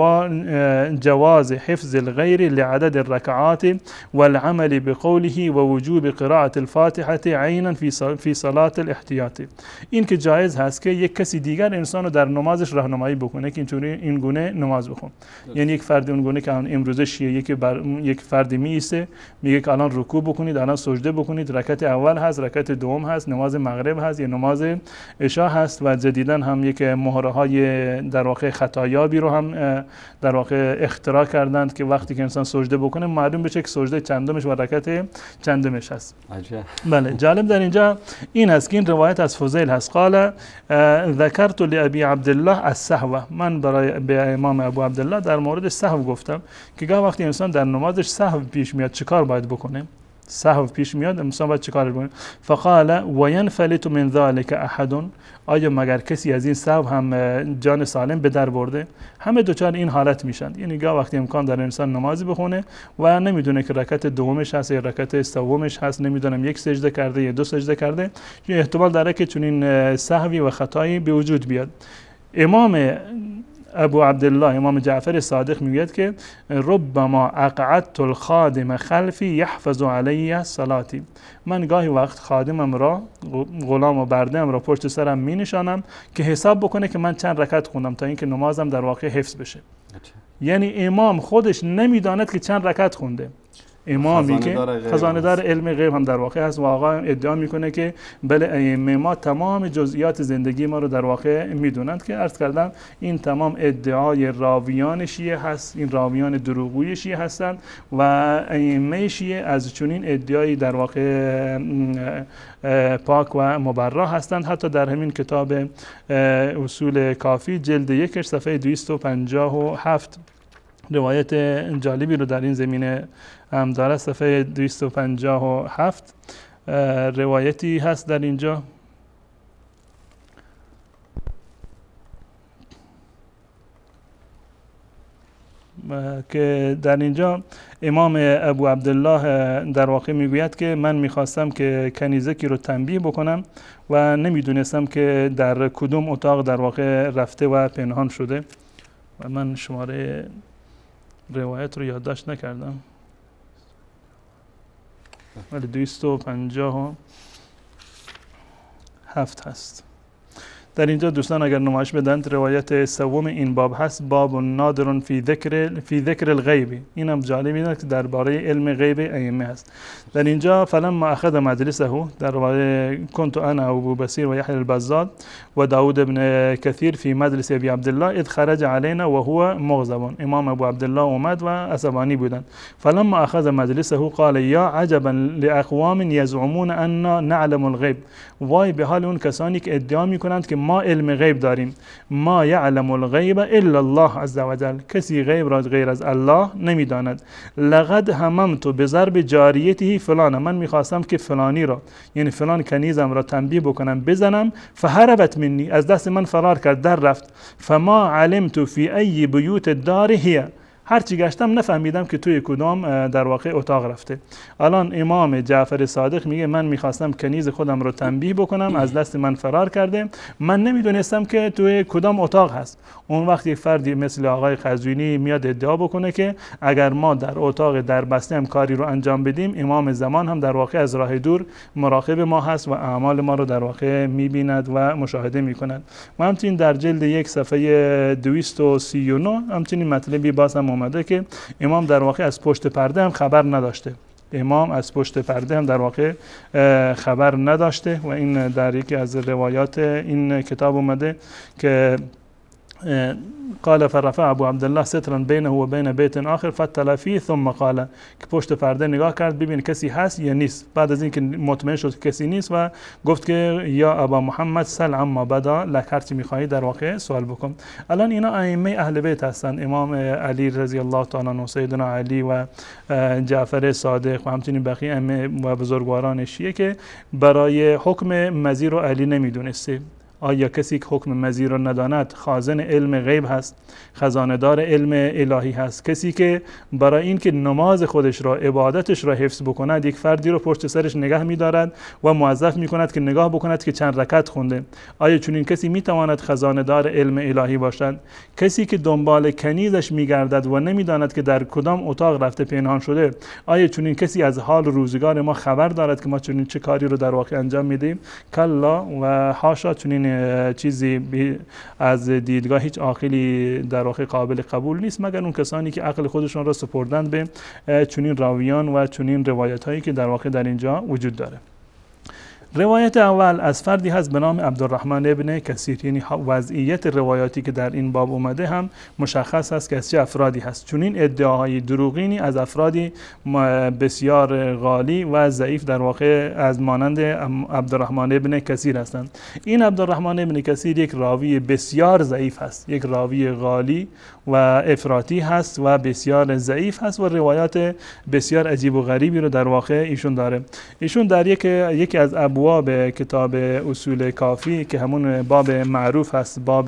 جواز حفظ الغیر لعدد الركعات والعمل بقوله ووجوب قراءة الفاتحة عینا فی صلاة الاحتیاط. این که جایز هست که یک کسی دیگر انسان رو در نمازش راهنمایی بکنه که اینطوری این گونه نماز بخون. یعنی یک فرد اون گونه که امروزه شیعه یک بر یک فردی میسته میگه که الان رکوع بکنید، الان سجده بکنید، رکعت اول هست، رکعت دوم هست، نماز مغرب هست یا نماز عشاء هست و جدیداً هم یک مهره های در واقع خطایابی رو هم در واقع اختراع کردند که وقتی که انسان سجده بکنه معلوم بشه که سجده چندمش و رکعت چندمش هست. عجب. بله، جالب در اینجا این است که این روایت از فضیل هست، قال ذکرت لابی عبدالله السهو، من برای به امام ابو عبدالله در مورد سهو گفتم که گاه وقتی انسان در نمازش سهو پیش میاد چیکار باید بکنه؟ سهو پیش میاد انسان باید چیکار بکنه؟ فقال و ینفلت من ذلك احد، آیا مگر کسی از این سهو هم جان سالم به در برده؟ همه دوچار این حالت میشن. یعنی گاه وقتی امکان داره انسان نمازی بخونه و نمیدونه که رکعت دومش هست یا رکعت سومش هست، نمیدونم یک سجده کرده یا دو سجده کرده، احتمال داره که چنین سهوی و خطایی به وجود بیاد. امام ابو عبدالله امام جعفر صادق میگوید که ربما اقعدت الخادم خلفی یحفظ علی صلاتی، من گاهی وقت خادمم را، غلام و برده‌ام را پشت سرم می نشانم که حساب بکنه که من چند رکعت خوندم تا اینکه نمازم در واقع حفظ بشه. یعنی امام خودش نمیداند که چند رکعت خونده، امامی که خزانه دار علم غیب هم در واقع هست و آقا ادعا میکنه که بله ائمه ما تمام جزئیات زندگی ما رو در واقع میدونند که عرض کردم این تمام ادعای راویان شیعه هست، این راویان دروغگوی شیعه هستند و ائمه شیعه از چنین ادعایی در واقع پاک و مبرا هستند. حتی در همین کتاب اصول کافی جلد یکش صفحه دویست و پنجاه و هفت روایت جالبی رو در این زمینه هم داره، صفحه دویست و پنجاه و هفت روایتی هست در اینجا که در اینجا امام ابو عبدالله در واقع میگوید که من میخواستم که کنیزکی رو تنبیه بکنم و نمیدونستم که در کدوم اتاق در واقع رفته و پنهان شده و من شماره روایت رو یادداشت نکردم ولی دویست و پنجاه و هفت هست. در اینجا دوستان اگر نمایش بدند روایت سوم این باب هست، باب نادر فی ذکر فی ذکر الغیب، اینم جالب اینه که درباره علم غیب ائمه هست. در اینجا فلما اخذ مجلسه، در روایت کنت انا ابو بصیر و یحیی البزاد و داود ابن کثیر فی مجلس ابی عبدالله اذ خرج علینا و هو مغضب، امام ابو عبدالله اومد و عصبانی بودند. فلما اخذ مجلسه قال یا عجبا لاقوام یزعمون ان نعلم الغیب، وای به حال اون کسانی که ادعا میکنند که ما علم غیب داریم. ما یعلم الغیب الا الله عز وجل، کسی غیب را غیر از الله نمیداند. لقد هممت بضرب جاریته فلان، من میخواستم که فلانی را یعنی فلان کنیزم را تنبیه بکنم بزنم، فهربت منی، از دست من فرار کرد در رفت. فما علمت فی ای بیوت الدار هی، هرچی گشتم نفهمیدم که توی کدام در واقع اتاق رفته. الان امام جعفر صادق میگه من میخواستم کنیز خودم رو تنبیه بکنم، از دست من فرار کرده، من نمیدونستم که توی کدام اتاق هست. اون وقت یک فردی مثل آقای قزوینی میاد ادعا بکنه که اگر ما در اتاق در بسته هم کاری رو انجام بدیم، امام زمان هم در واقع از راه دور مراقب ما هست و اعمال ما رو در واقع میبیند و مشاهده میکند. و همچنین در جلد یک صفحه دویست و سی و نه همچنین مطلبی باز هم اومده که امام در واقع از پشت پرده هم خبر نداشته. امام از پشت پرده هم در واقع خبر نداشته و این در یکی از روایات این کتاب اومده که قال فرفع ابو عبدالله سترا بینه و بین بیت آخر فتل فیه ثم قال، که پشت پرده نگاه کرد ببین کسی هست یا نیست. بعد از اینکه مطمئن شد کسی نیست و گفت که یا ابا محمد سل عما بدا لک، هرچی میخواهی در واقع سوال بکن. الان اینا ائمه اهل بیت هستند، امام علی رضی الله تعالی عنه، سیدنا علی و جعفر صادق و همچنین بقیه ائمه و بزرگواران شیعه که برای حکم مزی رو علی نمیدونسته. آیا کسی که حکم مزی را نداند خازن علم غیب هست، خزانه دار علم الهی هست؟ کسی که برای این که نماز خودش را، عبادتش را حفظ بکند، یک فردی رو پشت سرش نگه می‌دارد و موظف می‌کند که نگاه بکند که چند رکعت خونده. آیا چنین کسی می‌تواند خزانه دار علم الهی باشد؟ کسی که دنبال کنیزش می‌گردد و نمی‌داند که در کدام اتاق رفته پنهان شده، آیا چنین کسی از حال روزگار ما خبر دارد که ما چنین چه کاری رو در واقع انجام میدیم؟ کلا و حاشا، چنین چیزی از دیدگاه هیچ عاقلی در واقع قابل قبول نیست مگر اون کسانی که عقل خودشون را سپردند به چنین راویان و چنین روایت هایی که در واقع در اینجا وجود داره. روایت اول از فردی هست به نام عبدالرحمن ابن کثیر، یعنی وضعیت روایاتی که در این باب اومده هم مشخص است که از چه افرادی هست. چنین ادعاهای دروغینی از افرادی بسیار غالی و ضعیف در واقع از مانند عبدالرحمن ابن کثیر هستند. این عبدالرحمن ابن کثیر یک راوی بسیار ضعیف هست، یک راوی غالی و افراطی هست و بسیار ضعیف هست و روایات بسیار عجیب و غریبی رو در واقع ایشون داره. ایشون در یک یکی از ابواب کتاب اصول کافی که همون باب معروف هست، باب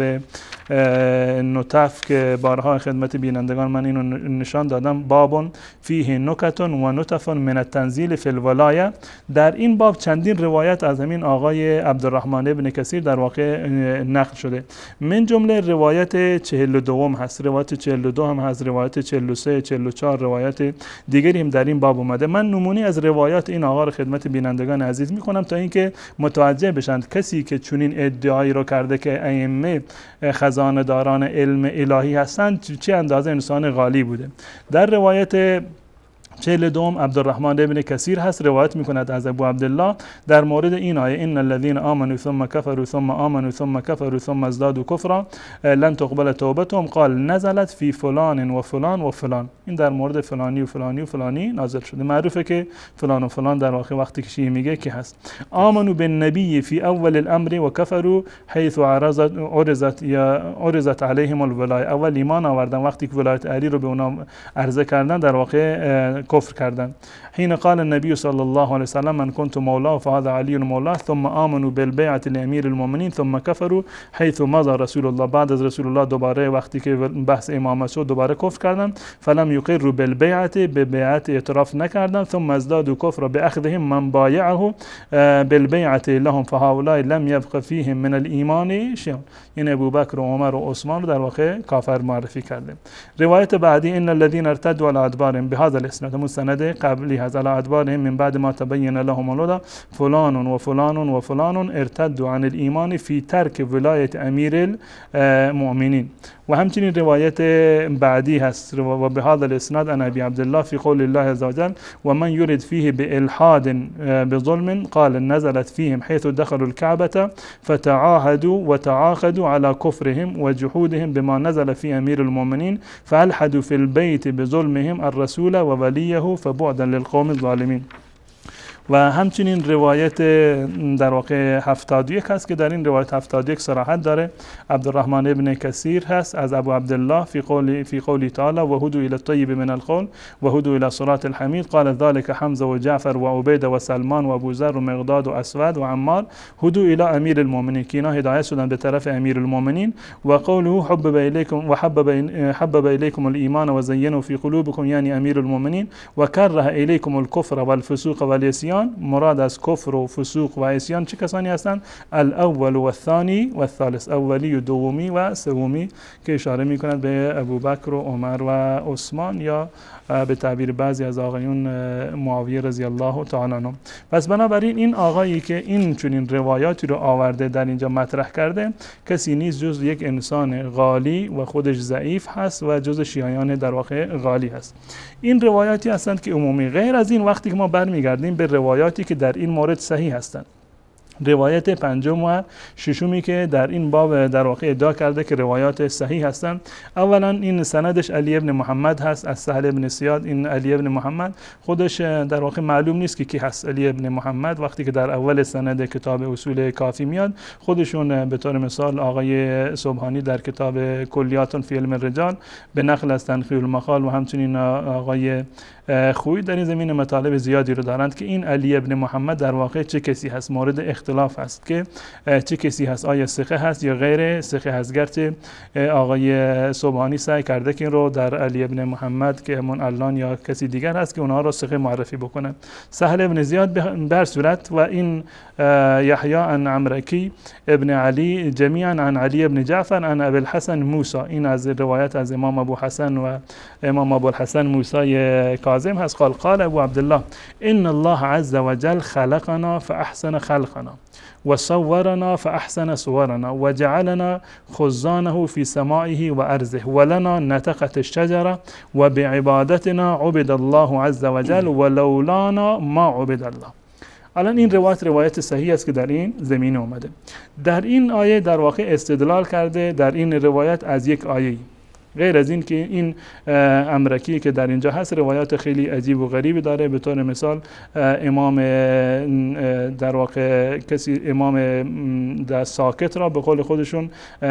نطف که بارها خدمت بینندگان من اینو نشان دادم، باب فیه نکت و نطف من التنزیل فی الولایه، در این باب چندین روایت از همین آقای عبدالرحمن ابن کثیر در واقع نقل شده. من جمله روایت چهل و دوم هست، روایت چهل و دو هم هست، روایت چهل و سه، چهل و چهار روایت دیگری هم در این باب اومده. من نمونه از روایات این آقا رو خدمت بینندگان عزیز میکنم تا اینکه متوجه بشن کسی که چنین ادعایی رو کرده که ائمه خزانه داران علم الهی هستند چه اندازه انسان غالی بوده. در روایت چهل دوم عبدالرحمن ابن کثیر هست، روایت میکند از ابو عبدالله در مورد این آیه ان الذين آمنوا ثم كفروا ثم آمنوا ثم كفروا ثم ازدادوا كفرا لن تقبل توبتهم قال نزلت في فلان و فلان و فلان. این در مورد فلانی و فلانی و فلانی نازل شده. معروفه که فلان و فلان در واقع وقتی که شیعه میگه که هست. آمنوا بالنبي في اول الامر و كفروا حيث عرضت عرضت یا عرضت عليهم الولایه، اول ایمان آوردن وقتی که ولایت علی رو به اونا عرضه کردن در واقع کفر کردن. حين قال النبي صلى الله عليه وسلم من كنت مولاه فهذا علي مولاه ثم آمنوا بالبيعة لأمير المؤمنين ثم كفروا حيث مضى رسول الله، بعد از رسول الله دوباره وقتی که بحث امامت شد دوباره کفر کردن. فلم يقروا بالبيعة، به بیعت اعتراف نکردن. ثم ازدادوا كفر باخذهم من بايعه بالبيعة لهم فهؤلاء لم يبق فيهم من الايمان شيء. این ابوبکر و عمر و عثمان رو در واقع کافر معرفی کرده. روایت بعدی ان الذين ارتدوا على ادبارهم بهذا الاسناد، مستند قبلی هذا على ادبارهم من بعد ما تبين لهم الهدى فلان و فلان و فلان ارتدوا عن الايمان في ترك ولايه امیر المؤمنین. و همچنین روایت بعدی هست و به هذا الاسناد عن ابي عبد الله في قول الله عز وجل ومن يرد فيه بالحاد بظلم قال نزلت فيهم حيث دخلوا الكعبه فتعاهدوا وتعاقدوا على كفرهم وجحودهم بما نزل في امير المؤمنين فالحدوا في البيت بظلمهم الرسول ووليه فبعدا للقوم الظالمين. و همچنین روایت در واقع هفتاد و یک هست که در این روایت هفتاد و یک صراحت داره. عبدالرحمن ابن کثیر هست از ابو عبدالله فی قول فی قولی تعالی و هدوا الی الطیب من القول و هدوا الی صراط الحمید قال ذلك حمزه و جعفر و عبید و سلمان و ابوذر و مقداد و اسود و عمار هدوا الی امیر المؤمنین که اینا هدایت شدن به طرف امیر المؤمنین. و قوله حبب الیکم و حبب حبب الیکم الایمان و زینه فی قلوبکم یعنی امیر المؤمنین و کره الیکم الکفر والفسوق والعصیان. مراد از کفر و فسوق و عصیان چه کسانی هستند؟ الاول و الثانی و الثالث، اولی و دومی و سومی، که اشاره میکند به ابوبکر و عمر و عثمان یا به تعبیر بعضی از آقایون معاویه رضی الله تعالی عنه. پس بنابراین این آقایی که این چنین روایاتی رو آورده در اینجا مطرح کرده کسی نیست جز یک انسان غالی و خودش ضعیف هست و جز شیعیان در واقع غالی هست. این روایاتی هستند که عمومی. غیر از این وقتی که ما برمیگردیم به روایاتی که در این مورد صحیح هستند، روایت پنجم و ششمی که در این باب در واقع ادعا کرده که روایات صحیح هستند، اولا این سندش علی ابن محمد هست از سهل ابن زیاد. این علی ابن محمد خودش در واقع معلوم نیست که کی هست. علی ابن محمد وقتی که در اول سند کتاب اصول کافی میاد، خودشون به طور مثال آقای سبحانی در کتاب کلیات فی علم الرجال به نقل از تنقیح المقال و همچنین آقای خویی در این زمین مطالب زیادی رو دارند که این علی ابن محمد در واقع چه کسی هست. مورد اختلاف هست که چه کسی هست، آیا ثقه هست یا غیر ثقه هست. گرچه آقای سبحانی سعی کرده که این رو در علی ابن محمد که همون علان یا کسی دیگر هست که اونها رو ثقه معرفی بکنه. سهل ابن زیاد به هر صورت و این یحیی عن عمرکی ابن علی جمیعا عن علی ابن جعفر عن ابی الحسن موسی. این از روایت از امام ابو حسن و امام ابو الحسن موسی کاظم هست. قال قال ابو عبدالله ان الله عز وجل خلقنا فاحسن خلقنا و صورنا فاحسن صورنا و جعلنا خزانه في سمائه و ارضه ولنا نتقت الشجره و بعبادتنا عبد الله عز وجل ولولانا ما عبد الله. الان این روایت روایت صحیح است که در این زمینه اومده. در این آیه در واقع استدلال کرده در این روایت از یک آیه. غیر از این که این امرکی که در اینجا هست روایات خیلی عجیب و غریبی داره. به طور مثال امام در واقع کسی امام در ساکت را به قول خودشون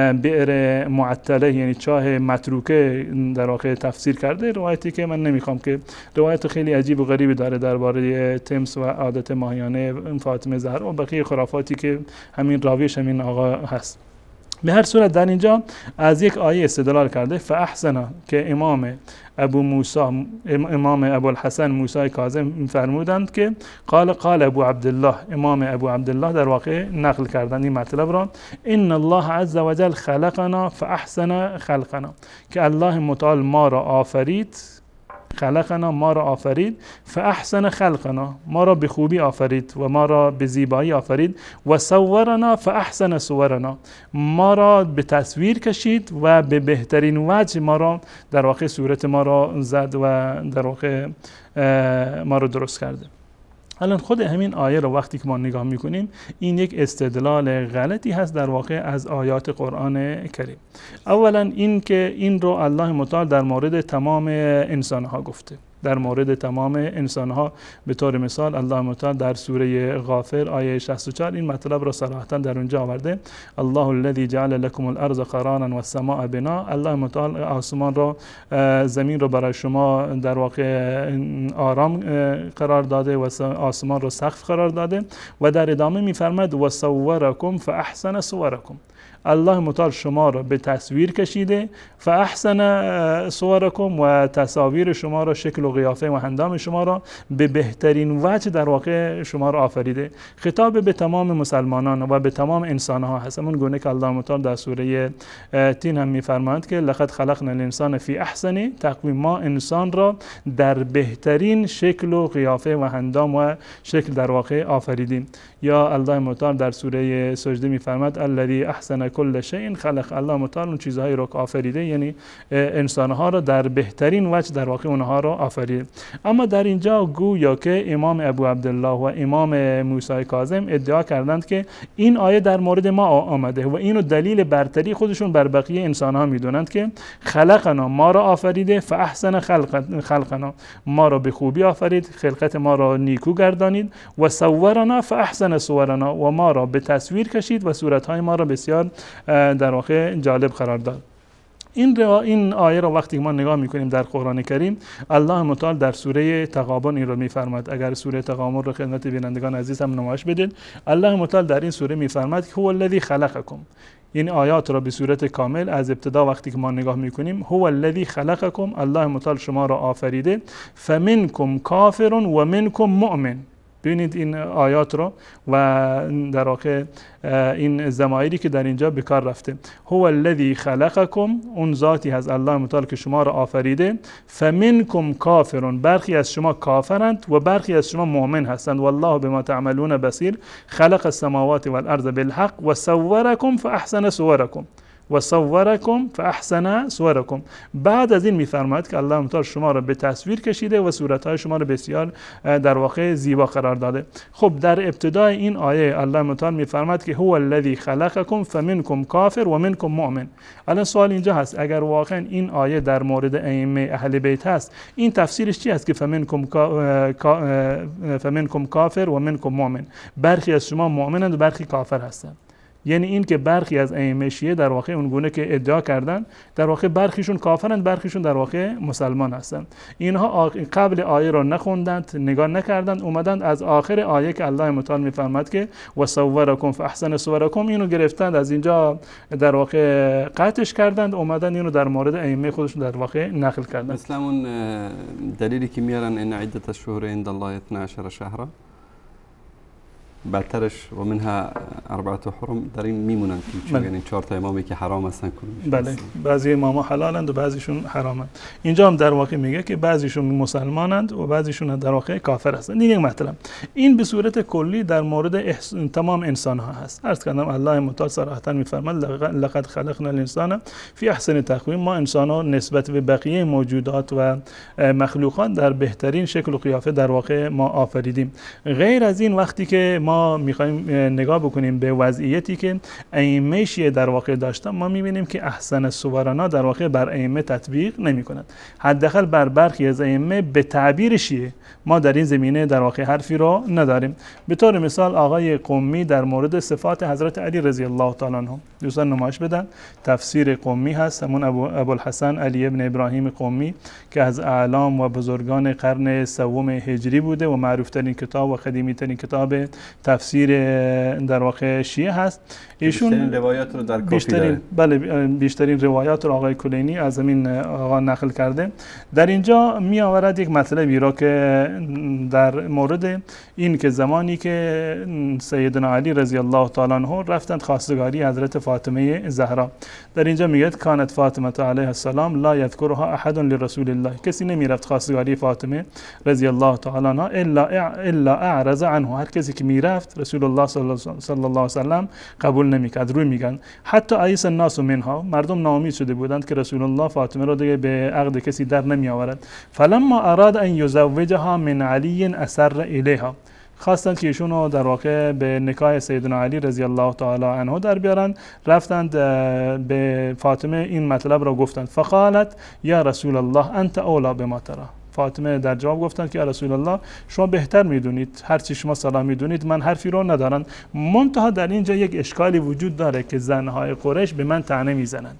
بئر معطله یعنی چاه متروکه در واقع تفسیر کرده. روایتی که من نمیخوام که روایت خیلی عجیب و غریبی داره درباره تمس و عادت ماهیانه فاطمه زهرا و بقیه خرافاتی که همین راویش همین آقا هست. به هر صورت در اینجا از یک آیه استدلال کرده فاحسن که امام ابو موسی امام ابو الحسن موسی کاظم فرمودند که قال قال ابو عبدالله امام ابو عبدالله در واقع نقل کردند این مطلب را ان الله عز وجل خلقنا فاحسن خلقنا که الله متعال ما را آفرید خلقنا ما را آفرید فاحسن خلقنا ما را به خوبی آفرید و ما را به زیبایی آفرید و صورنا فاحسن صورنا ما را به تصویر کشید و به بهترین وجه ما را در واقع صورت ما را زد و در واقع ما را درست کرده. الان خود همین آیه رو وقتی که ما نگاه میکنیم این یک استدلال غلطی هست در واقع از آیات قرآن کریم. اولا این که این رو الله متعال در مورد تمام انسانها گفته. در مورد تمام انسانها به طور مثال الله متعال در سوره غافر آیه شصت و چهار این مطلب را صراحتا در اونجا آورده الله الذی جعل لكم الارض قرارا والسماء بنا. الله متعال آسمان را زمین را برای شما در واقع آرام قرار داده و آسمان را سقف قرار داده و در ادامه میفرماد و صورکم فاحسن صورکم. الله متعال شما را به تصویر کشیده فاحسن صورکم و تصاویر شما را شکل و قیافه و اندام شما را به بهترین وجه در واقع شما را آفریده. خطاب به تمام مسلمانان و به تمام انسان ها هست. همون گونه که الله متعال در سوره تین هم میفرماید که لقد خلقنا الانسان فی احسن تقویم. ما انسان را در بهترین شکل و قیافه و اندام و شکل در واقع آفریدیم. یا الله متعال در سوره سجده میفرماید الذی احسن کل شیء خلق، الله متعال اون چیزهایی رو که آفریده، یعنی انسانها رو در بهترین وجه در واقع اونها رو آفریده. اما در اینجا گویا که امام ابو عبدالله و امام موسی کاظم ادعا کردند که این آیه در مورد ما آمده و اینو دلیل برتری خودشون بر بقیه انسانها میدونند که خلقنا، ما را آفریده، فاحسن خلق خلقنا، ما را به خوبی آفرید، خلقت ما را نیکو گردانید، و صورنا فاحسن صورنا، و ما را به تصویر کشید و صورتهای ما را بسیار در واقع جالب قرار داد. این این آیه را وقتی ما نگاه میکنیم در قرآن کریم، الله متعال در سوره تغابن این رو میفرماد. اگر سوره تغابن رو خدمت بینندگان عزیز هم نمایش بدید، الله متعال در این سوره میفرماد که هو الذی خلقکم. این آیات را به صورت کامل از ابتدا وقتی که ما نگاه میکنیم، هو الذی خلقکم، الله متعال شما را آفریده، فمنکم کافر و منکم مؤمن. ببینید این آیات رو و در واقع این ضمایری که در اینجا به کار رفته. هو الذی خلقکم، اون ذاتی از الله متعال که شما را آفریده، فمنکم کافرون، برخی از شما کافرند و برخی از شما مؤمن هستند، والله بما تعملون بصیر، خلق السماوات والارض بالحق و صورکم فاحسن صورکم و صورکم فاحسن صورکم. بعد از این میفرماید که الله متعال شما را به تصویر کشیده و صورتهای شما را بسیار در واقع زیبا قرار داده. خب در ابتدای این آیه الله متعال میفرماید که هو الذی خلقکم فمنکم کافر و منکم مؤمن. الان سوال اینجا هست، اگر واقعا این آیه در مورد ائمه اهل بیت هست، این تفسیرش چی است که فمنکم فمنکم کافر و منکم مؤمن؟ برخی از شما مؤمنند و برخی کافر هستند. یعنی این که برخی از ائمه شیعه در واقع اونگونه که ادعا کردن، در واقع برخیشون کافرند، برخیشون در واقع مسلمان هستند. اینها قبل آیه را نخوندند، نگاه نکردند، اومدند از آخر آیه که الله متعال میفرماد که و صورکم فاحسن صورکم، اینو گرفتند از اینجا در واقع قطعش کردند، اومدن اینو در مورد ائمه خودشون در واقع نقل کردند. مثل اون دلیلی که میارن ان عدت الشهور عند الله اثنا عشر شهرا، بدترش و منها اربعه حرم در این میمونن که یعنی چهار تا امامی که حرام هستن کنون. بله، بعضی اماما حلالند و بعضیشون حرامند. اینجا هم در واقع میگه که بعضیشون مسلمانند و بعضیشون در واقع کافر هستند. این یک مطلب. این به صورت کلی در مورد احس... تمام انسان ها هست. عرض کردم الله متعال صراحتا میفرماد لقد خلقنا الانسان فی احسن تقویم، ما انسان ها نسبت به بقیه موجودات و مخلوقات در بهترین شکل و قیافه در واقع ما آفریدیم. غیر از این وقتی که ما ما میخوایم نگاه بکنیم به وضعیتی که ائمه شیعه در واقع داشتن، ما میبینیم که احسن صورنا در واقع بر ائمه تطبیق نمیکنند. حداقل بر برخی از ائمه به تعبیر شیعه ما در این زمینه در واقع حرفی رو نداریم. به طور مثال آقای قمی در مورد صفات حضرت علی رضی الله تعالی عنه، دوستان نمایش بدن، تفسیر قمی هست، همون ابو ابوالحسن علی ابن ابراهیم قمی که از اعلام و بزرگان قرن سوم هجری بوده و معروف ترین کتاب و قدیمی ترین کتاب تفسیر در واقع شیعه هست. ایشون بیشترین روایات رو در کافی بیشترین بله بیشترین روایات رو آقای کلینی از همین آقا نقل کرده. در اینجا می آورد یک مطلبی را که در مورد این که زمانی که سیدنا علی رضی الله تعالی عنه رفتند خواستگاری حضرت فاطمه زهرا، در اینجا میگه کانت فاطمه علیها السلام لا یذکرها احد لرسول الله، کسی نمی رفت خواستگاری فاطمه رضی الله تعالی عنها الا الا اعرض عنه، هر کسی که می رفت رسول الله صلی الله علیه و سلم قبول نمیکرد، روی میگن. حتی ایس الناس منها، مردم ناامید شده بودند که رسول الله فاطمه را دیگه به عقد کسی در نمی آورد. فلما اراد ان یزوجها من علی اثر الیها، خواستند که ایشونو در واقع به نکاح سیدنا علی رضی الله تعالی عنه در بیارن، رفتند به فاطمه این مطلب را گفتند. فقالت یا رسول الله انت اولا بما ترى، فاطمه در جواب گفتند که یا رسول الله شما بهتر میدونید، هر چی شما صلاح میدونید، من حرفی رو ندارم. منتها در اینجا یک اشکالی وجود داره که زنهای قریش به من طعنه میزنند.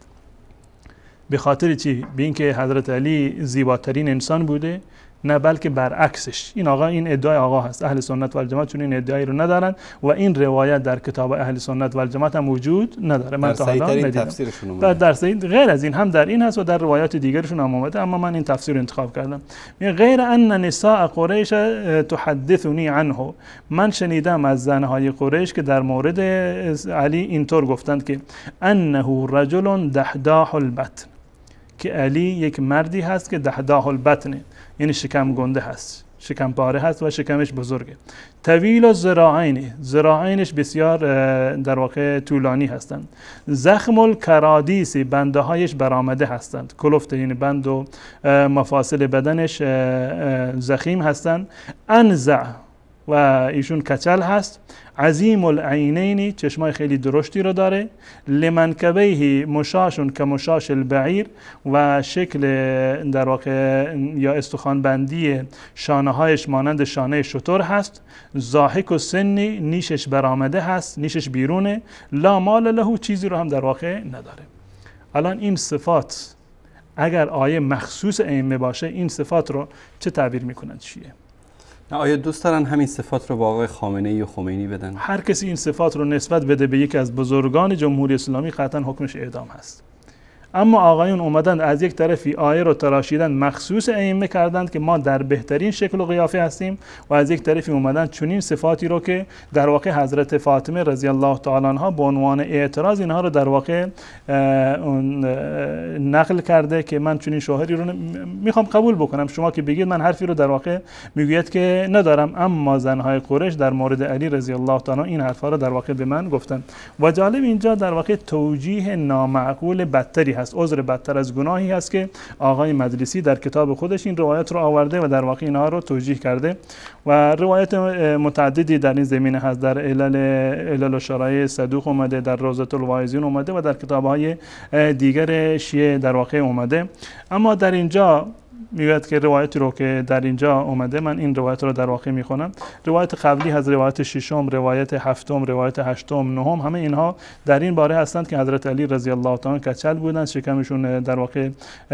به خاطر چی؟ به اینکه حضرت علی زیباترین انسان بوده؟ نه، بلکه برعکسش. این آقا این ادعای آقا هست. اهل سنت و الجماعت چون این ادعایی رو ندارن و این روایت در کتاب اهل سنت و الجماعت هم وجود نداره. من تا حالا ندیدم. در در صحیح غیر از این هم در این هست و در روایات دیگرشون هم اومده، اما من این تفسیر رو انتخاب کردم. غیر ان نساء قریش تحدثنی عنه، من شنیدم از زنهای قریش که در مورد علی اینطور گفتند که انه رجل دحداح البطن، که علی یک مردی هست که دحداح البطن، یعنی شکم گنده هست. شکم پاره هست و شکمش بزرگه. طویل و ذراعین، ذراعینش بسیار در واقع طولانی هستند. زخم الکرادیس، بنده هایش برآمده هستند، کلفت یعنی بند و مفاصل بدنش زخیم هستند. انزع و ایشون کچل هست. عظیم العینین، چشمای خیلی درشتی رو داره. لمنکبیه مشاشون که مشاش البعیر، و شکل در واقع یا استخوان بندی شانه هایش مانند شانه شتر هست. ضاحک و سنی، نیشش برآمده هست، نیشش بیرونه. لا مال له، چیزی رو هم در واقع نداره. الان این صفات اگر آیه مخصوص ائمه باشه، این صفات رو چه تعبیر میکنند چیه؟ آیا دوست دارن همین صفات رو با آقای خامنه‌ای و خمینی بدن؟ هر کسی این صفات رو نسبت بده به یکی از بزرگان جمهوری اسلامی قطعا حکمش اعدام هست. اما آقایون اومدند از یک طرفی آیه رو تراشیدن مخصوص ائمه کردند که ما در بهترین شکل و قیافه هستیم، و از یک طرفی اومدند چنین صفاتی رو که در واقع حضرت فاطمه رضی الله تعالی عنها به عنوان اعتراض اینها رو در واقع نقل کرده که من چنین شوهری رو میخوام قبول بکنم، شما که بگید من حرفی رو در واقع میگوید که ندارم. اما زنهای قریش در مورد علی رضی الله تعالی این حرفا رو در واقع به من گفتن. و جالب اینجا در واقع توجیه نامعقول بدتری هست، عذر بدتر از گناهی هست که آقای مجلسی در کتاب خودش این روایت رو آورده و در واقع اینها رو توجیه کرده. و روایت متعددی در این زمینه هست، در علل علل الشرایع صدوق اومده، در روضة الواعظین اومده و در کتاب‌های دیگر شیعه در واقع اومده. اما در اینجا میگوید که روایتی رو که در اینجا اومده، من این روایت رو در واقع میخونم. روایت قبلی از روایت ششم، روایت هفتم، روایت هشتم، نهم، همه اینها در این باره هستند که حضرت علی رضی الله تعالی کچل بودند، شکمشون در واقع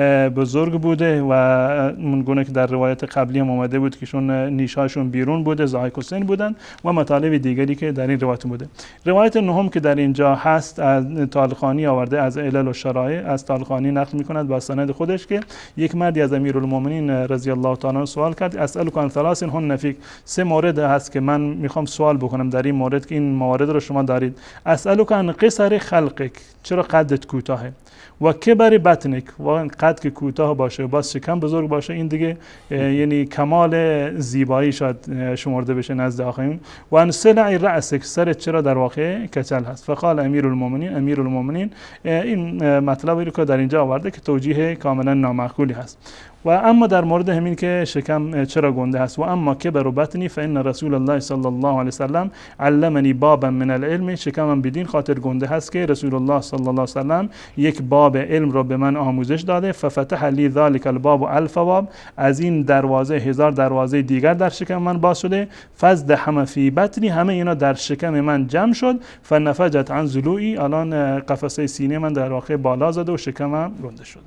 بزرگ بوده و اون گونه که در روایت قبلی هم اومده بود که شون نیشاشون بیرون بوده، ضاحک و سن بودند و مطالب دیگری که در این روایت بوده. روایت نهم که در اینجا هست از طالقانی آورده، از علل الشرایع از طالقانی نقل میکند با سند خودش که یک مردی از امیرالمومنین رضی الله تعالی عنه سوال کرد، اسالک عن ثلاث هن فیک، سه مورد هست که من میخوام سوال بکنم در این مورد که این موارد رو شما دارید. اسالک عن قصر خلقک، چرا قدت کوتاهه؟ و کبر بطنک، و قد که کوتاه باشه و باز شکم بزرگ باشه، این دیگه یعنی کمال زیبایی شاید شمرده بشه نزد آقایون. و ان سلع رأسک، سرت چرا در واقع کچل هست؟ فقال امیرالمومنین، امیرالمومنین این مطلبی رو که در اینجا آورده که توجیه کاملا نامعقولی هست. و اما در مورد همین که شکم چرا گنده هست، و اما کبر و بطنی فإن رسول الله صلی الله علیه وسلم علمنی بابا من العلم، شکمم بدین خاطر گنده هست که رسول الله صلی الله علیه وسلم یک باب علم رو به من آموزش داده. ففتح لی ذلک الباب الف باب، از این دروازه هزار دروازه دیگر در شکم من باز شده. فازدحم فی بطنی، همه اینا در شکم من جمع شد. فنفجت عن ضلوعی، الان قفسه سینه من در واقع بالا زده و شکمم گنده شده.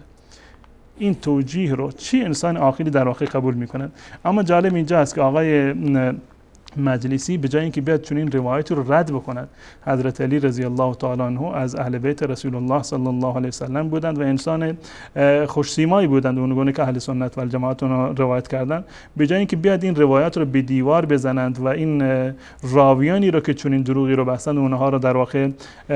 این توجیه رو چی انسان عاقلی در واقع قبول میکنه؟ اما جالب اینجا است که آقای مجلسی به جای اینکه بیاد چنین روایتی رو رد بکند، حضرت علی رضی الله تعالی عنه از اهل بیت رسول الله صلی الله علیه وسلم بودند و انسان خوش‌سیمایی بودند، اونگونه که اهل سنت و الجماعت رو روایت کردند، به جای اینکه بیاد این روایت رو به دیوار بزنند و این راویانی رو که چنین دروغی رو بستند اونها رو در واقع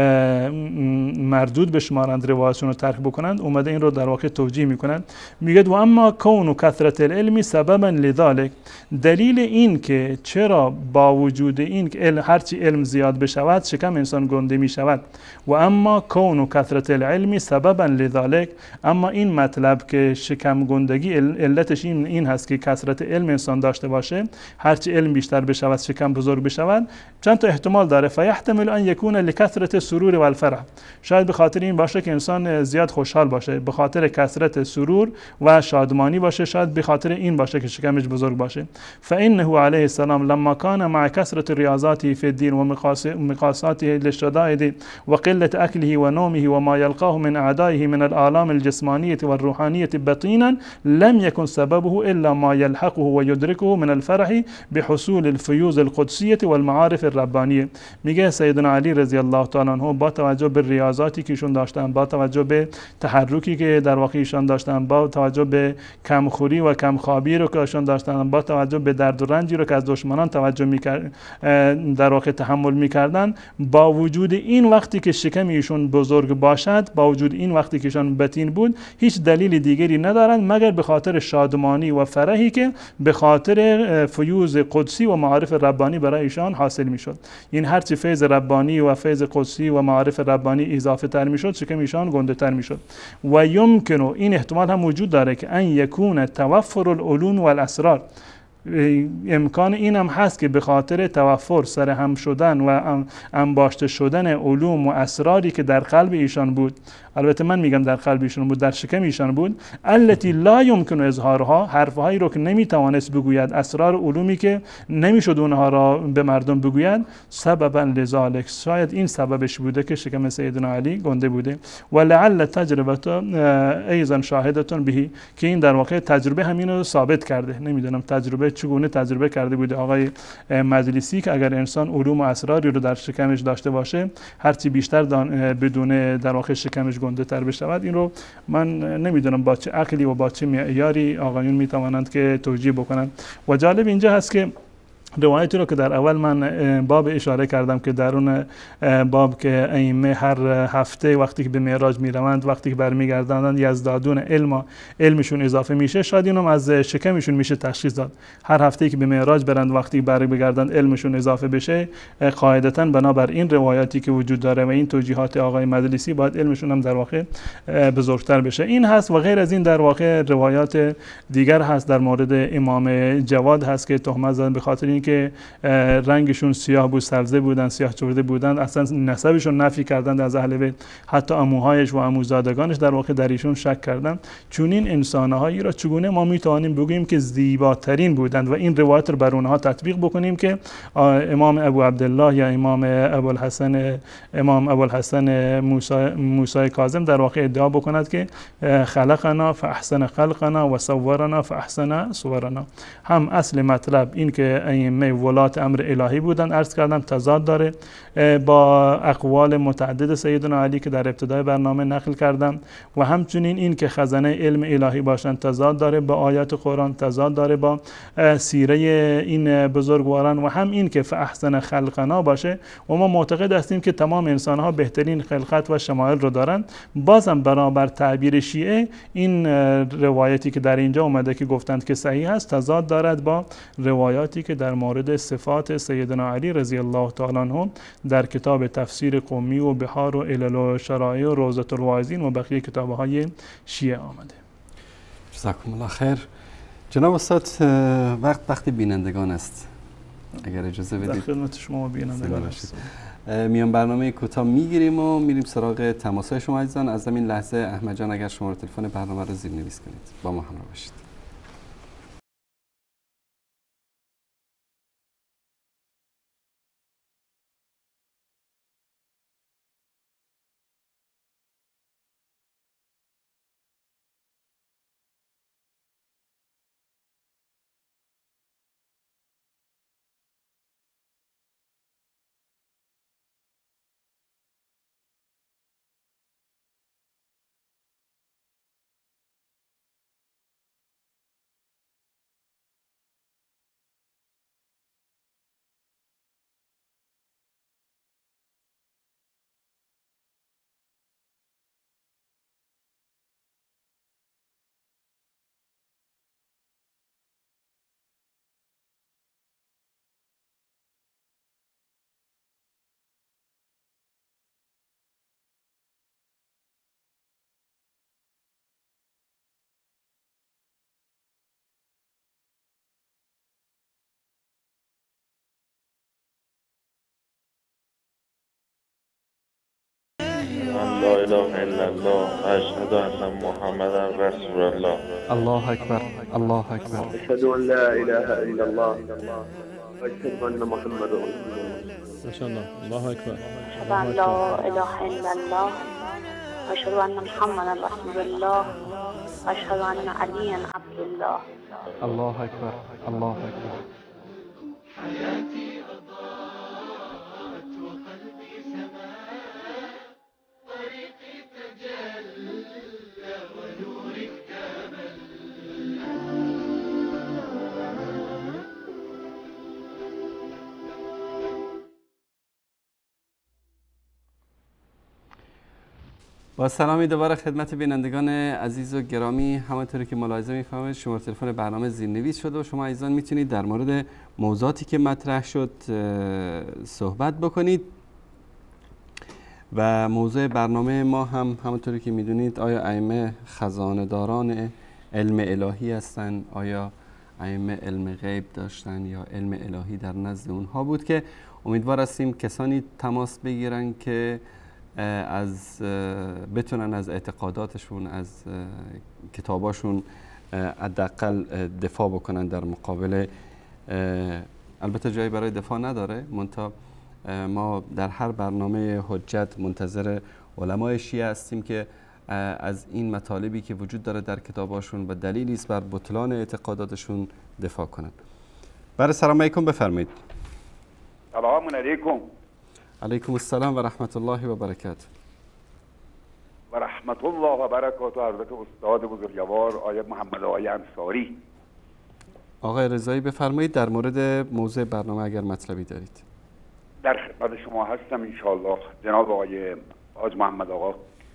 مردود بشمارند، روایتشون رو ترک بکنند، اومده این رو در واقع توجیه میکنند. میگه و اما کون و کثرت العلم سببا لذلك، دلیل این که چرا با وجود این که هرچی علم زیاد بشود شکم انسان گنده می شود. و اما کون و کثرت العلم سببا لذلك، اما این مطلب که شکم گندگی علتش این این هست که کثرت علم انسان داشته باشه، هرچی علم بیشتر بشود شکم بزرگ بشود. چند تا احتمال داره. فیحتمل ان یکون لکثرت سرور و الفرح، شاید به خاطر این باشه که انسان زیاد خوشحال باشه، به خاطر کثرت سرور و شادمانی باشه، شاید به خاطر این باشه که شکمش بزرگ باشه. فانه علیه السلام لما كان مع كثرة رياضاته في الدين ومقاساته للشدائد وقلة أكله ونومه وما يلقاه من أعدائه من الآلام الجسمانية والروحانية بطينا لم يكن سببه إلا ما يلحقه ويدركه من الفرح بحصول الفيوز القدسية والمعارف الربانية. میگه سیدنا علی رضی الله تعالی عنه با توجه به ریاضاتی که ایشون داشتن، با توجه به تحرکی که در واقع ایشان داشتن، با توجه به کمخوری و کمخوابی رو که ایشان داشتن، با توجه به درد و رنجی رو که از دشمنان توجه میکرد در واقع تحمل میکردن، با وجود این وقتی که شکم ایشون بزرگ باشد، با وجود این وقتی که ایشون بطین بود، هیچ دلیل دیگری ندارند مگر به خاطر شادمانی و فرحی که به خاطر فیوز قدسی و معارف ربانی برای ایشان حاصل میشد. این هرچی فیض ربانی و فیض قدسی و معارف ربانی اضافه تر میشد، شکم ایشان گنده تر میشد. و یمکن، این احتمال هم وجود داره که ان یکون توفر العلوم و الاسرار، امکان این هم هست که به خاطر توفر سرهم شدن و انباشته شدن علوم و اسراری که در قلب ایشان بود، البته من میگم در قلب ایشان بود، در شکم ایشان بود، التي لا يمكن اظهارها، حرفهایی رو که نمیتوانست بگوید، اسرار علومی که نمیشد اونها را به مردم بگوید، سببا لذالک، شاید این سببش بوده که شکم سیدنا علی گنده بوده. و لعل تجربه ایضا شاهدتون بهی، که این در واقع تجربه همین رو ثابت کرده. نمیدونم تجربه چگونه تجربه کرده بوده آقای مجلسی که اگر انسان علوم و اسراری رو در شکمش داشته باشه، هرچی بیشتر بدون در واقع شکمش گنده تر بشود. این رو من نمیدونم با چه عقلی و با چه معیاری آقایون میتوانند که توجیه بکنند. و جالب اینجا هست که روایتی رو که در اول من باب اشاره کردم که در اون باب که ائمه هر هفته وقتی که به معراج میروند، وقتی که برمیگردند یزدادون علم، علمشون اضافه میشه، شاید اینم از شکمشون میشه تشخیص داد. هر هفته که به معراج برند وقتی برمیگردند علمشون اضافه بشه، قاعدتاً بنابر این روایاتی که وجود داره و این توجیهات آقای مجلسی باید علمشون هم در واقع بزرگتر بشه. این هست و غیر از این در واقع روایات دیگر هست. در مورد امام جواد هست که تهمت زدن به خاطر این که رنگشون سیاه بود، سبزه بودن، سیاه چرده بودن، اصلا نسبشون نفی کردند از اهل بیت، حتی عموهایش و عموزادگانش در واقع در ایشون شک کردند. چون این انسان‌هایی را چگونه ما میتوانیم بگوییم که زیباترین بودند و این روایت رو بر اونها تطبیق بکنیم که امام ابو عبدالله یا امام ابوالحسن امام ابوالحسن موسی موسی کاظم در واقع ادعا بکند که خلقنا فاحسن خلقنا و صورنا فاحسن صورنا. هم اصل مطلب این که ائمه ولات امر الهی بودن، عرض کردم تضاد داره با اقوال متعدد سیدنا علی که در ابتدای برنامه نقل کردم، و همچنین این که خزانه علم الهی باشن تضاد داره با آیات قرآن، تضاد داره با سیره این بزرگواران، و هم این که فاحسن خلقنا باشه و ما معتقد هستیم که تمام انسان ها بهترین خلقت و شمایل رو دارند. بازم برابر تعبیر شیعه این روایتی که در اینجا اومده که گفتند که صحیح است تضاد دارد با روایاتی که در مورد صفات سیدنا علی رضی الله تعالی عنه در کتاب تفسیر قمی و بحار و علل و شرایع و روضة الواعظین و بقیه کتاب‌های شیعه آمده. جزاکم الله خیر. جناب استاد، وقت وقت بینندگان است، اگر اجازه بدید. در خدمت شما بینندگان است. میان برنامه کوتاه میگیریم و میریم سراغ تماس‌های شما عزیزان. از همین لحظه احمد جان اگر شماره تلفن برنامه رو زیرنویس کنید با ما همراه باشید. لا اله الا الله اشهد ان محمدا رسول الله. الله اکبر، الله اکبر. اشهد ان لا اله الا الله واشهد ان محمدا رسول الله. ما شاء الله. الله اکبر. اشهد ان لا اله الا الله واشهد ان محمدا رسول الله واشهد ان علی عبد الله. الله اکبر، الله اکبر. با سلامی دوباره خدمت بینندگان عزیز و گرامی. همانطوری که ملاحظه می‌فرمایید شماره تلفن برنامه زیرنویس شده و شما عزیزان میتونید در مورد موضوعاتی که مطرح شد صحبت بکنید. و موضوع برنامه ما هم همانطوری که میدونید آیا ائمه خزانه‌داران علم الهی هستند؟ آیا ائمه علم غیب داشتن یا علم الهی در نزد اونها بود؟ که امیدوار هستیم کسانی تماس بگیرن که از بتونن از اعتقاداتشون، از کتاباشون حداقل دفاع بکنن در مقابل. البته جایی برای دفاع نداره، منتها ما در هر برنامه حجت منتظر علمای شیعه هستیم که از این مطالبی که وجود داره در کتاباشون و دلیلی است بر بطلان اعتقاداتشون دفاع کنند. بله سلام علیکم، بفرمایید. سلام علیکم. علیکم السلام و رحمت الله و برکاته. و رحمت الله و برکاته حضرت استاد بزرگوار آقای محمد آقای انصاری. آقای رضایی بفرمایید در مورد موضوع برنامه اگر مطلبی دارید. در خدمت شما هستم انشاءالله جناب آقای حاج محمد آقا.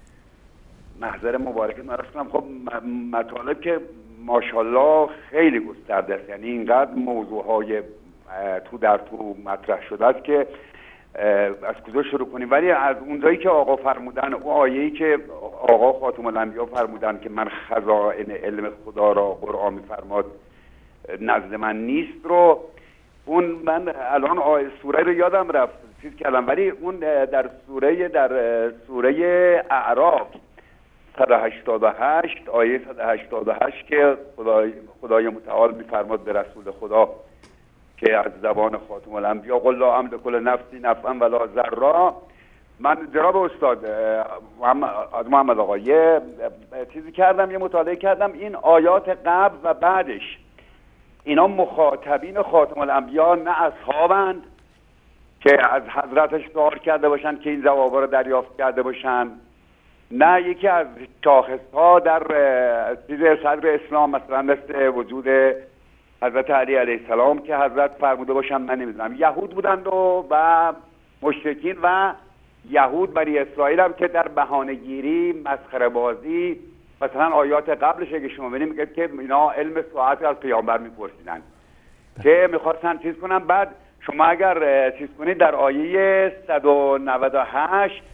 محضر مبارکت نرفتم. خب مطالب که ماشاءالله خیلی گسترده است، یعنی اینقدر موضوعهای تو در تو مطرح شده است که از کجا شروع کنیم. ولی از اونجایی که آقا فرمودن، اون آیه‌ای که آقا خاتم الانبیا فرمودن که من خزائن علم خدا را قرآن می‌فرماد نزد من نیست رو، اون من الان آیه سوره رو یادم رفت چیز کردم، ولی اون در سوره در سوره اعراف صد و هشتاد و هشت آیه صد و هشتاد و هشت که خدای خدای متعال می‌فرماد به رسول خدا که از زبان خاتم الانبیا قل لا املک لنفسی نفعا ولا ضرا. من جناب استاد از محمد آقا یه چیزی کردم، یه مطالعه کردم این آیات قبل و بعدش، اینا مخاطبین خاتم الانبیا نه اصحابند که از حضرتش سوال کرده باشن که این جوابا رو دریافت کرده باشن، نه یکی از شاخص‌ها در چیز صدر اسلام مثلا مثل وجود حضرت علی علیه السلام که حضرت فرموده باشن من نمیدونم. یهود بودند و, و مشرکین و یهود بنی اسرائیل هم که در بهانه‌گیری، مسخره بازی، مثلا آیات قبلش اگه شما ببینید میگه که اینا علم ساعت از پیامبر میپرسیدن که میخواستن چیز کنن. بعد شما اگر چیز کنید در آیه صد و نود و هشت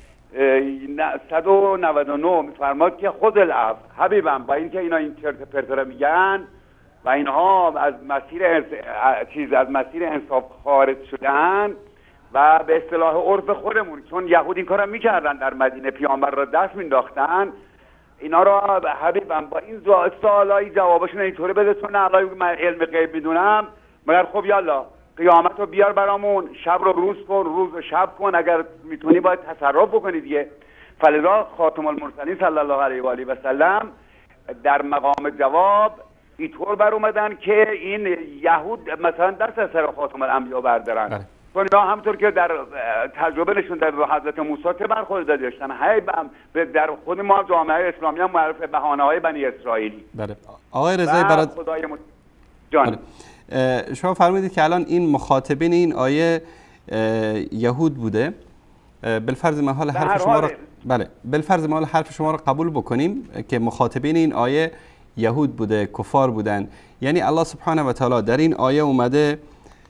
صد و نود و نه میفرماد که خذ العفو حبیبم، با اینکه اینا این چرت پرت میگن و اینها از مسیر چیز از مسیر انصاف خارج شدن و به اصطلاح عرف خودمون، چون یهود این کارو میکردن در مدینه پیامبر را دست مینداختن، اینا را حبیبم با این سوالای جوابشون اینطوری بده چون الان من علم غیب میدونم، مگر خب یالا قیامت رو بیار برامون، شب رو روز کن، روز رو شب کن، اگر میتونی باید تصرف بکنی دیگه. فلذا خاتم المرسلین صلی الله علیه و آله و سلم در مقام جواب اینطور بر اومدن که این یهود مثلا دست از سر خاتم الانبیا بردارن، چون اینا همونطور که در تجربه نشون داد حضرت موسی که برخورد داشتن، هی در خود ما جامعه اسلامی هم معرف بهانه‌های بنی اسرائیلی. بله آقای رضایی برات خدای مت... جان شما فرمودید که الان این مخاطبین این آیه یهود بوده. بالفرض محال حرف شما را بله بالفرض محال حرف شما را قبول بکنیم که مخاطبین این آیه یهود بوده، کفار بودن، یعنی الله سبحانه و تعالی در این آیه اومده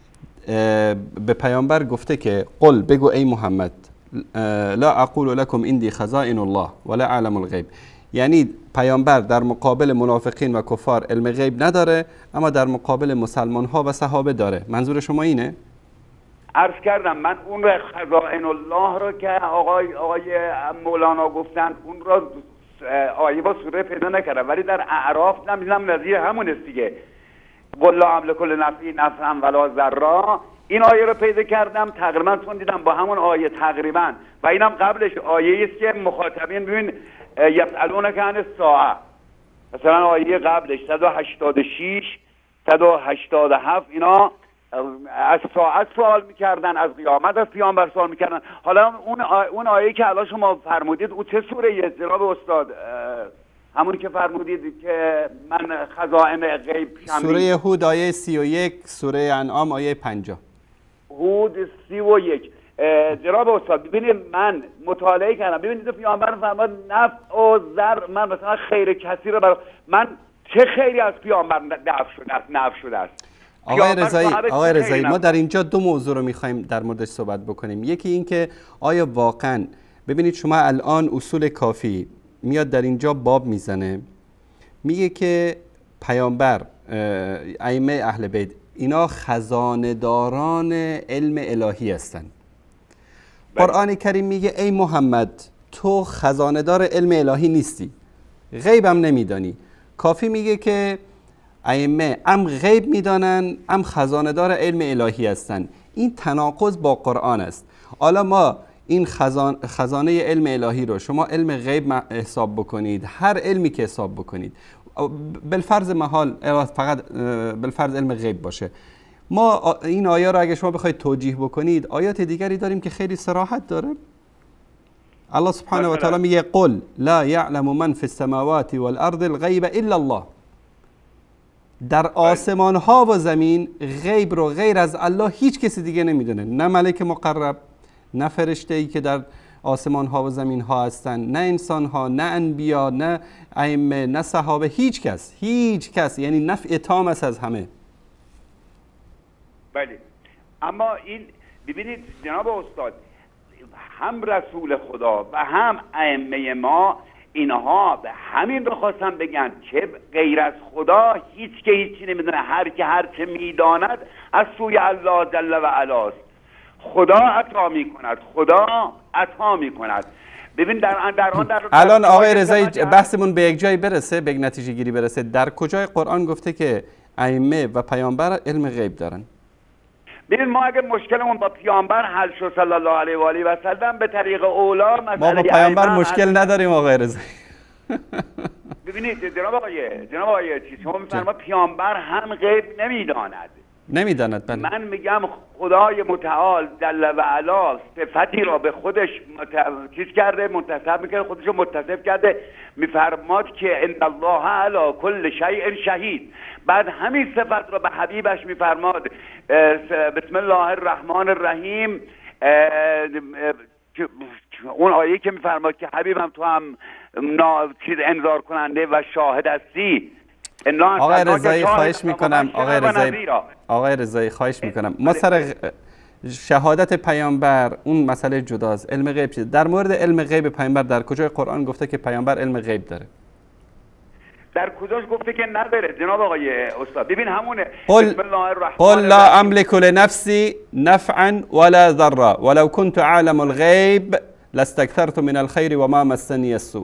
به پیامبر گفته که قل بگو ای محمد لا اقول لكم عندي خزائن الله ولا اعلم الغیب، یعنی پیامبر در مقابل منافقین و کفار علم غیب نداره اما در مقابل مسلمان ها و صحابه داره. منظور شما اینه؟ عرض کردم من اون خزائن الله رو که آقای آقای مولانا گفتن اون رو آیه با سوره پیدا نکردم، ولی در اعراف نمیدونم نظیر همون است دیگه، قل لا املک لنفسی نفعا ولا ضرا. این آیه رو پیدا کردم تقریبا چون دیدم با همون آیه تقریبا و اینم قبلش آیه است که مخاطبین ببین یسالونک عن الساعه، مثلا آیه قبلش صد و هشتاد و شش صد و هشتاد و هفت اینا از ساعت سوال میکردن، از قیامت از پیامبر سوال میکردن. حالا اون اون آیه که الان شما فرمودید او چه سوره جناب استاد؟ همون که فرمودید که من خزائن غیب شمی. سوره هود آیه سی و یک، سوره انعام آیه پنجاه. هود سی و یک. جناب استاد ببینید من مطالعه کردم، ببینید پیامبر فرمود نفع و ضر، من مثلا خیر کسی رو برای من چه خیری از پیامبر نفع شده است نفع شده است. آقای رضایی آقای رضایی ما در اینجا دو موضوع رو میخوایم در موردش صحبت بکنیم. یکی این که آیا واقعا ببینید شما الان اصول کافی میاد در اینجا باب میزنه، میگه که پیامبر ائمه اهل بیت اینا خزانه داران علم الهی هستند. قرآن کریم میگه ای محمد تو خزانه دار علم الهی نیستی، غیبم نمیدانی. کافی میگه که ائمه ام غیب میدانن ام خزانه دار علم الهی هستند. این تناقض با قرآن است. حالا ما این خزان خزانه علم الهی رو شما علم غیب حساب بکنید، هر علمی که حساب بکنید بالفرض محال فقط بالفرض علم غیب باشه، ما این آیه رو اگه شما بخواید توجیه بکنید آیات دیگری داریم که خیلی صراحت داره. الله سبحانه و تعالی میگه قل لا یعلم من فی السماوات والارض الغیب الا الله. در آسمان ها و زمین غیب رو غیر از الله هیچ کسی دیگه نمیدونه، نه ملک مقرب، نه فرشته ای که در آسمان ها و زمین ها هستن، نه انسان ها، نه انبیا، نه ائمه، نه صحابه، هیچ کس هیچ کس، یعنی نفع تام است از همه. بله اما این ببینید جناب استاد، هم رسول خدا و هم ائمه ما اینها به همین رو خواستن بگن که غیر از خدا هیچ که هیچی نمیدونه، هر که هر چه میداند از سوی الله جل و علاست. خدا عطا میکند، خدا عطا میکند. ببین در در آن در الان آقای رضایی بحثمون به یک جای برسه، به یک نتیجه گیری برسه. در کجای قرآن گفته که ائمه و پیامبر علم غیب دارن؟ ببین ما اگه مشکلمون با پیامبر حل شد صلی الله علیه و آله و سلم به طریق اولا مسئله ما با پیامبر مشکل نداریم آقای رضایی. ببینید جناب آقای جناب آقای چی شما میفرما پیامبر هم غیب نمیداند. نمیداند بله. من میگم خدای متعال جل و علا صفتی را به خودش چیز کرده، منتسب میکنه، خودش رو متصف کرده، میفرماد که ان الله علی کل شیء شهید. بعد همین صفت را به حبیبش میفرماد بسم الله الرحمن الرحیم، اون آیه که میفرماد که حبیبم تو هم چیز انذار کننده و شاهد هستی. آقای رضایی خواهش میکنم آقای رضایی آقای رضایی خواهش میکنم ما سر شهادت پیامبر اون مسئله جداست، علم غیب چیه؟ در مورد علم غیب پیامبر در کجای قرآن گفته که پیامبر علم غیب داره؟ در کجاش گفته که نداره جناب آقای استاد؟ ببین همونه قل قل لا املك لنفسي نفعا ولا ضرا ولو كنت اعلم الغیب لاستكثرت من الخير وما مسني السوء.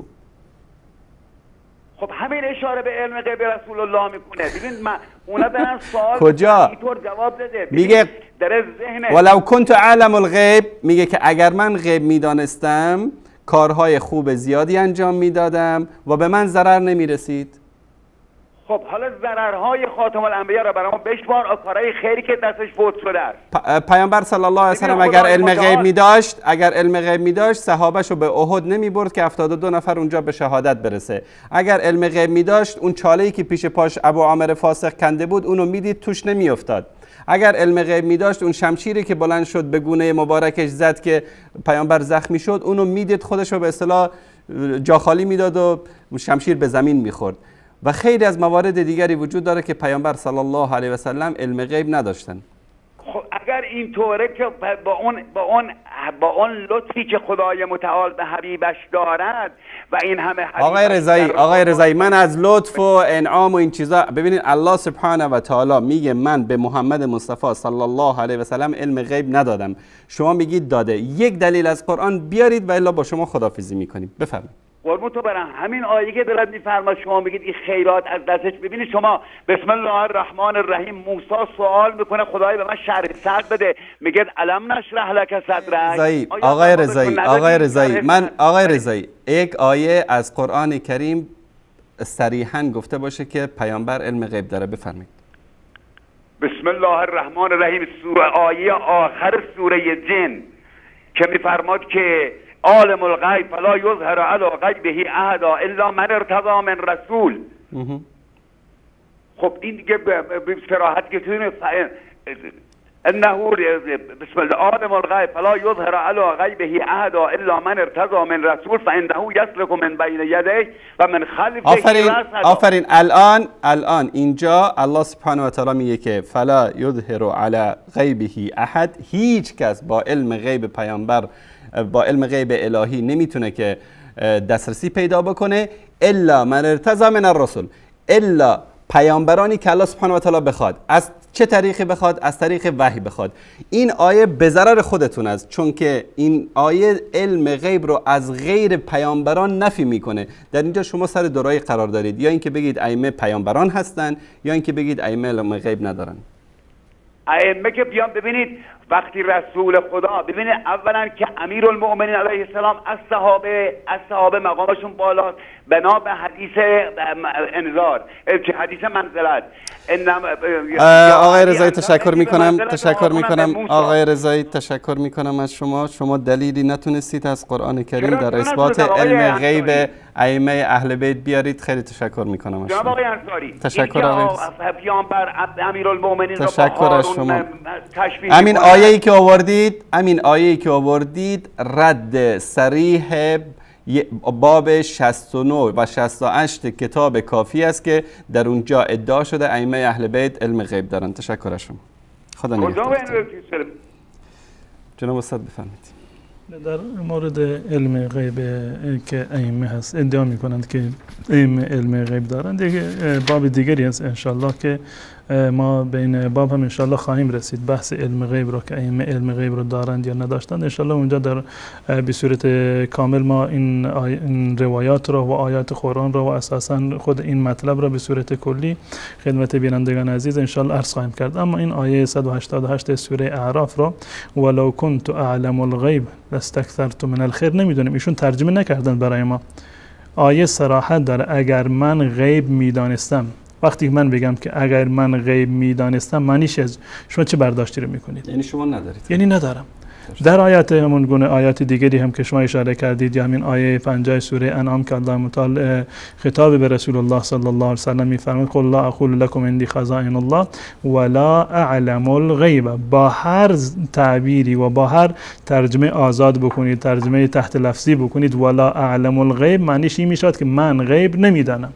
خب همین اشاره به علم غیب رسول الله میکنه. ببین من اونا دارن سوال کجا اینطور جواب بده، میگه در ذهن ولو كنت اعلم الغیب، میگه که اگر من غیب میدانستم کارهای خوب زیادی انجام میدادم و به من ضرر نمیرسید. خب حالا ضررهای خاتم الانبیا را برام بشمار، کارهای خیری که دستش فوت شده است. پیامبر صلی الله علیه و سلم اگر علم غیب می داشت اگر علم غیب می داشت صحابهشو به احد نمی برد که هفتاد و دو نفر اونجا به شهادت برسه. اگر علم غیب می داشت اون چاله‌ای که پیش پاش ابو عامر فاسق کنده بود اونو میدید توش نمی افتاد. اگر علم غیب می داشت اون شمشیری که بلند شد به گونه مبارکش زد که پیامبر زخمی شد اونو میدید خودشو به اصطلاح جا خالی میداد و شمشیر به زمین میخورد. و خیلی از موارد دیگری وجود داره که پیامبر صلی الله علیه و سلم علم غیب نداشتن. خب اگر اینطوره که با اون با اون با اون لطفی که خدای متعال به حبیبش دارد و این همه آقای رضایی آقای رضایی من از لطف و انعام و این چیزا ببینید الله سبحانه و تعالی میگه من به محمد مصطفی صلی الله علیه و سلم علم غیب ندادم، شما میگید داده. یک دلیل از قرآن بیارید و الا با شما خداحافظی میکنیم. بفرمایید. قربون تو برم همین آیه که دارد میفرماد شما میگید این خیرات از دستش. ببینید شما بسم الله الرحمن الرحیم موسی سوال میکنه خدای به من شرح صدر بده، میگه الم نشرح لک صدرک. آقای رضایی آقای رضایی من آقای رضایی یک آیه از قرآن کریم صریحا گفته باشه که پیامبر علم غیب داره. بفرمایید. بسم الله الرحمن الرحیم سوره آیه آخر سوره جن که میفرماد که عالم الغیب فلا یظهر علی غیبه احدا الا من ارتضی من رسول. خب این دیگه به صراحت که توی انه بسم الله عالم الغیب فلا یظهر علی غیبه احد الا من ارتضى من رسول فانه یسلک من بین یدیه و من خلفه. آفرین آفرین. الان الان اینجا الله سبحانه و تعالی میگه که فلا یظهر علی غیبه احد، هیچ کس با علم غیب پیامبر با علم غیب الهی نمیتونه که دسترسی پیدا بکنه الا من ارتضى من الرسل، الا پیامبرانی که الله سبحانه و تعالی بخواد. از چه طریقی بخواد؟ از طریق وحی بخواد. این آیه به ضرر خودتون است، چون که این آیه علم غیب رو از غیر پیامبران نفی میکنه. در اینجا شما سر دورایی قرار دارید، یا اینکه بگید ائمه پیامبران هستن، یا اینکه بگید ائمه علم غیب ندارن. ائمه که بیان ببینید وقتی رسول خدا، ببینید اولا که امیرالمؤمنین علیه السلام از صحابه از صحابه مقامشون بالاست بنا به حدیث انذار، حدیث منزلت. آقای رضایی تشکر میکنم تشکر میکنم آقای رضایی تشکر میکنم از شما. شما دلیلی نتونستید از قرآن کریم در اثبات علم غیب ائمه اهل بیت بیارید. خیلی تشکر میکنم از شما. تشکر آقای پیامبر امیرالمؤمنین رو تشکر از شما. همین آیه‌ای که آوردید همین آیه‌ای که آوردید رد صریح باب شصت و نه و شصت و هشت کتاب کافی است که در اونجا ادعا شده ائمه اهل بیت علم غیب دارن. تشکر از شما. خدا نگهدار. جناب استاد بفرمایید. در مورد علم غیب که ائمه هست ادعا میکنند که ائمه علم غیب دارند، دیگه باب دیگری است انشالله که ما بین باب هم انشالله خواهیم رسید. بحث علم غیب رو که ائمه علم غیب رو دارند یا نداشتند انشالله اونجا در به صورت کامل ما این, این روایات رو و آیات قرآن رو و اساسا خود این مطلب رو به صورت کلی خدمت بینندگان عزیز انشالله عرض خواهیم کرد. اما این آیه صد و هشتاد و هشت سوره اعراف رو ولو كنت اعلم الغیب لاستكثرت من الخير نمیدونیم، ایشون ترجمه نکردن برای ما. آیه صراحت داره اگر من غیب میدانستم. وقتی من بگم که اگر من غیب میدانستم معنیش از شما چه برداشتی رو میکنید؟ یعنی شما ندارید؟ یعنی ندارم. در آیات همون گونه آیات دیگری هم که شما اشاره کردید، یا همین آیه پنجاه سوره انعام که الله متعال خطاب به رسول الله صلی الله علیه و سلم میفرماید قل لا اقول لكم عندي خزائن الله ولا اعلم الغیب. با هر تعبیری و با هر ترجمه آزاد بکنید، ترجمه تحت لفظی بکنید، ولا اعلم الغیب معنیش این میشد که من غیب نمیدانم،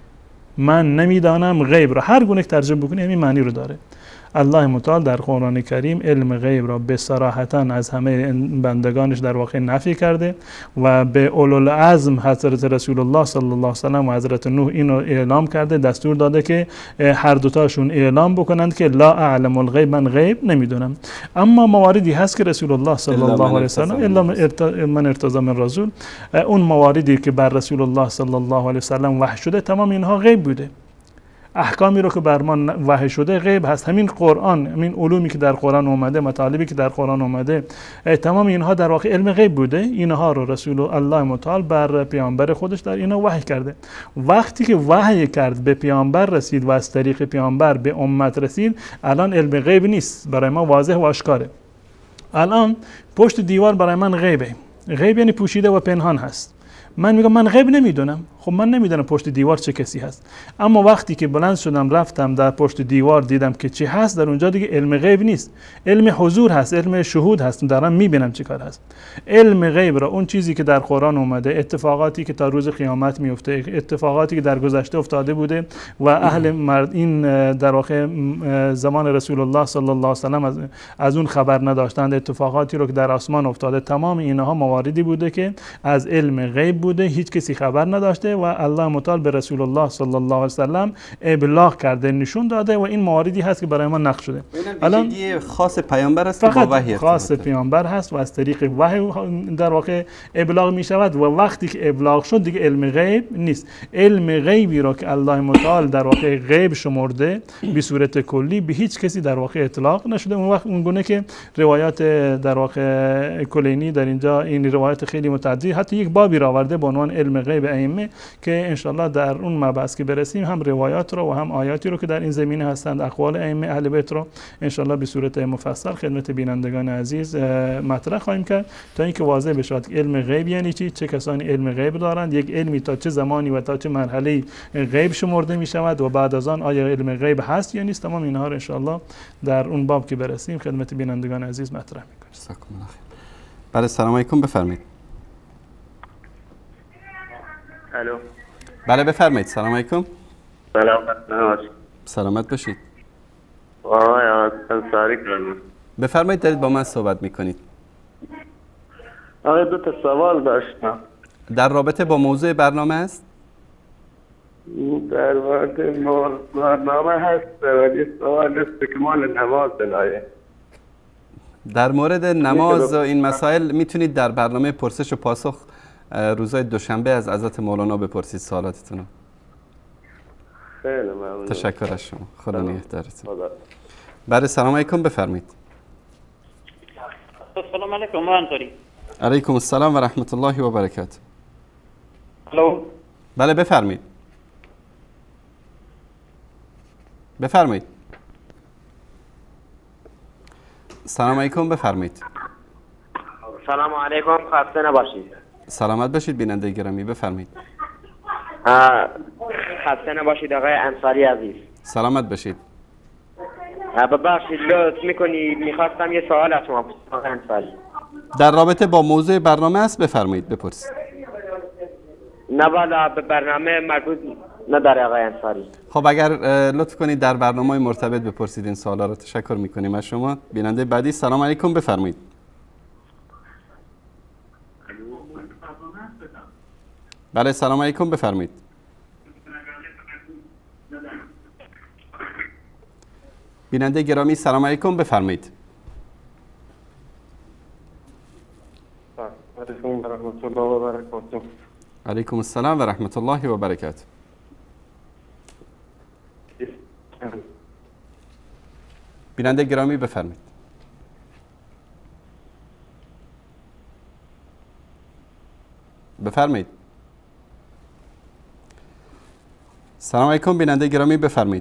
من نمیدانم غیب را هر گونه ترجمه بکنید همین معنی رو داره. الله متعال در قرآن کریم علم غیب را به صراحتاً از همه بندگانش در واقع نفی کرده و به اولوالعزم حضرت رسول الله صلی الله علیه و سلم و حضرت نوح اینو اعلام کرده، دستور داده که هر دوتاشون اعلام بکنند که لا اعلم الغیب، من غیب نمیدونم. اما مواردی هست که رسول الله صلی الله علیه و سلم الا من ارتضی من رسول، اون مواردی که بر رسول الله صلی الله علیه و سلم وحی شده تمام اینها غیب بوده. احکامی رو که بر ما وحی شده غیب هست. همین قرآن، همین علومی که در قرآن اومده، مطالبی که در قرآن اومده، تمام اینها در واقع علم غیب بوده. اینها رو رسول الله متعال بر پیامبر خودش در اینا وحی کرده. وقتی که وحی کرد به پیامبر رسید و از طریق پیامبر به امت رسید، الان علم غیب نیست، برای ما واضح و آشکاره. الان پشت دیوار برای من غیبه. غیب یعنی پوشیده و پنهان هست. من میگم من غیب نمیدونم. خب من نمیدونم پشت دیوار چه کسی هست، اما وقتی که بلند شدم رفتم در پشت دیوار دیدم که چی هست، در اونجا دیگه علم غیب نیست، علم حضور هست، علم شهود هست، دارم میبینم چی کار هست. علم غیب را اون چیزی که در قرآن اومده، اتفاقاتی که تا روز قیامت میفته، اتفاقاتی که در گذشته افتاده بوده و اهل مرد این در واقع زمان رسول الله صلی الله علیه و سلم از, از اون خبر نداشتند، اتفاقاتی رو که در آسمان افتاده، تمام اینها مواردی بوده که از علم غیب بوده، هیچ کسی خبر نداشته و الله متعال به رسول الله صلی الله علیه و سلم ابلاغ کرده، نشون داده و این مواردی هست که برای ما نقش شده. الان خاص پیامبر است، فقط با وحی خاص پیامبر هست و از طریق وحی در واقع ابلاغ می شود و وقتی که ابلاغ شد دیگه علم غیب نیست. علم غیبی را که الله متعال در واقع غیب شمرده به صورت کلی به هیچ کسی در واقع اطلاق نشده. اون وقت اون گونه که روایات در واقع کلینی در اینجا این روایات خیلی متعددی، حتی یک بابی را آورده به عنوان علم غیب ائمه که انشالله در اون مبحث که برسیم هم روایات رو و هم آیاتی رو که در این زمینه هستند، اقوال ائمه اهل بیت رو انشالله به صورت مفصل خدمت بینندگان عزیز مطرح خواهیم کرد تا اینکه واضح بشه که علم غیب یعنی چی، چه کسانی علم غیب دارند، یک علمی تا چه زمانی و تا چه مرحله غیب شمرده می شود و بعد از آن آیا علم غیب هست یا نیست. تمام اینها رو انشالله در اون باب که برسیم خدمت بینندگان عزیز مطرح می‌کنیم. جزاکم الله خیر. بله سلام علیکم، بفرمایید. الو. بله بفرمایید. سلام علیکم. سلامت باشید. سلامت باشید. آقای انصاری کردم. بفرمایید، دارید با من صحبت میکنید. آقای دو تا سوال داشتم. در رابطه با موضوع برنامه است؟ در مورد برنامه هست ولی سوال است که مال نماز دلایه. در مورد نماز و این مسائل میتونید در برنامه پرسش و پاسخ روزهای دوشنبه از حضرت مولانا بپرسید سوالاتتون. خیلی ممنون. تشکر از شما. خدا نگهدارتون. بله سلام علیکم، بفرمایید. سلام علیکم انصاری. علیکم السلام و رحمت الله و برکاته. الو. بله بفرمایید. بفرمایید. سلام علیکم، بفرمایید. سلام علیکم، خسته نباشید. سلامت باشید بیننده گرامی، بفرمایید. خسته نباشید آقای انصاری عزیز. سلامت باشید. ببخشید لطف میکنید، میخواستم یه سوال از شما بپرسم آقای انصاری. در رابطه با موضوع برنامه است، بفرمایید بپرسید. نه والا به برنامه مربوط نداره آقای انصاری. خب اگر لطف کنید در برنامه مرتبط بپرسید این سوالا رو. تشکر میکنیم از شما. بیننده بعدی سلام علیکم، بفرمایید. بله سلام علیکم، بفرمایید. بیننده گرامی سلام علیکم، بفرمایید. علیکم و رحمت الله و برکاته. علیکم السلام و رحمت الله و برکاته. بیننده گرامی بفرمایید. بفرمایید. سلام علیکم بیننده گرامی، بفرمایید.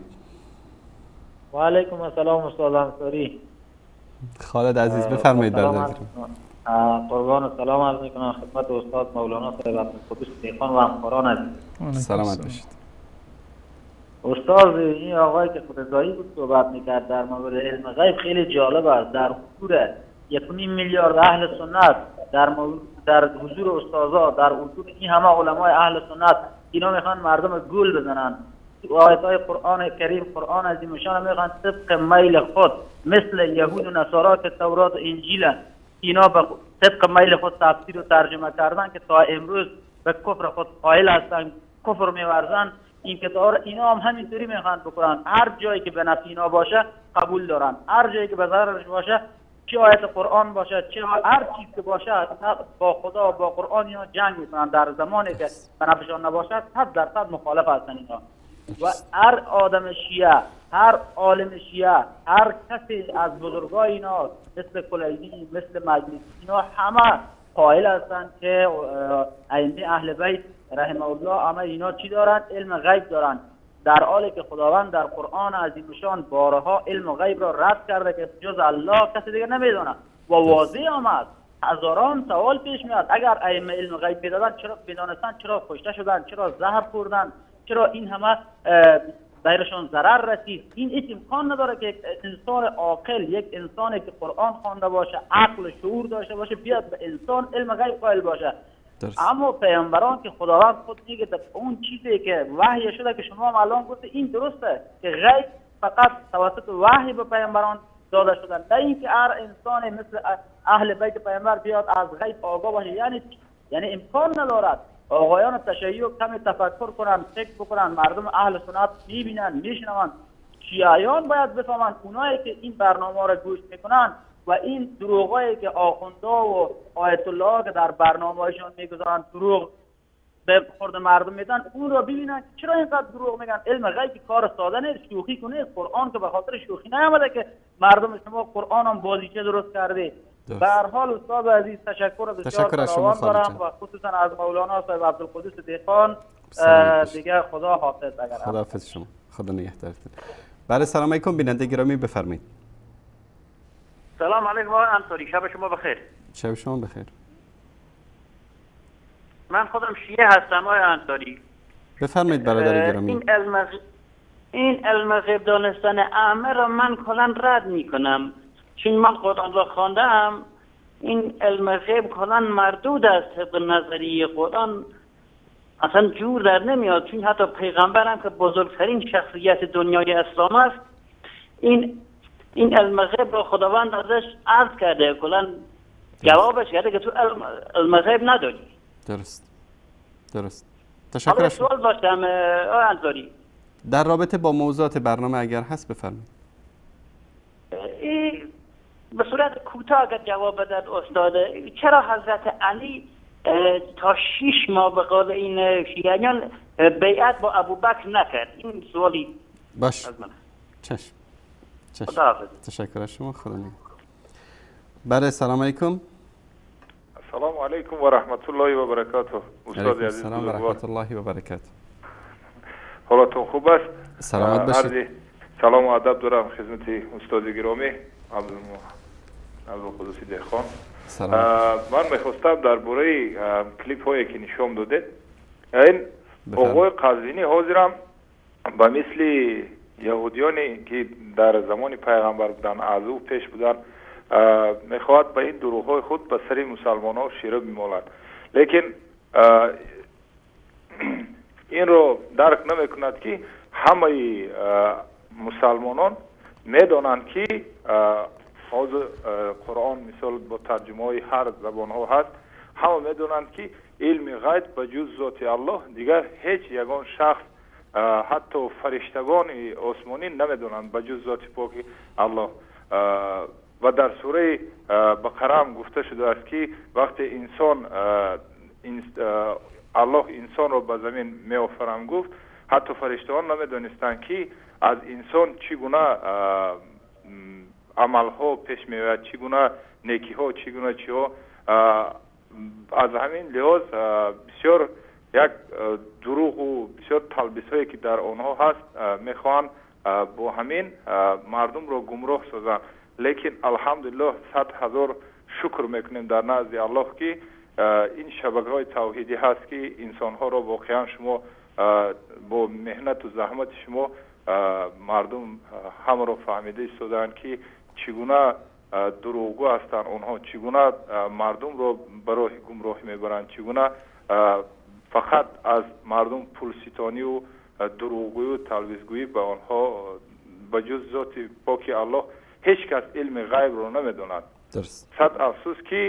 و علیکم السلام استاد انصاری. خالد عزیز بفرمایید. برادر قربان و سلام عرض میکنم خدمت استاد مولانا صاحب عبدالقدوس دیخان و همکاران عزیز. سلامت باشید. استاد این آقای که خودرضایی بود صحبت میکرد در مورد علم غیب خیلی جالب است. در حضور یک میلیارد اهل سنت، در مورد در حضور استادا، در حضور این همه علمای اهل سنت، اینا میخوان مردم گول بزنن. آیاتای قرآن کریم، قرآن عظیم شان میخوان طبق میل خود مثل یهود و نصارا که تورات و انجیل اینا به طبق میل خود تفسیر و ترجمه کردن که تا امروز به کفر خود قائل هستن، کفر میورزن. این کتاب اینا هم همینطوری میخوان بکنن. هر جایی که به نفع اینا باشه قبول دارن، هر جایی که به ضررش باشه، چه آیت قرآن باشه چه هر چیز که باشه با خدا با قرآن اینا جنگ میکنن. در زمانی که به نفعشان نباشه صد درصد مخالف هستن اینا. و هر آدم شیعه، هر عالم شیعه، هر کسی از بزرگای اینا مثل کلینی، مثل مجلسی، اینا همه قائل هستن که ائمه اهل بیت رحمه الله اما اینا چی دارن؟ علم غیب دارن. در حالی که خداوند در قرآن عظیم شان بارها علم غیب را رد کرده که جز الله کسی دیگه نمیدونه و واضح هم است. هزاران سوال پیش میاد. اگر ائمه علم غیب میدادن چرا میدانستن چرا کشته شدن، چرا زهر خوردن، چرا این همه بهرشان ضرر رسید؟ این هیچ امکان نداره که یک انسان عاقل، یک انسانی که قرآن خوانده باشه، عقل شعور داشته باشه، بیاد به انسان علم غیب قائل باشه. درست. اما پیامبران که خداوند خود میگه اون چیزی که وحی شده که شما هم الان گفته این درسته که غیب فقط توسط وحی به پیامبران داده شدن، نه اینکه هر انسان مثل اهل بیت پیامبر بیاد از غیب آگاه باشه. یعنی یعنی امکان ندارد. آقایان تشیع کمی تفکر کنن، فکر بکنن، مردم اهل سنت میبینن، میشنون. شیعیان باید بفهمن اونایی که این برنامه را گوش میکنن و این دروغایی که آخوندا و آیت الله که در برنامه‌هاشون میگذارن دروغ به خورد مردم میدن، اون رو ببینن چرا اینقدر دروغ میگن. علم غیب کار ساده نیست، شوخی کنه. قرآن که به خاطر شوخی نیامده که مردم شما قرآن هم بازیچه درست کرده. به هر حال استاد عزیز تشکر بسیار فراوان دارم و خصوصا از مولانا صاحب عبدالقدوس دیخان دیگه خدا حافظ. اگر خدا حافظ شما، خدا نگهدارتون. بله سلام علیکم بیننده گرامی، بفرمایید. سلام علیکم آقای انصاری، شب شما بخیر. شب شما بخیر. من خودم شیعه هستم آقای انصاری. بفرمایید برادر گرامی. این علم این علم غیب دانستن اعمه را من کلا رد میکنم، چون من قرآن را خواندم. این علم غیب کلا مردود است طبق نظریه قرآن، اصلا جور در نمیاد، چون حتی پیغمبرم که بزرگترین شخصیت دنیای اسلام است، این این علم غیب را خداوند ازش عرض کرده، کلا جوابش کرده که تو علم, علم غیب نداری. درست درست. تشکر. حالا سوال داشتم آقای انصاری، در رابطه با موضوعات برنامه اگر هست بفرمایید. به صورت کوتاه اگر جواب بدهد استاد، چرا حضرت علی تا شیش ماه به قول این شیعیان بیعت با ابوبکر نکرد؟ این سوالی باش. از من. چشم چشم. خداحافظ. تشکر از شما، خدا نگهدار. بله سلام علیکم. السلام علیکم و رحمت الله و برکاته. استاد عزیز سلام و رحمت الله و برکاته. حالتون خوب است؟ سلامت باشید. سلام و ادب دارم خدمت استاد گرامی عبدالقدوسی دهخان. من میخواستم درباره کلیپ هایی که نشان داده، این آقای قزوینی حاضرم به مثل یهودیانی که در زمان پیغمبر بودن، از او پیش بودن، میخواد به این دروغ های خود به سر مسلمان ها شیره بمالد، لیکن این رو درک نمیکند که همه مسلمانان میدانند که از قرآن مثال با ترجمه های هر زبان ها هست، همه میدونند که علم غیب به جز ذات الله دیگر هیچ یگان شخص حتی فرشتگان آسمانی نمیدونند به جز ذات پاک الله. و در سوره بقره هم گفته شده است که وقتی انسان الله انسان رو به زمین می آفرم گفت، حتی فرشتگان نمیدونستند که از انسان چگونه عمل ها پیش میاد، چگونه نیکی ها، چگونه چی ها. از همین لحاظ بسیار یک دروغ و بسیار تلبیس هایی که در آنها هست میخوان با همین مردم رو گمراه سازن، لیکن الحمدلله صد هزار شکر میکنیم در نزد الله که این شبکه های توحیدی هست که انسان ها رو واقعا شما با مهنت و زحمت شما مردم همه رو فهمیده ایستادن که چگونه دروغگو هستند اونها، چگونه مردم رو برای گمراهی میبرند، چگونه فقط از مردم پول ستانی و دروغگویی و تلویزگویی به آنها به جز ذات پاک الله هیچ کس علم غیب رو نمیدوند. درست. صد افسوس که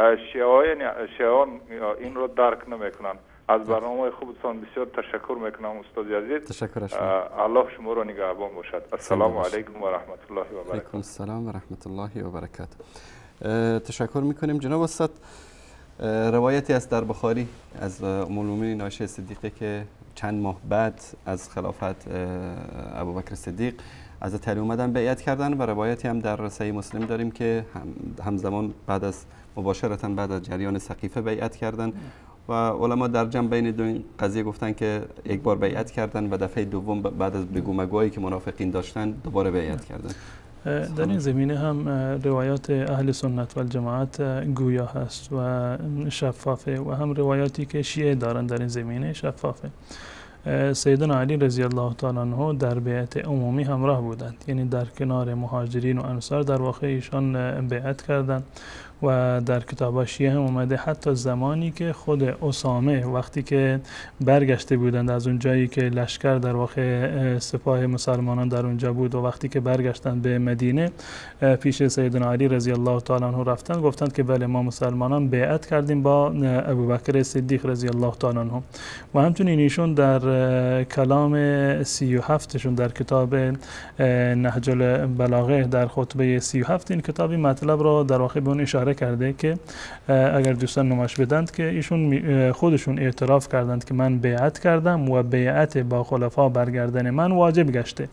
شیعان این رو درک نمیکنند. از برنامه خوبتان بسیار تشکر میکنم استاد عزیز. تشکر از شما. الله شما رو نگهبان باشد. السلام علیکم و رحمت الله و برکاته. علیکم السلام و رحمت الله و برکاته. تشکر میکنیم جناب استاد. روایتی است در بخاری از ام المؤمنین عایشه صدیقه که چند ماه بعد از خلافت ابوبکر صدیق حضرت علی اومدن بیعت کردن، و روایتی هم در صحیح مسلم داریم که همزمان بعد از مباشرتا بعد از جریان سقیفه بیعت کردن، و علما در جمع بین دو این قضیه گفتن که یک بار بیعت کردن و دفعه دوم بعد از بگو مگویی که منافقین داشتن دوباره بیعت کردن. در این زمینه هم روایات اهل سنت و الجماعت گویا هست و شفافه، و هم روایاتی که شیعه دارن در این زمینه شفافه. سیدنا علی رضی الله تعالی عنه در بیعت عمومی همراه بودند، یعنی در کنار مهاجرین و انصار در واقع ایشان بیعت کردند، و در کتاب شیعه هم اومده حتی زمانی که خود اسامه وقتی که برگشته بودند از اون جایی که لشکر در واقع سپاه مسلمانان در اونجا بود، و وقتی که برگشتند به مدینه پیش سیدنا علی رضی الله تعالی عنه رفتن، گفتند که بله ما مسلمانان بیعت کردیم با ابوبکر صدیق رضی الله تعالی عنه. و همچنین ایشون در کلام سی و هفتشون در کتاب نهج البلاغه در خطبه سی و هفت این کتابی مطلب را در واقع به اون اشاره کرده که اگر دوستان نمایش بدند که ایشون خودشون اعتراف کردند که من بیعت کردم و بیعت با خلفا برگردن من واجب گشته،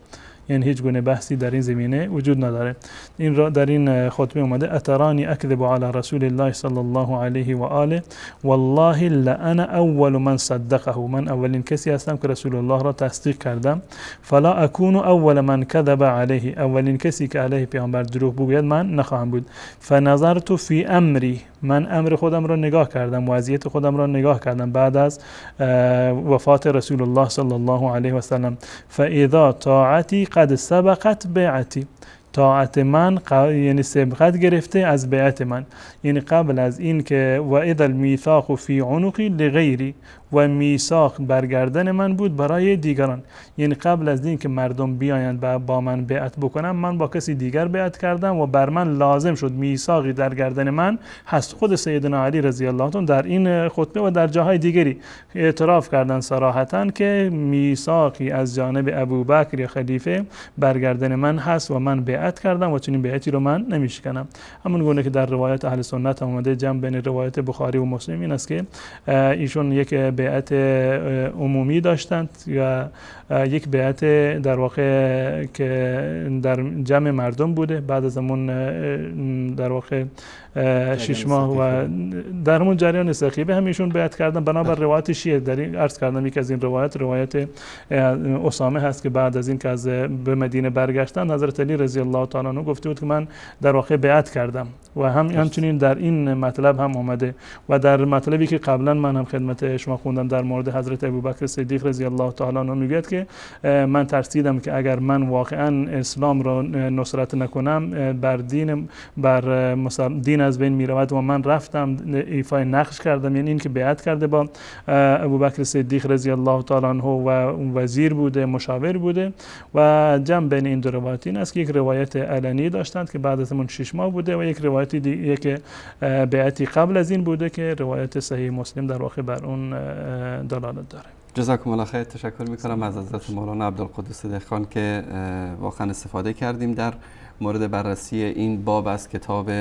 یعنی هیچ گونه بحثی در این زمینه وجود نداره. این را در این خطبه اومده اترانی اکذب علی رسول الله صلی الله علیه و آله والله لأنا اول من صدقه، من اولین کسی هستم که رسول الله را تصدیق کردم. فلا اكون اول من كذب علیه، اولین کسی که علیه پیامبر دروغ بگوید من نخواهم بود. فنظرت فی امری، من امر خودم را نگاه کردم، وضعیت خودم را نگاه کردم بعد از وفات رسول الله صلی الله علیه و سلم. فاذا طاعتی قد سبقت بیعتی، طاعت من یعنی سبقت گرفته از بیعت من، یعنی قبل از این که و اذا المیثاق فی عنقی لغیری، و میثاق برگردن من بود برای دیگران، یعنی قبل از این که مردم بیایند با من بیعت بکنم من با کسی دیگر بیعت کردم و بر من لازم شد میثاقی در گردن من هست. خود سیدنا علی رضی الله عنه در این خطبه و در جاهای دیگری اعتراف کردن صراحتاً که میثاقی از جانب ابوبکر خلیفه برگردن من هست و من بیعت کردم و چنین بیعتی رو من نمیشکنم. همون گونه که در روایت اهل سنت اومده، جمع بین روایت بخاری و مسلم این است که ایشون یک بیعت عمومی داشتند یا یک بیعت در واقع که در جمع مردم بوده بعد از همون در واقع شش ماه و در همون جریان سقیفه همیشون بیعت کردن. بنابر روایت شیعه در این عرض کردم یک از این روایت روایت اسامه هست که بعد از این که از به مدینه برگشتن حضرت علی رضی الله تعالی عنه گفته بود که من در واقع بیعت کردم و هم همچنین در این مطلب هم اومده و در مطلبی که قبلا من هم خدمت شما خوندم در مورد حضرت ابوبکر صدیق رضی الله تعالی عنه میگوید که من ترسیدم که اگر من واقعا اسلام را نصرت نکنم بر دین بر دین از بین می رود و من رفتم ایفای نقش کردم، یعنی این که بیعت کرده با ابوبکر صدیق رضی الله تعالی عنه و وزیر بوده مشاور بوده و جمع بین این دو روایت این است که یک روایت علنی داشتند که بعد از اون شش ماه بوده و یک روایت دیگه که بیعتی قبل از این بوده که روایت صحیح مسلم در واقع بر اون دلالت داره. جزاکم الله خیر. تشکر میکنم از حضرت مولانا عبدالقدوس دهقان که واقعا استفاده کردیم در مورد بررسی این باب از کتاب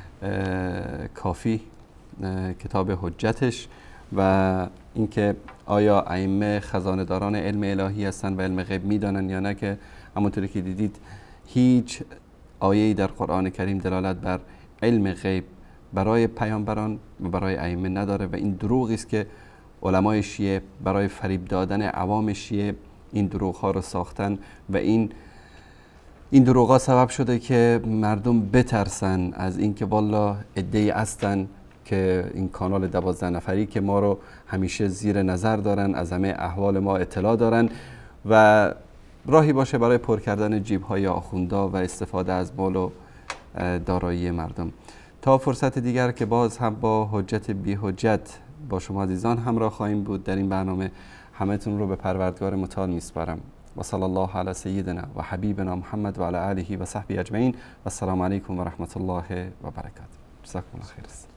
کافی، کتاب حجتش و اینکه آیا ائمه خزانه داران علم الهی هستند و علم غیب میدانند یا نه، که همونطوری که دیدید هیچ آیه‌ای در قرآن کریم دلالت بر علم غیب برای پیامبران و برای ائمه نداره و این دروغی است که علمای شیعه برای فریب دادن عوام شیعه این دروغ ها رو ساختن و این این دروغ ها سبب شده که مردم بترسن از اینکه والا عده‌ای هستن که این کانال دوازده نفری که ما رو همیشه زیر نظر دارن، از همه احوال ما اطلاع دارن و راهی باشه برای پر کردن جیب های آخوندا و استفاده از مال و دارایی مردم. تا فرصت دیگر که باز هم با حجت بی حجت با شما عزیزان همراه خواهیم بود در این برنامه، همتون رو به پروردگار متعال میسپارم و صلی الله علی سیدنا و حبیبنا محمد و علی آله و صحبه اجمعین و السلام علیکم و رحمت الله و برکاته. جزاکم الله خیر.